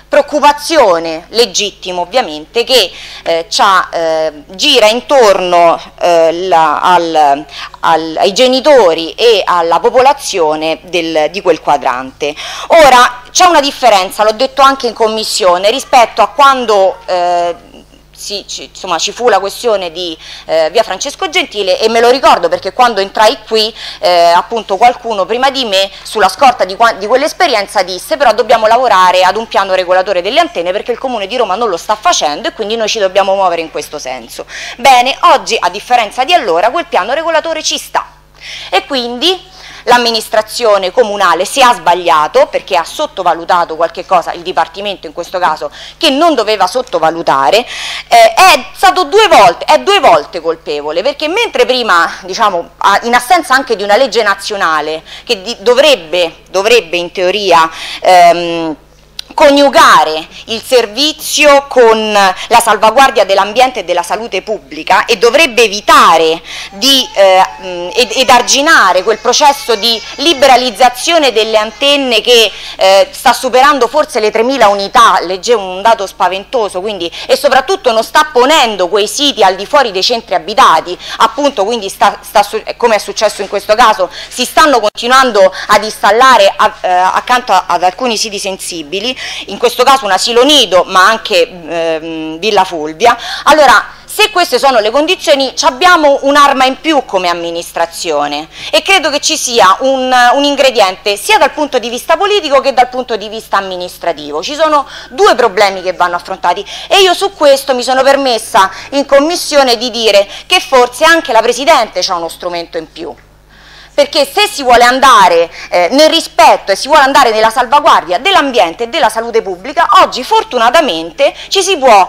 preoccupazione, legittimo ovviamente, che eh, eh, gira intorno eh, la, al, al, ai genitori e alla popolazione del, di quel quadrante. Ora, c'è una differenza, l'ho detto anche in commissione, rispetto a quando eh, Sì, ci, insomma, ci fu la questione di eh, via Francesco Gentile, e me lo ricordo perché quando entrai qui eh, appunto qualcuno prima di me, sulla scorta di, di quell'esperienza, disse però dobbiamo lavorare ad un piano regolatore delle antenne perché il Comune di Roma non lo sta facendo e quindi noi ci dobbiamo muovere in questo senso. Bene, oggi a differenza di allora quel piano regolatore ci sta e quindi l'amministrazione comunale si ha sbagliato perché ha sottovalutato qualche cosa, il Dipartimento in questo caso, che non doveva sottovalutare, eh, è stato due volte, è due volte colpevole, perché mentre prima, diciamo, in assenza anche di una legge nazionale che di, dovrebbe, dovrebbe in teoria ehm, coniugare il servizio con la salvaguardia dell'ambiente e della salute pubblica e dovrebbe evitare di eh, ed, ed arginare quel processo di liberalizzazione delle antenne che eh, sta superando forse le tremila unità, leggevo un dato spaventoso, quindi, e soprattutto non sta ponendo quei siti al di fuori dei centri abitati, appunto, quindi sta, sta, come è successo in questo caso, si stanno continuando ad installare a, eh, accanto a, ad alcuni siti sensibili, in questo caso un asilo nido ma anche ehm, Villa Fulvia. Allora, se queste sono le condizioni, abbiamo un'arma in più come amministrazione e credo che ci sia un, un ingrediente sia dal punto di vista politico che dal punto di vista amministrativo. Ci sono due problemi che vanno affrontati e io su questo mi sono permessa in commissione di dire che forse anche la Presidente ha uno strumento in più. Perché se si vuole andare eh, nel rispetto e si vuole andare nella salvaguardia dell'ambiente e della salute pubblica, oggi fortunatamente ci si può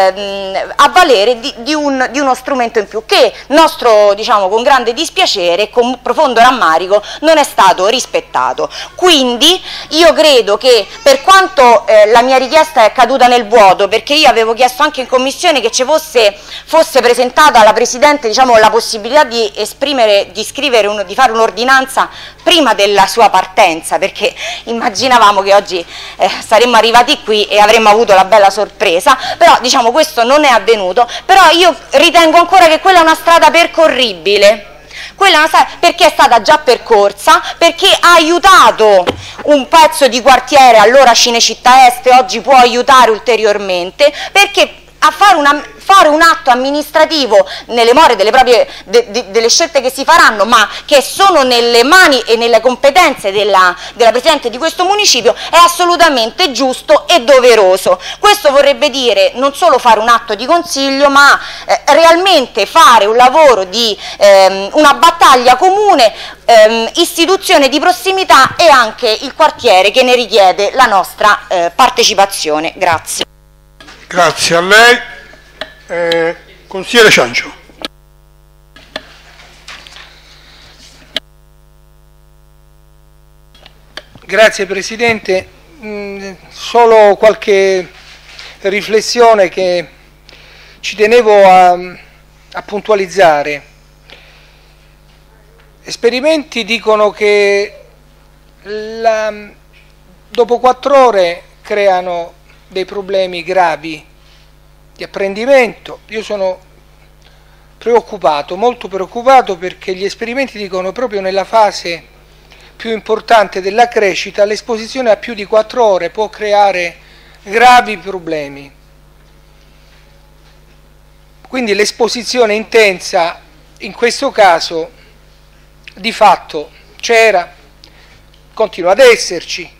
eh, avvalere di, di, un, di uno strumento in più che, nostro, diciamo, con grande dispiacere e con profondo rammarico, non è stato rispettato. Quindi io credo che, per quanto eh, la mia richiesta è caduta nel vuoto, perché io avevo chiesto anche in commissione che ci fosse, fosse presentata alla Presidente, diciamo, la possibilità di esprimere, di scrivere, un, di fare un un'ordinanza prima della sua partenza, perché immaginavamo che oggi eh, saremmo arrivati qui e avremmo avuto la bella sorpresa, però diciamo questo non è avvenuto, però io ritengo ancora che quella è una strada percorribile. Quella è una strada, perché è stata già percorsa, perché ha aiutato un pezzo di quartiere, allora Cinecittà Est, oggi può aiutare ulteriormente, perché a fare, una, fare un atto amministrativo nelle more delle proprie de, de, delle scelte che si faranno, ma che sono nelle mani e nelle competenze della, della Presidente di questo municipio, è assolutamente giusto e doveroso. Questo vorrebbe dire non solo fare un atto di consiglio, ma eh, realmente fare un lavoro di ehm, una battaglia comune, ehm, istituzione di prossimità e anche il quartiere che ne richiede la nostra eh, partecipazione. Grazie. Grazie a lei. Eh, consigliere Ciancio. Grazie Presidente. Mm, solo qualche riflessione che ci tenevo a, a puntualizzare. Esperimenti dicono che la, dopo quattro ore creano dei problemi gravi di apprendimento. Io sono preoccupato, molto preoccupato, perché gli esperimenti dicono proprio nella fase più importante della crescita l'esposizione a più di quattro ore può creare gravi problemi. Quindi l'esposizione intensa in questo caso di fatto c'era, continua ad esserci,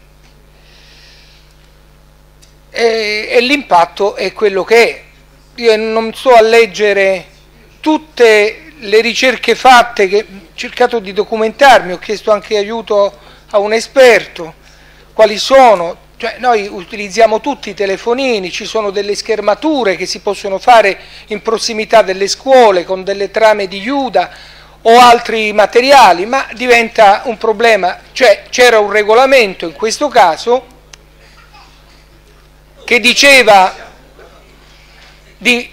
e, e l'impatto è quello che è. Io non sto a leggere tutte le ricerche fatte, che ho cercato di documentarmi, ho chiesto anche aiuto a un esperto, quali sono, cioè noi utilizziamo tutti i telefonini, ci sono delle schermature che si possono fare in prossimità delle scuole con delle trame di Juda o altri materiali, ma diventa un problema, cioè c'era un regolamento in questo caso che diceva di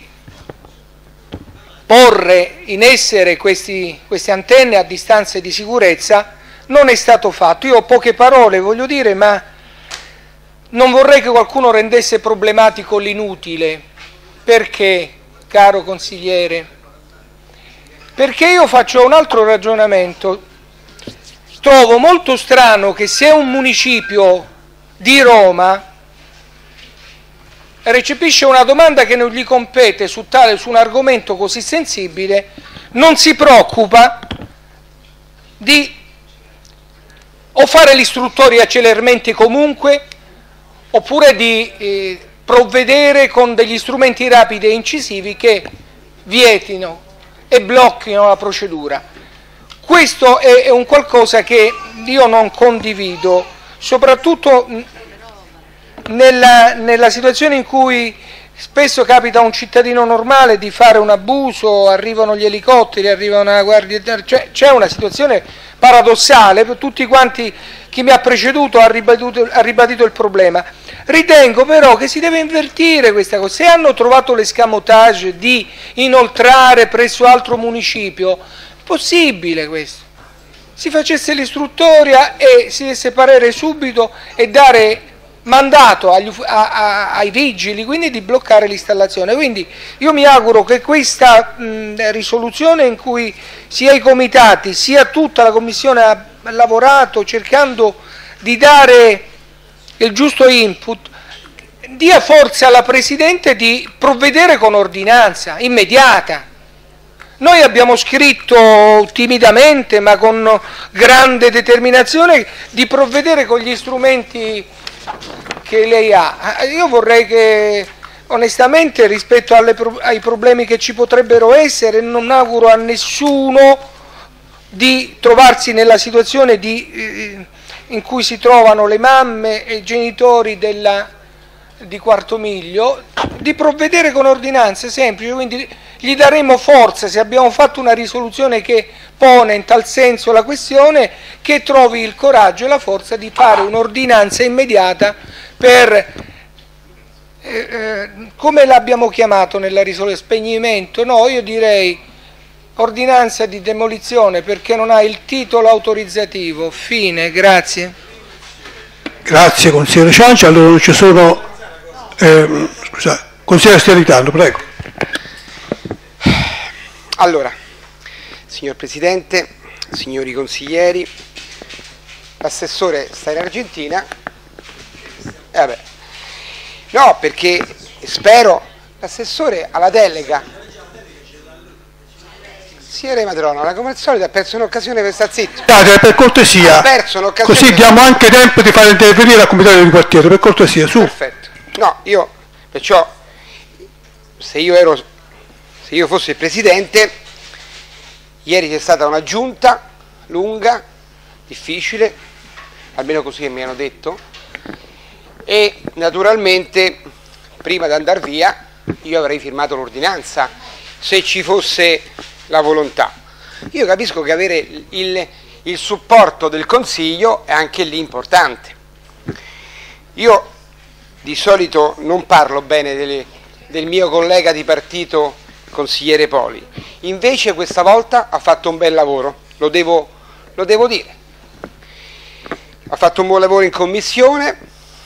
porre in essere questi, queste antenne a distanze di sicurezza, non è stato fatto. Io ho poche parole, voglio dire, ma non vorrei che qualcuno rendesse problematico l'inutile. Perché, caro consigliere? Perché io faccio un altro ragionamento. Trovo molto strano che se un municipio di Roma recepisce una domanda che non gli compete su, tale, su un argomento così sensibile, non si preoccupa di o fare l'istruttoria celermente comunque, oppure di eh, provvedere con degli strumenti rapidi e incisivi che vietino e blocchino la procedura. Questo è, è un qualcosa che io non condivido, soprattutto nella, nella situazione in cui spesso capita a un cittadino normale di fare un abuso, arrivano gli elicotteri, arriva una guardia, cioè, c'è una situazione paradossale, per tutti quanti, chi mi ha preceduto ha ribadito, ha ribadito il problema. Ritengo però che si deve invertire questa cosa. Se hanno trovato l'escamotage di inoltrare presso altro municipio, è possibile questo. Si facesse l'istruttoria e si desse parere subito e dare mandato agli, a, a, ai vigili, quindi di bloccare l'installazione. Quindi io mi auguro che questa mh, risoluzione, in cui sia i comitati sia tutta la Commissione ha lavorato cercando di dare il giusto input, dia forza alla Presidente di provvedere con ordinanza immediata. Noi abbiamo scritto timidamente ma con grande determinazione di provvedere con gli strumenti che lei ha. Io vorrei che onestamente, rispetto alle, ai problemi che ci potrebbero essere, non auguro a nessuno di trovarsi nella situazione di, eh, in cui si trovano le mamme e i genitori della, di Quarto Miglio, di provvedere con ordinanze semplici. Quindi gli daremo forza, se abbiamo fatto una risoluzione che pone in tal senso la questione, che trovi il coraggio e la forza di fare un'ordinanza immediata per, eh, eh, come l'abbiamo chiamato nella risoluzione, spegnimento? No, io direi ordinanza di demolizione, perché non ha il titolo autorizzativo. Fine, grazie. Grazie consigliere Ciancia. Allora non ci sono... Eh, scusate, consigliere Stilitano, prego. Allora, signor Presidente, signori consiglieri, l'assessore sta in Argentina, e vabbè, no, perché spero, l'assessore alla delega, signore Madrona, come al solito ha perso un'occasione per stare zitto. Date, per cortesia, così diamo anche tempo di fare intervenire al comitato di quartiere, per cortesia, su. Perfetto, no, io, perciò, se io ero... Se io fossi il Presidente, ieri c'è stata una giunta lunga, difficile, almeno così mi hanno detto, e naturalmente prima di andare via io avrei firmato l'ordinanza se ci fosse la volontà. Io capisco che avere il, il supporto del Consiglio è anche lì importante. Io di solito non parlo bene delle, del mio collega di partito, consigliere Poli, invece questa volta ha fatto un bel lavoro, lo devo, lo devo dire. Ha fatto un buon lavoro in commissione,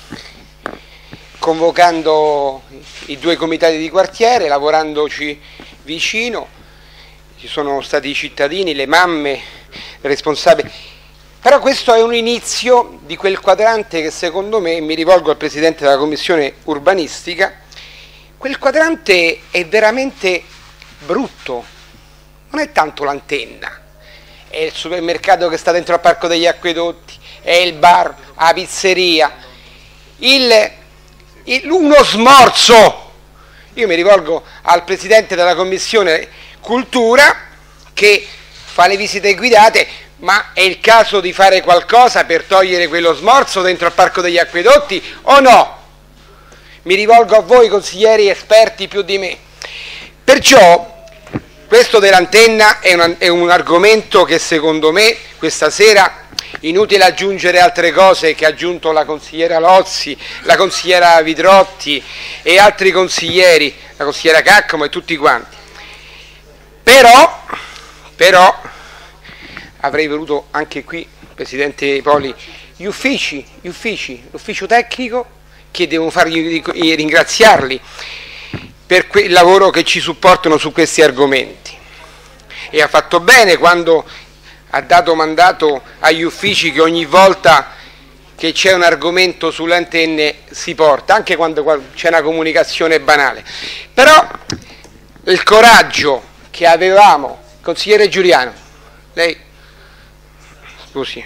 convocando i due comitati di quartiere, lavorandoci vicino. Ci sono stati i cittadini, le mamme, le responsabili. Però questo è un inizio di quel quadrante che secondo me, mi rivolgo al Presidente della Commissione Urbanistica, quel quadrante è veramente brutto, non è tanto l'antenna, è il supermercato che sta dentro al Parco degli Acquedotti, è il bar, la pizzeria, il, il, uno smorzo. Io mi rivolgo al Presidente della Commissione Cultura che fa le visite guidate, ma è il caso di fare qualcosa per togliere quello smorzo dentro al Parco degli Acquedotti o no? Mi rivolgo a voi consiglieri esperti più di me. Perciò questo dell'antenna è un, è un argomento che secondo me questa sera, inutile aggiungere altre cose che ha aggiunto la consigliera Lozzi, la consigliera Vitrotti e altri consiglieri, la consigliera Caccomo e tutti quanti. Però, però avrei voluto anche qui, Presidente Poli, gli uffici, gli uffici, l'ufficio tecnico che devo fargli ringraziarli per il lavoro che ci supportano su questi argomenti, e ha fatto bene quando ha dato mandato agli uffici che ogni volta che c'è un argomento sulle antenne si porta, anche quando c'è una comunicazione banale. Però il coraggio che avevamo, consigliere Giuliano, lei, scusi,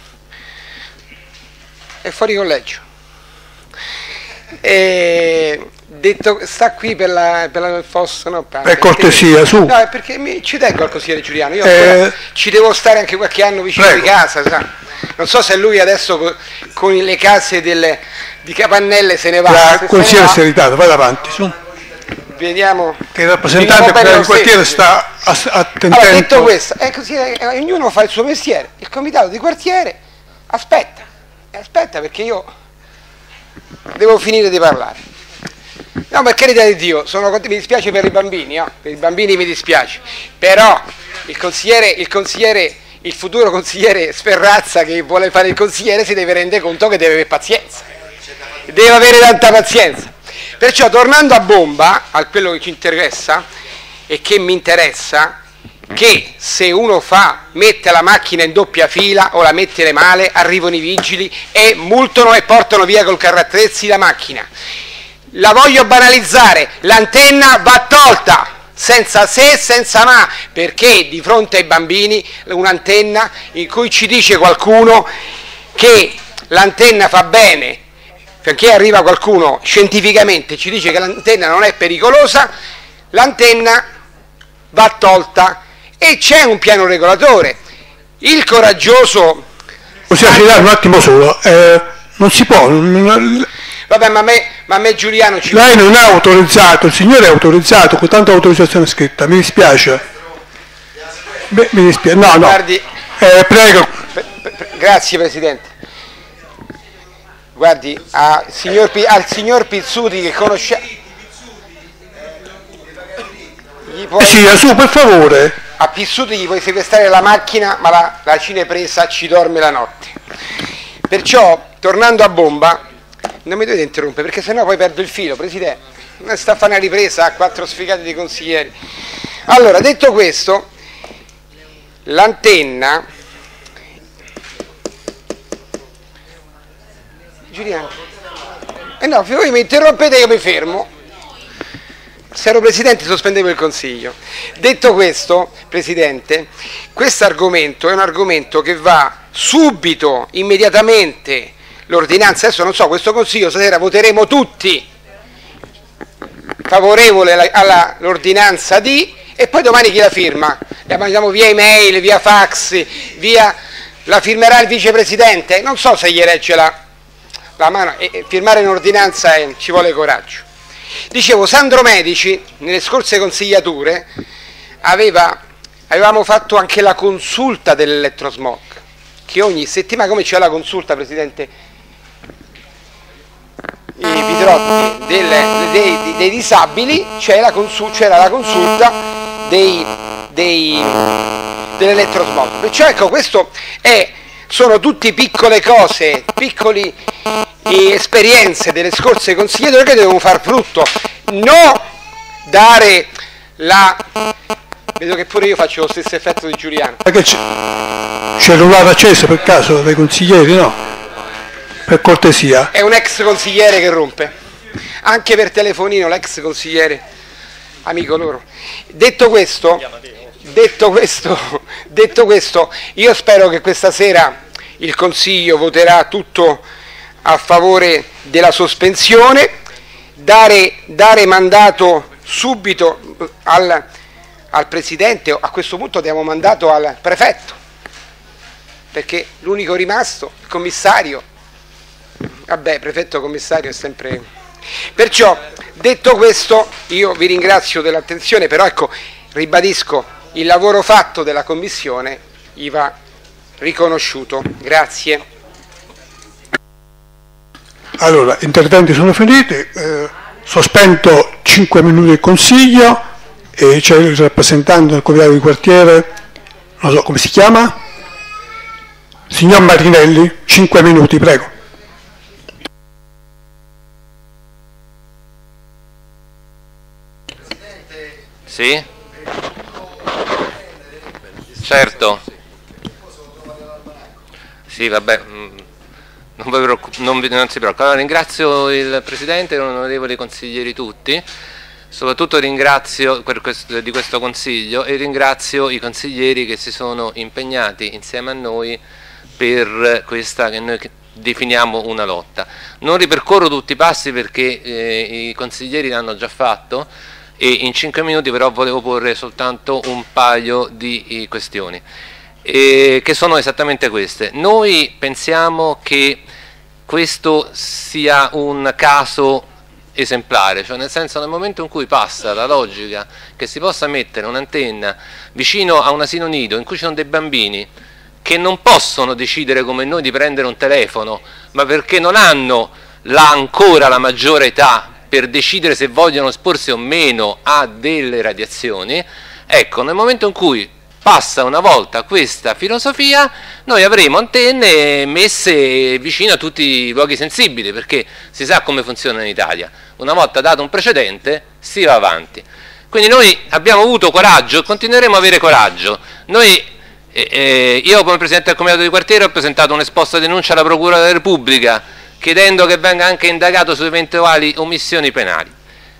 è fuori collegio, e detto, sta qui per la, per la Fosso, no? Per cortesia, su. No, è perché mi, ci tengo al consigliere Giuliano, io Eh, ci devo stare anche qualche anno vicino prego. di casa, sa? Non so se lui adesso con, con le case delle, di Capannelle se ne va. La se consigliere se si è ritirato, vai avanti, su. Vediamo. Che il rappresentante vediamo del quartiere sta ass- attendendo. Allora, detto questo, è così, eh, ognuno fa il suo mestiere. Il comitato di quartiere aspetta, aspetta perché io devo finire di parlare. No, per carità di Dio, sono, mi dispiace per i bambini, no? Per i bambini mi dispiace, però il consigliere, il consigliere, il futuro consigliere Sferrazza che vuole fare il consigliere si deve rendere conto che deve avere pazienza, deve avere tanta pazienza. Perciò, tornando a bomba, a quello che ci interessa e che mi interessa, che se uno fa, mette la macchina in doppia fila o la mette male, arrivano i vigili e multano e portano via col carrattrezzi la macchina. La voglio banalizzare, l'antenna va tolta, senza se, senza ma, perché di fronte ai bambini un'antenna in cui ci dice qualcuno che l'antenna fa bene, perché arriva qualcuno scientificamente ci dice che l'antenna non è pericolosa, l'antenna va tolta e c'è un piano regolatore. Il coraggioso... Possiamo girare un attimo solo, eh, non si può... Non... Vabbè, ma a me, ma a me Giuliano ci... Lei non è autorizzato, il signore è autorizzato con tanta autorizzazione scritta, mi dispiace. Beh, mi dispiace, no, no. Guardi, eh, prego. Per, per, grazie Presidente. Guardi, a, signor, al signor Pizzuti che conosce... Gli puoi... Eh sì, su, per favore. A Pizzuti gli puoi sequestrare la macchina, ma la, la cinepresa ci dorme la notte. Perciò, tornando a bomba... Non mi dovete interrompere perché sennò poi perdo il filo, Presidente. Non sta a fare una ripresa a quattro sfigati di consiglieri. Allora, detto questo, l'antenna... Giuliano. Eh no, voi mi interrompete e io mi fermo. Se ero Presidente sospendevo il Consiglio. Detto questo, Presidente, questo argomento è un argomento che va subito, immediatamente... L'ordinanza, adesso non so, questo Consiglio stasera voteremo tutti favorevole all'ordinanza di, e poi domani chi la firma? La mandiamo via email, via fax, via, la firmerà il Vicepresidente? Non so se gli regge la, la mano, e firmare un'ordinanza eh, ci vuole coraggio. Dicevo, Sandro Medici, nelle scorse consigliature, aveva, avevamo fatto anche la consulta dell'elettrosmog, che ogni settimana, come c'è la consulta, Presidente, i Pitrotti delle, dei, dei disabili, c'era la, consul, la consulta dei, dei, dell'elettrosmog. Perciò ecco, questo è, sono tutte piccole cose, piccole eh, esperienze delle scorse consigliature che devono far frutto, no dare la... Vedo che pure io faccio lo stesso effetto di Giuliano. C'è cellulare acceso per caso dai consiglieri, no? Per cortesia. È un ex consigliere che rompe, anche per telefonino l'ex consigliere, amico loro. Detto questo, detto questo, detto questo, io spero che questa sera il Consiglio voterà tutto a favore della sospensione, dare, dare mandato subito al, al Presidente, a questo punto diamo mandato al Prefetto, perché l'unico rimasto, il Commissario, vabbè, prefetto commissario è sempre... Perciò, detto questo, io vi ringrazio dell'attenzione, però ecco, ribadisco, il lavoro fatto della Commissione gli va riconosciuto. Grazie. Allora, interventi sono finiti, eh, sospendo cinque minuti il Consiglio e c'è il rappresentante del Comitato di quartiere, non so come si chiama, signor Marinelli, cinque minuti, prego. Sì? Certo. Sì, vabbè, non, vi preoccup- non, vi, non si preoccupa. Allora, ringrazio il Presidente e gli onorevoli consiglieri tutti, soprattutto ringrazio per questo, di questo Consiglio, e ringrazio i consiglieri che si sono impegnati insieme a noi per questa che noi definiamo una lotta. Non ripercorro tutti i passi perché eh, i consiglieri l'hanno già fatto, e in cinque minuti però volevo porre soltanto un paio di eh, questioni, eh, che sono esattamente queste. Noi pensiamo che questo sia un caso esemplare, cioè nel senso, nel momento in cui passa la logica che si possa mettere un'antenna vicino a un asilo nido in cui ci sono dei bambini che non possono decidere come noi di prendere un telefono, ma perché non hanno la, ancora la maggiore età per decidere se vogliono esporsi o meno a delle radiazioni, ecco, nel momento in cui passa una volta questa filosofia, noi avremo antenne messe vicino a tutti i luoghi sensibili, perché si sa come funziona in Italia: una volta dato un precedente si va avanti. Quindi noi abbiamo avuto coraggio e continueremo a avere coraggio. Noi, eh, eh, io come Presidente del Comitato di Quartiere ho presentato un'esposta denuncia alla Procura della Repubblica chiedendo che venga anche indagato su eventuali omissioni penali.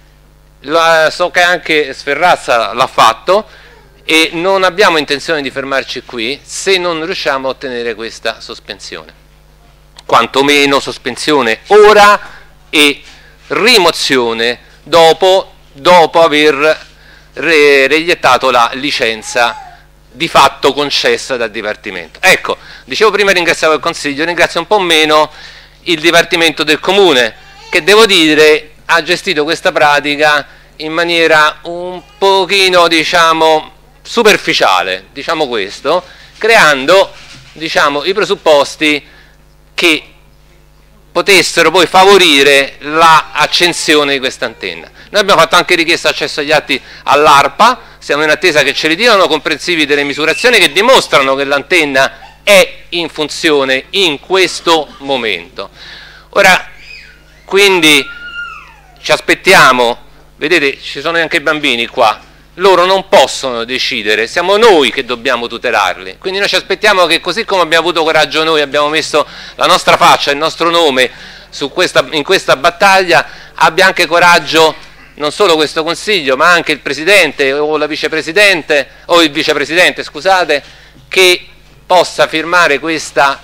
La, so che anche Sferrazza l'ha fatto, e non abbiamo intenzione di fermarci qui se non riusciamo a ottenere questa sospensione, quantomeno sospensione ora e rimozione dopo, dopo aver re, reiettato la licenza di fatto concessa dal Dipartimento. Ecco, dicevo prima ringraziavo il Consiglio, ringrazio un po' meno il Dipartimento del Comune, che devo dire ha gestito questa pratica in maniera un pochino, diciamo, superficiale, diciamo questo, creando, diciamo, i presupposti che potessero poi favorire l'accensione di questa antenna. Noi abbiamo fatto anche richiesta di accesso agli atti all'ARPA, siamo in attesa che ce li diano comprensivi delle misurazioni che dimostrano che l'antenna è in funzione in questo momento. Ora, quindi ci aspettiamo, vedete, ci sono anche i bambini qua, loro non possono decidere, siamo noi che dobbiamo tutelarli, quindi noi ci aspettiamo che, così come abbiamo avuto coraggio noi, abbiamo messo la nostra faccia, il nostro nome su questa, in questa battaglia, abbia anche coraggio non solo questo Consiglio, ma anche il Presidente o la Vicepresidente, o il Vicepresidente, scusate, che possa firmare questa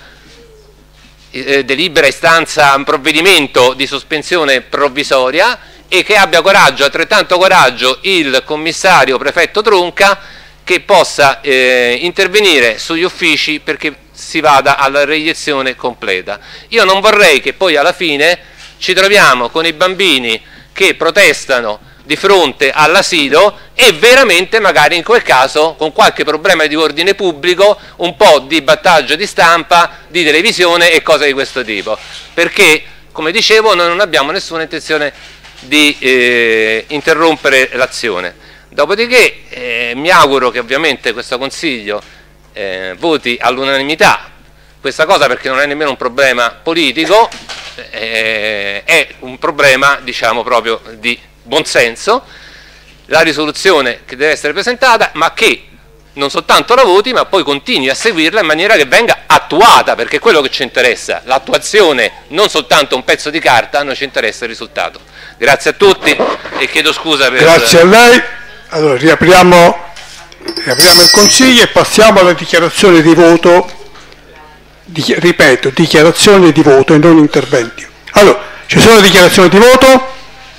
eh, delibera, istanza, un provvedimento di sospensione provvisoria, e che abbia coraggio, altrettanto coraggio, il commissario prefetto Tronca, che possa eh, intervenire sugli uffici perché si vada alla reiezione completa. Io non vorrei che poi alla fine ci troviamo con i bambini che protestano di fronte all'asilo e veramente magari in quel caso, con qualche problema di ordine pubblico, un po' di battaggio di stampa, di televisione e cose di questo tipo, perché, come dicevo, noi non abbiamo nessuna intenzione di eh, interrompere l'azione. Dopodiché eh, mi auguro che ovviamente questo Consiglio eh, voti all'unanimità questa cosa, perché non è nemmeno un problema politico, eh, è un problema, diciamo, proprio di buonsenso. La risoluzione che deve essere presentata, ma che non soltanto la voti, ma poi continui a seguirla in maniera che venga attuata, perché è quello che ci interessa, l'attuazione, non soltanto un pezzo di carta, a noi ci interessa il risultato. Grazie a tutti e chiedo scusa per... Grazie a lei. Allora riapriamo, riapriamo il Consiglio e passiamo alla dichiarazione di voto, di, ripeto, dichiarazione di voto e non interventi. Allora, ci sono dichiarazioni di voto?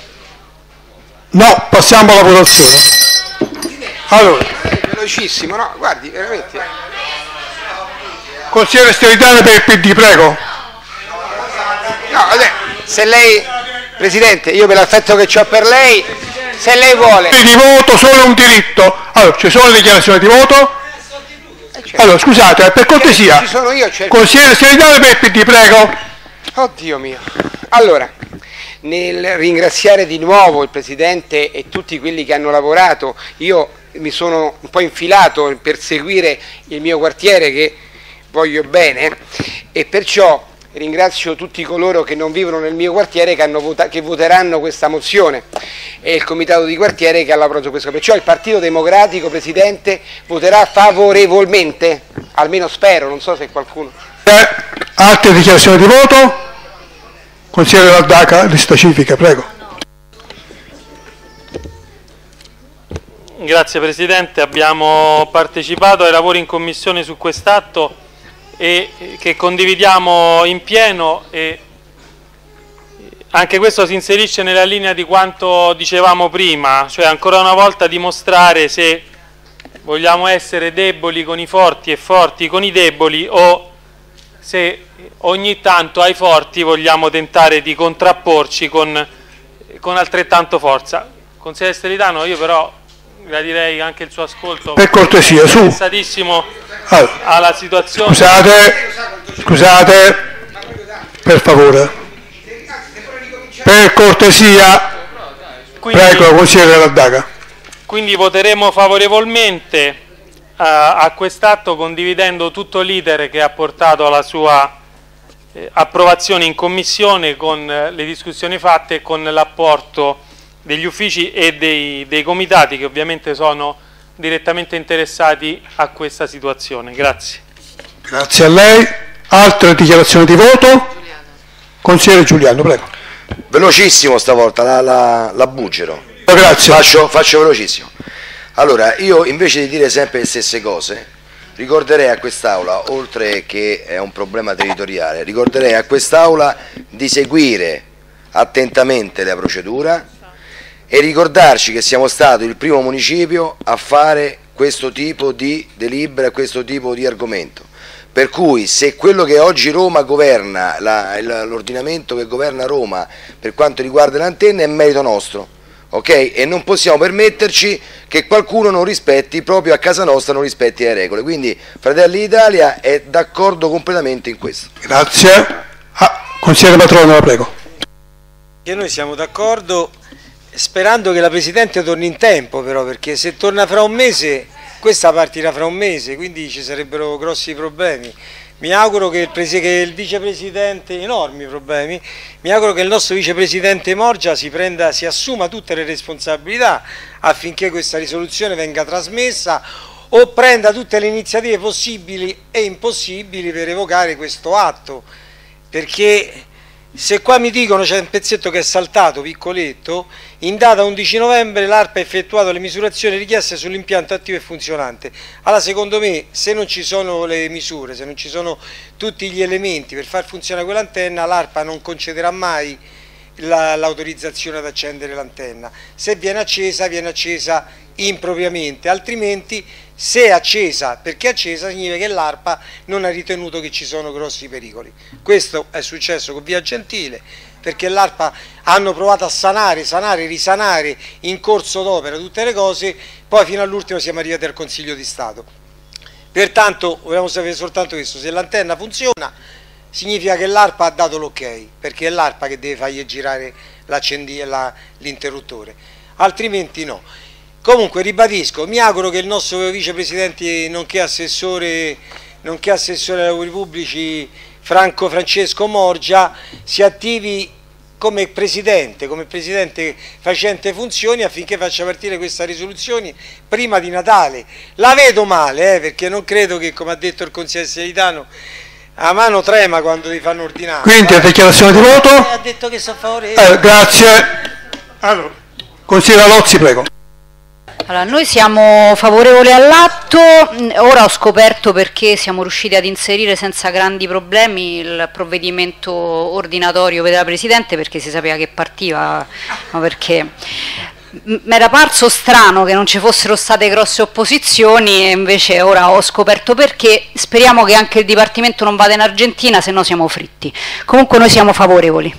No, passiamo alla votazione. Allora, velocissimo, no? Guardi, veramente. Consigliere Steritano per il P D, prego. No, se lei, Presidente, io per l'affetto che ho per lei, se lei vuole... Di voto solo un diritto. Allora, ci sono le dichiarazioni di voto? Allora, scusate, per cortesia. Ci sono io, certo. Consigliere Steritano per il P D, prego. Oddio mio. Allora, nel ringraziare di nuovo il Presidente e tutti quelli che hanno lavorato, io mi sono un po' infilato per seguire il mio quartiere che voglio bene, e perciò ringrazio tutti coloro che non vivono nel mio quartiere che, hanno vota che voteranno questa mozione e il comitato di quartiere che ha lavorato questo. Perciò il Partito Democratico, Presidente, voterà favorevolmente, almeno spero, non so se qualcuno... Eh, altre dichiarazioni di voto? Consigliere Laddaca, lista civica, prego. Grazie Presidente, abbiamo partecipato ai lavori in Commissione su quest'atto e che condividiamo in pieno, e anche questo si inserisce nella linea di quanto dicevamo prima, cioè ancora una volta dimostrare se vogliamo essere deboli con i forti e forti con i deboli, o se ogni tanto ai forti vogliamo tentare di contrapporci con, con altrettanto forza. Consigliere Steritano, io però gradirei anche il suo ascolto. Per cortesia, su. Interessatissimo allora, alla situazione. Scusate, scusate, per favore. Per cortesia, quindi, prego, consigliere Laddaca. Quindi voteremo favorevolmente a, a quest'atto, condividendo tutto l'iter che ha portato alla sua eh, approvazione in Commissione, con eh, le discussioni fatte e con l'apporto degli uffici e dei, dei comitati che ovviamente sono direttamente interessati a questa situazione. Grazie. Grazie a lei. Altre dichiarazioni di voto? Consigliere Giuliano, prego. Velocissimo stavolta, la, la, la buggero. Grazie. Faccio, faccio velocissimo. Allora, io invece di dire sempre le stesse cose, ricorderei a quest'Aula, oltre che è un problema territoriale, ricorderei a quest'Aula di seguire attentamente la procedura e ricordarci che siamo stati il primo municipio a fare questo tipo di delibera, questo tipo di argomento. Per cui se quello che oggi Roma governa, l'ordinamento che governa Roma per quanto riguarda le antenne è merito nostro, ok? E non possiamo permetterci che qualcuno non rispetti, proprio a casa nostra non rispetti le regole. Quindi Fratelli d'Italia è d'accordo completamente in questo. Grazie. Ah, consigliere Patrono, la prego. Che noi siamo d'accordo, sperando che la Presidente torni in tempo però, perché se torna fra un mese, questa partirà fra un mese, quindi ci sarebbero grossi problemi. Mi auguro che il, che il Vicepresidente, enormi problemi, mi auguro che il nostro Vicepresidente Morgia si, prenda, si assuma tutte le responsabilità affinché questa risoluzione venga trasmessa, o prenda tutte le iniziative possibili e impossibili per evocare questo atto, perché se qua mi dicono c'è un pezzetto che è saltato, piccoletto, in data undici novembre l'ARPA ha effettuato le misurazioni richieste sull'impianto attivo e funzionante. Allora secondo me, se non ci sono le misure, se non ci sono tutti gli elementi per far funzionare quell'antenna, l'ARPA non concederà mai l'autorizzazione ad accendere l'antenna. Se viene accesa, viene accesa impropriamente, altrimenti se è accesa perché è accesa significa che l'ARPA non ha ritenuto che ci sono grossi pericoli. Questo è successo con Via Gentile, perché l'ARPA hanno provato a sanare, sanare, risanare in corso d'opera tutte le cose, poi fino all'ultimo siamo arrivati al Consiglio di Stato. Pertanto vogliamo sapere soltanto questo: se l'antenna funziona significa che l'ARPA ha dato l'ok, perché è l'ARPA che deve fargli girare l'interruttore, altrimenti no. Comunque ribadisco, mi auguro che il nostro vicepresidente nonché assessore, nonché assessore ai lavori pubblici Franco Francesco Morgia si attivi come presidente, come presidente facente funzioni, affinché faccia partire questa risoluzione prima di Natale. La vedo male, eh, perché non credo che, come ha detto il consigliere Steritano, a mano trema quando li fanno ordinare. Quindi a dichiarazione di voto? Ha detto che sono favorevole. Eh, grazie. Allora, consigliere Lozzi, prego. Allora, noi siamo favorevoli all'atto, ora ho scoperto perché siamo riusciti ad inserire senza grandi problemi il provvedimento ordinatorio della Presidente, perché si sapeva che partiva, ma perché mi era parso strano che non ci fossero state grosse opposizioni e invece ora ho scoperto perché. Speriamo che anche il Dipartimento non vada in Argentina, se no siamo fritti. Comunque noi siamo favorevoli.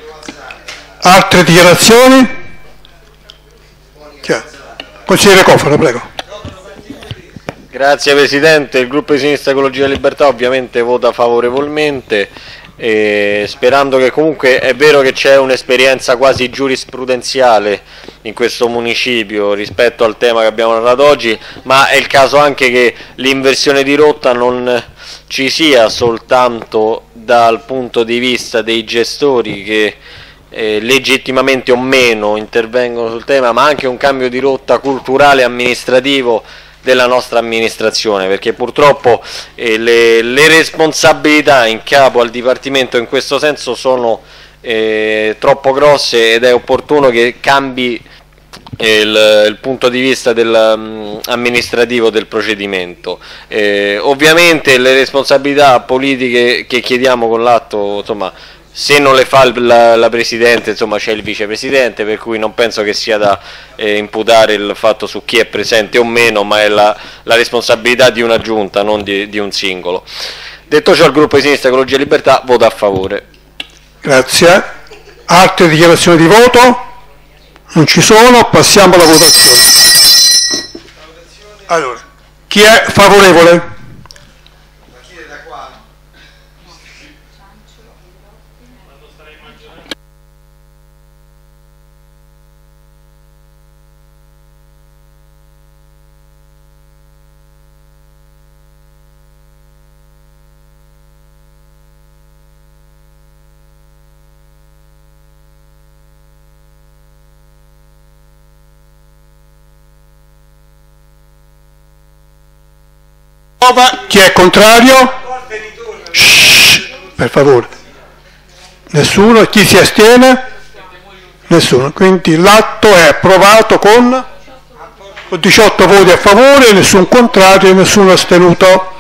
Altre dichiarazioni? Chiaro. Consigliere Cofano, prego. Grazie Presidente, il gruppo di Sinistra Ecologia e Libertà ovviamente vota favorevolmente e sperando che comunque è vero che c'è un'esperienza quasi giurisprudenziale in questo municipio rispetto al tema che abbiamo trattato oggi, ma è il caso anche che l'inversione di rotta non ci sia soltanto dal punto di vista dei gestori che eh, legittimamente o meno intervengono sul tema, ma anche un cambio di rotta culturale e amministrativo della nostra amministrazione, perché purtroppo eh, le, le responsabilità in capo al Dipartimento in questo senso sono eh, troppo grosse ed è opportuno che cambi eh, il, il punto di vista del, um, amministrativo del procedimento. Eh, ovviamente le responsabilità politiche che chiediamo con l'atto, insomma, se non le fa la, la Presidente, insomma c'è il Vicepresidente, per cui non penso che sia da eh, imputare il fatto su chi è presente o meno, ma è la, la responsabilità di una giunta, non di, di un singolo. Detto ciò, il gruppo di Sinistra Ecologia e Libertà vota a favore. Grazie. Altre dichiarazioni di voto? Non ci sono, passiamo alla votazione. Allora, chi è favorevole? Chi è contrario? Shhh, per favore. Nessuno. Chi si astiene? Nessuno. Quindi l'atto è approvato con diciotto voti a favore, nessun contrario e nessuno astenuto.